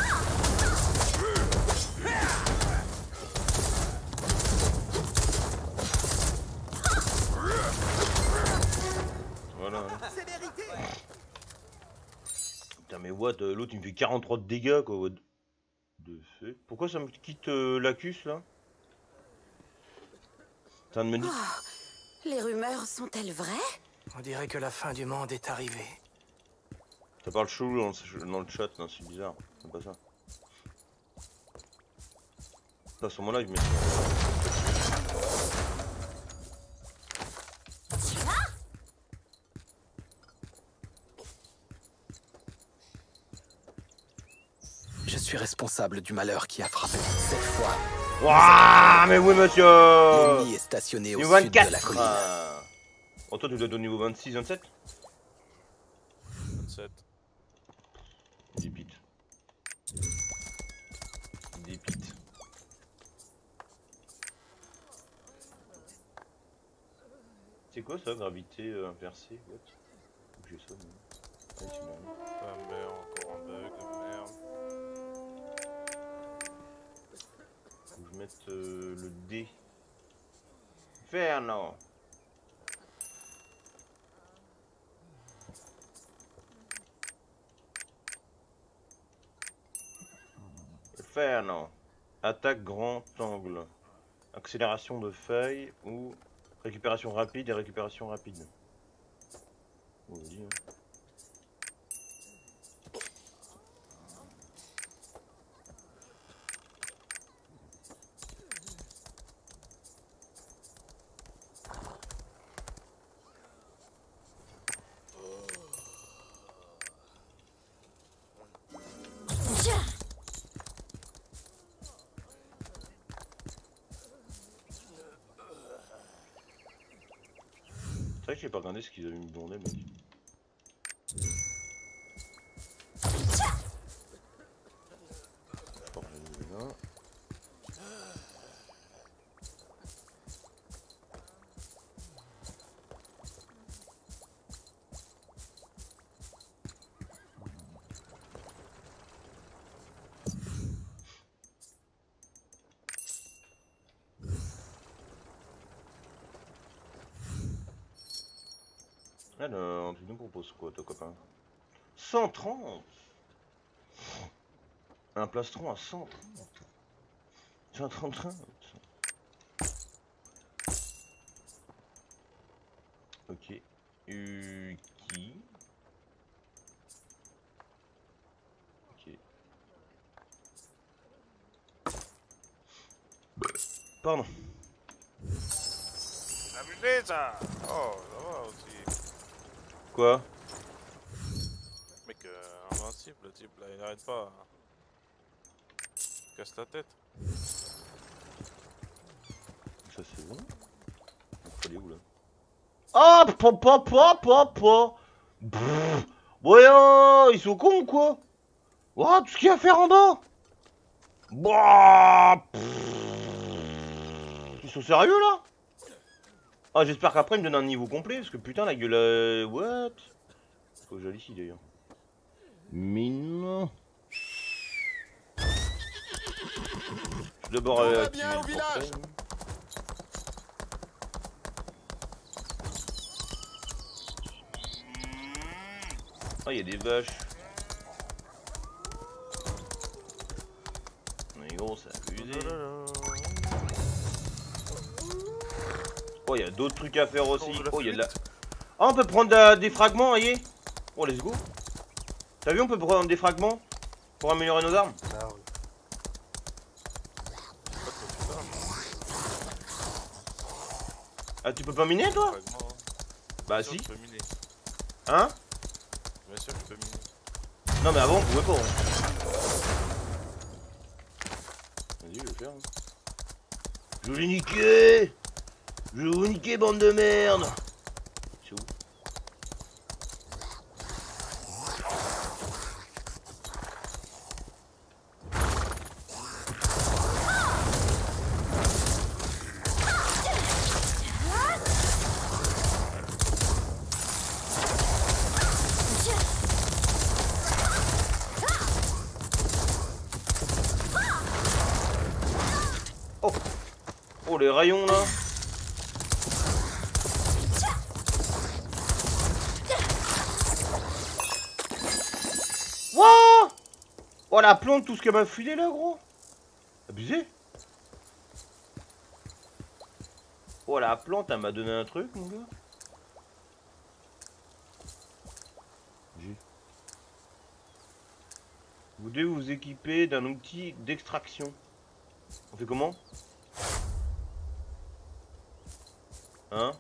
Speaker 1: Putain mais what, l'autre il me fait 43 de dégâts quoi, what de fait. Pourquoi ça me quitte Lacus là? T'as de me dire...
Speaker 10: Les rumeurs sont-elles vraies?
Speaker 11: On dirait que la fin du monde est arrivée.
Speaker 1: Ça parle chelou dans le chat, c'est bizarre, c'est pas ça. À ce moment-là, je mets...
Speaker 18: Je suis responsable du malheur qui a frappé cette fois.
Speaker 1: Wouah, mais oui monsieur.
Speaker 18: L'ennemi est stationné au
Speaker 1: niveau
Speaker 18: sud
Speaker 1: 24.
Speaker 18: de la colline.
Speaker 1: Oh toi tu dois être au niveau 26, 27
Speaker 2: 27.
Speaker 1: Dépite. Dépite. C'est quoi ça, gravité inversée? What? J'ai ça, mais... Ouais,
Speaker 2: ah merde, encore un bug, merde.
Speaker 1: Faut que je mette le D. Inferno. Inferno. Attaque grand angle. Accélération de feuille ou récupération rapide et récupération rapide. Oh, vas-y, hein. C'est vrai que j'ai pas regardé ce qu'ils avaient mis dans les mec. Alors, tu nous proposes quoi, toi, copain? 130. Un plastron à 130. 130. Ok. Uki. Pardon.
Speaker 2: Abusé ça. Oh, ça va aussi.
Speaker 1: Quoi?
Speaker 2: Mec, invincible le type là, il n'arrête pas. Il casse la tête.
Speaker 1: Ça c'est bon. Il fallait où là? Ah, papa. Voyons, ils sont cons ou quoi? Ouah, tout ce qu'il y a à faire en bas. Bah, ils sont sérieux là? Ah, j'espère qu'après ils me donnent un niveau complet parce que putain la gueule. What? Faut que j'aille ici d'ailleurs. Mine. Je vais d'abord activer le portail. Ah, il y a des vaches. Mais gros, c'est abusé. Oh, il y a d'autres trucs à faire aussi. Oh, il y a de la... Ah, on peut prendre des fragments, voyez. Oh, let's go. T'as vu, on peut prendre des fragments pour améliorer nos armes. Ah, tu peux pas miner, toi? Bah, si. Hein?
Speaker 2: Bien sûr que je peux miner.
Speaker 1: Non mais avant on pouvait pas. Vas-y, je vais le faire. Je l'ai niqué. Je vais vous niquer, bande de merde. C'est où? Oh les rayons là. Wouah. Oh la plante, tout ce qu'elle m'a filé là gros. Abusé. Oh la plante, elle m'a donné un truc mon gars. Vous devez vous équiper d'un outil d'extraction. On fait comment? Hein?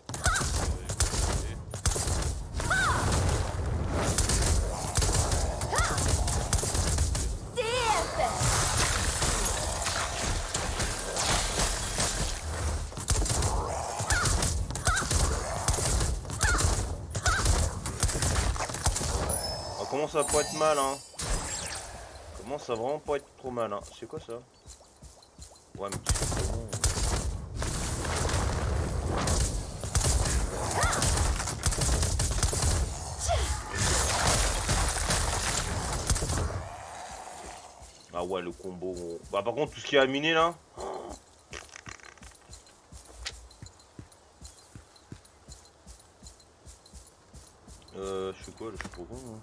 Speaker 1: Oh, comment ça va pas être mal hein? Comment ça va vraiment pas être trop mal hein? C'est quoi ça? Ouais mais tu fais comment? Ah ouais le combo. Bah par contre tout ce qui est à miner là. Je fais quoi là? Je suis trop con hein.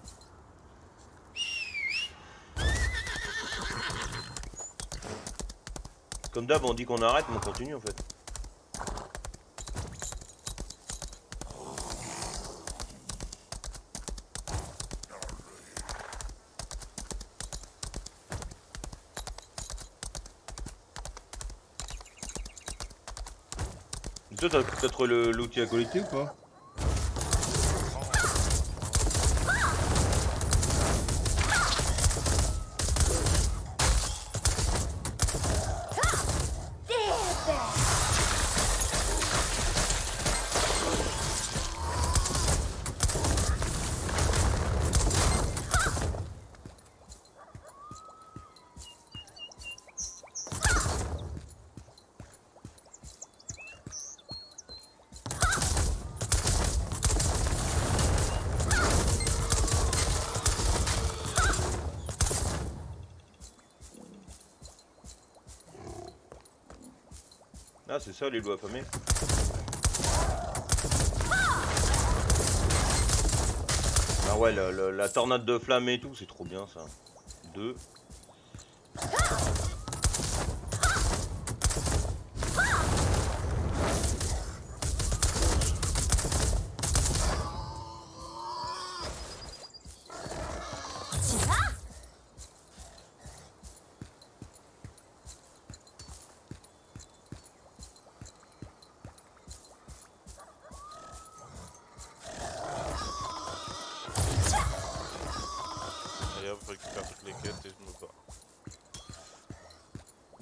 Speaker 1: Comme d'hab on dit qu'on arrête mais on continue en fait. Toi t'as peut-être l'outil à collecter ou pas? Ah c'est ça les loups affamés. Ah ouais la tornade de flammes et tout c'est trop bien ça. 2.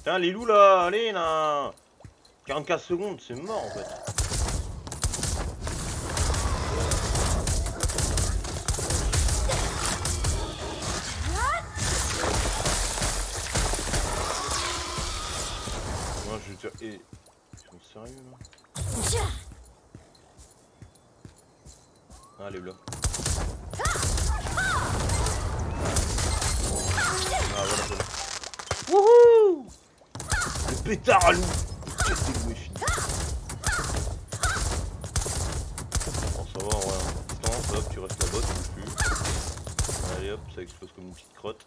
Speaker 1: Putain, les loups là, allez là. 44 secondes, c'est mort en fait. Moi je vais dire. Ils sont sérieux là? Ah les bleus. Ah voilà c'est bon. Wouhou! Le pétard à loup! Qu'est-ce que c'est fini? Bon ça va en vrai, distance, hop tu restes là-bas, tu bouges plus. Allez hop, ça explose comme une petite crotte.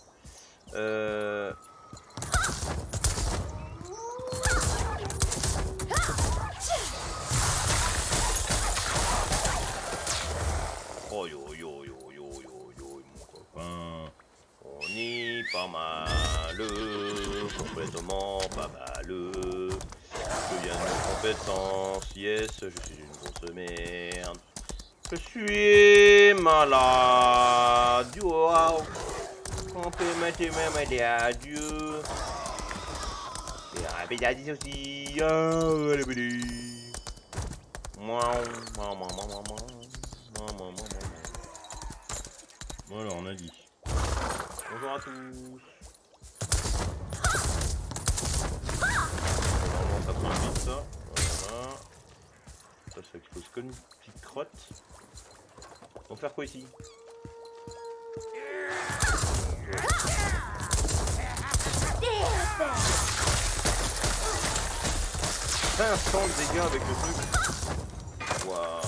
Speaker 1: Oh yo yo yo yo yo yo mon copain, on est pas mal, complètement pas mal. Je viens de compétence, yes, je suis une grosse merde. Je suis malade, wow. On peut mettre même des adieux. Et rapide à 10 aussi. Voilà, on a dit. Bonjour à tous. Normalement, ça prend vite ça. Voilà. Ça explose comme une petite crotte. On va faire quoi ici? 500 de dégâts avec le truc. What?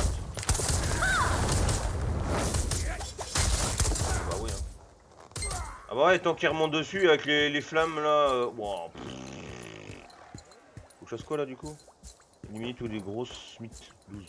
Speaker 1: Bah oui hein. Ah bah ouais, tant qu'il remonte dessus avec les flammes là, wow. Faut que je fasse quoi là du coup? Éliminer tous les grosses Smith 12.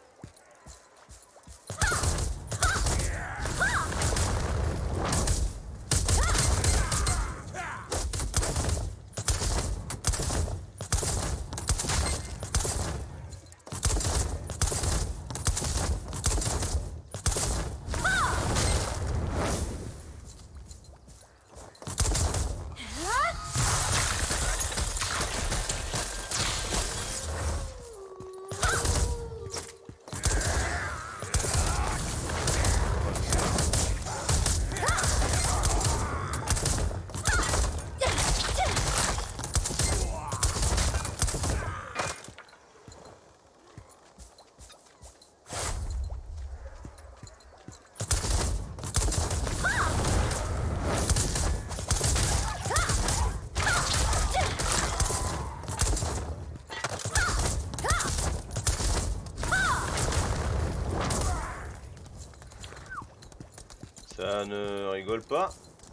Speaker 1: Ça ne rigole pas.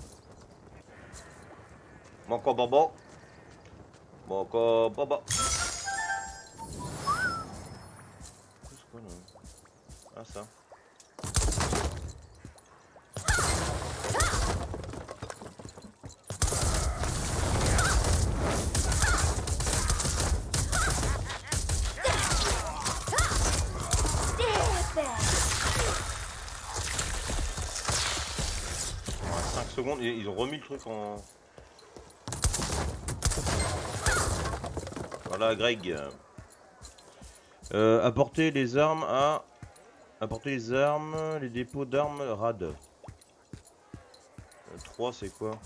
Speaker 1: Manco bobo. Manco bobo. C'est quoi là? Ah ça. Secondes, ils ont remis le truc en... Voilà Greg. Apporter les armes à... Apporter les armes, les dépôts d'armes RAD. 3 c'est quoi?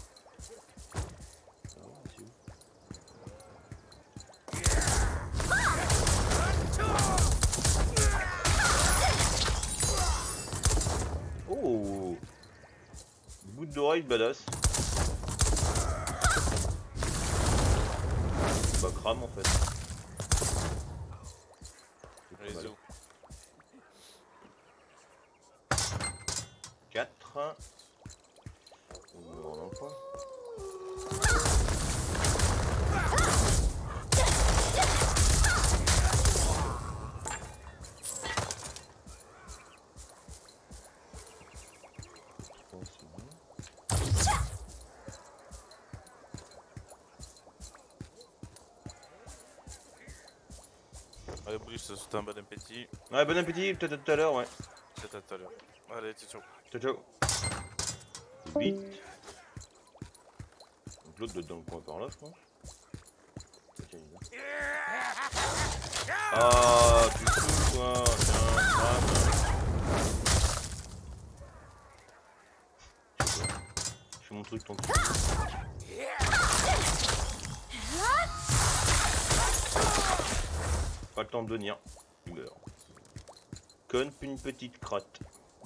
Speaker 1: Oh, bout d'oreille badass. Bah crame en fait.
Speaker 2: Réseau.
Speaker 1: 4. On me rend un point.
Speaker 2: Allez Bruce, c'était un bon appétit.
Speaker 1: Ouais, bon appétit, peut-être à tout à l'heure, ouais.
Speaker 2: Peut-être à tout à l'heure. Allez, ciao ciao.
Speaker 1: Ciao ciao. Vite. l'autre doit être dans le coin par là, je pense. Ah, tu fous quoi? Tiens, je fais mon truc tant pis. Pas le temps de venir. Il meurt. Conne puis une petite crotte.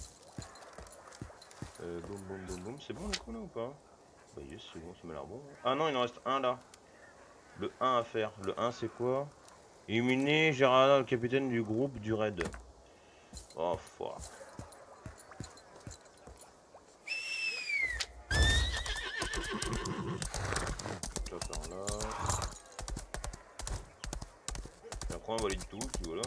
Speaker 1: Boum boum boum boum. C'est bon le coup là ou pas? Bah yes, c'est bon, ça m'a l'air bon. Ah non, il en reste un là. Le 1 à faire. Le 1 c'est quoi? Éliminer Gérard, le capitaine du groupe du raid. Oh fuck. Ça par là. Et après on valide tout, puis voilà.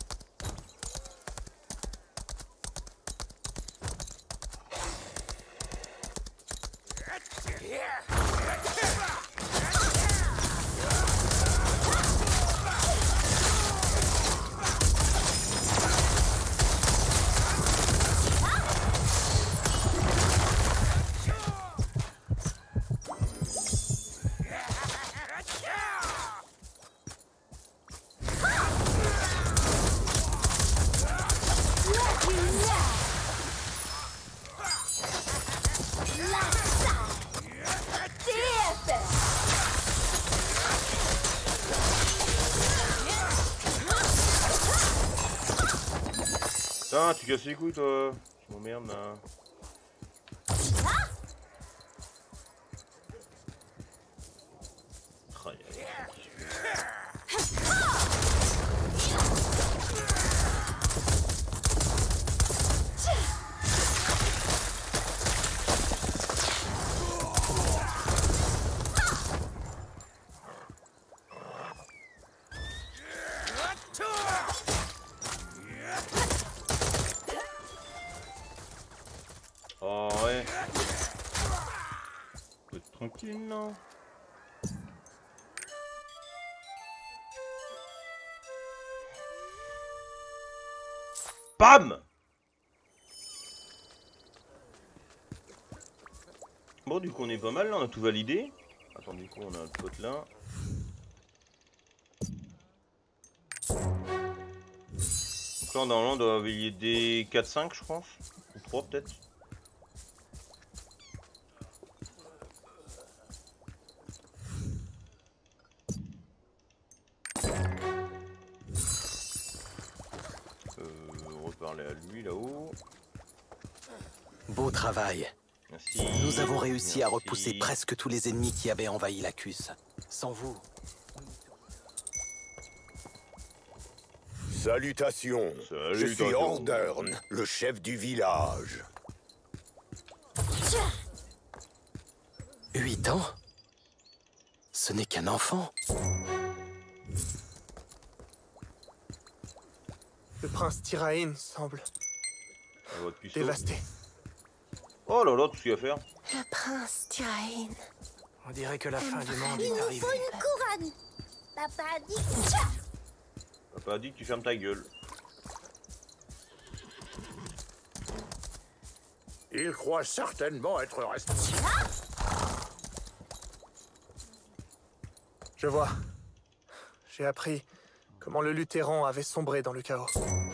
Speaker 1: Putain, tu casses les couilles toi. Tu m'emmerdes là. Oh ouais. Faut être tranquille non. Bam. Bon du coup on est pas mal là, on a tout validé. Attends du coup on a le pote là. Donc là normalement on doit valider 4-5 je pense. Ou 3 peut-être. Reparler à lui là-haut.
Speaker 18: Beau travail.
Speaker 1: Merci.
Speaker 18: Nous avons réussi à
Speaker 1: Merci.
Speaker 18: repousser presque tous les ennemis qui avaient envahi Lacus. Sans vous.
Speaker 9: Salutations. Je suis Ordern, le chef du village.
Speaker 18: 8 ans? Ce n'est qu'un enfant.
Speaker 11: Le prince Tyrain semble dévasté.
Speaker 1: Oh là là, tout ce qu'il y a à faire.
Speaker 10: Le prince Tyrain.
Speaker 11: On dirait que la fin du monde est
Speaker 10: Il nous
Speaker 11: arrivée.
Speaker 10: faut une couronne. Papa a dit.
Speaker 1: Papa a dit que tu fermes ta gueule.
Speaker 17: Il croit certainement être responsable.
Speaker 11: Je vois. J'ai appris comment le Luthéran avait sombré dans le chaos.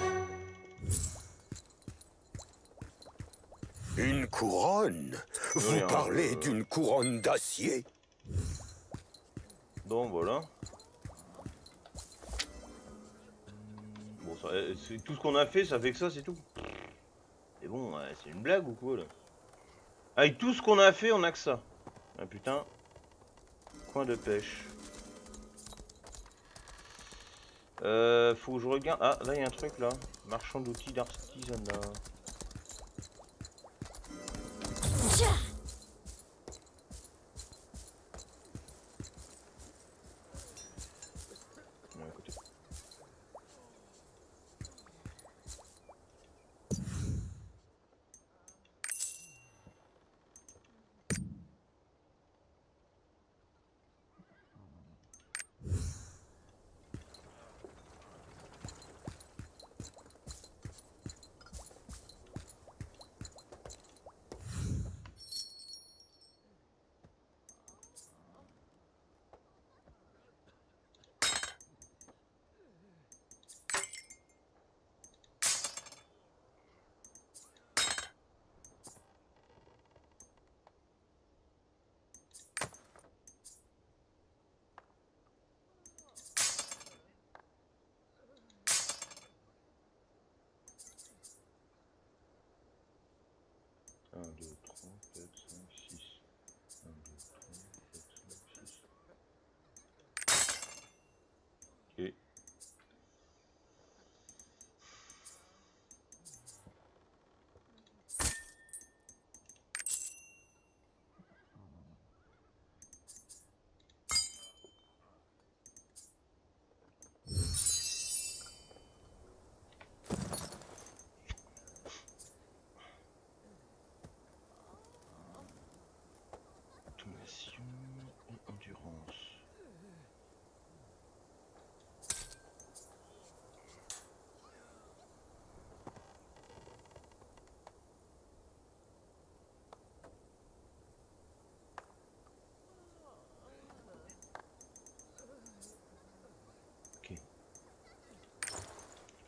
Speaker 9: Une couronne? Vous parlez d'une couronne d'acier?
Speaker 1: Donc voilà. Bon, c'est tout ce qu'on a fait, ça fait que ça, c'est tout. Et bon, c'est une blague ou quoi là? Avec tout ce qu'on a fait, on a que ça. Ah putain. Coin de pêche. Faut que je regarde. Ah, là il y a un truc là. Marchand d'outils d'artisanat.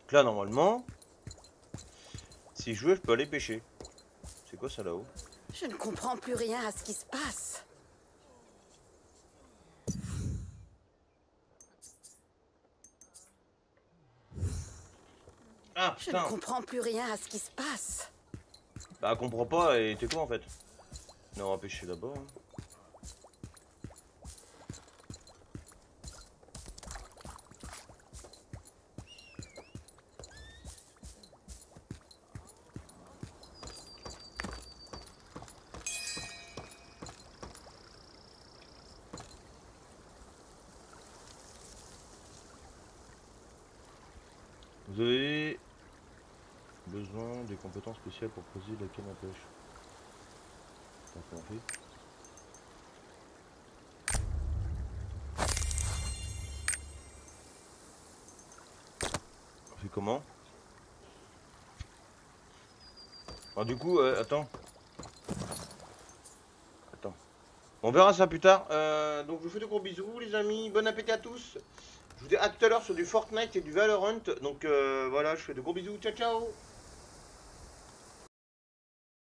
Speaker 1: Donc là, normalement, si je veux, je peux aller pêcher. C'est quoi ça là-haut?
Speaker 7: Je ne comprends plus rien à ce qui se passe.
Speaker 1: Ah
Speaker 7: Je ne
Speaker 1: putain.
Speaker 7: comprends plus rien à ce qui se passe.
Speaker 1: Bah comprends pas et t'es quoi en fait? Non, on va pêcher là-bas. Hein. Vous avez besoin des compétences spéciales pour poser la canne à pêche. Donc on fait. On fait comment? Alors du coup, attends. On verra ça plus tard. Donc je vous fais de gros bisous les amis. Bon appétit à tous. Je vous dis à tout à l'heure sur du Fortnite et du Valorant. Donc voilà, je fais de gros bisous. Ciao ciao.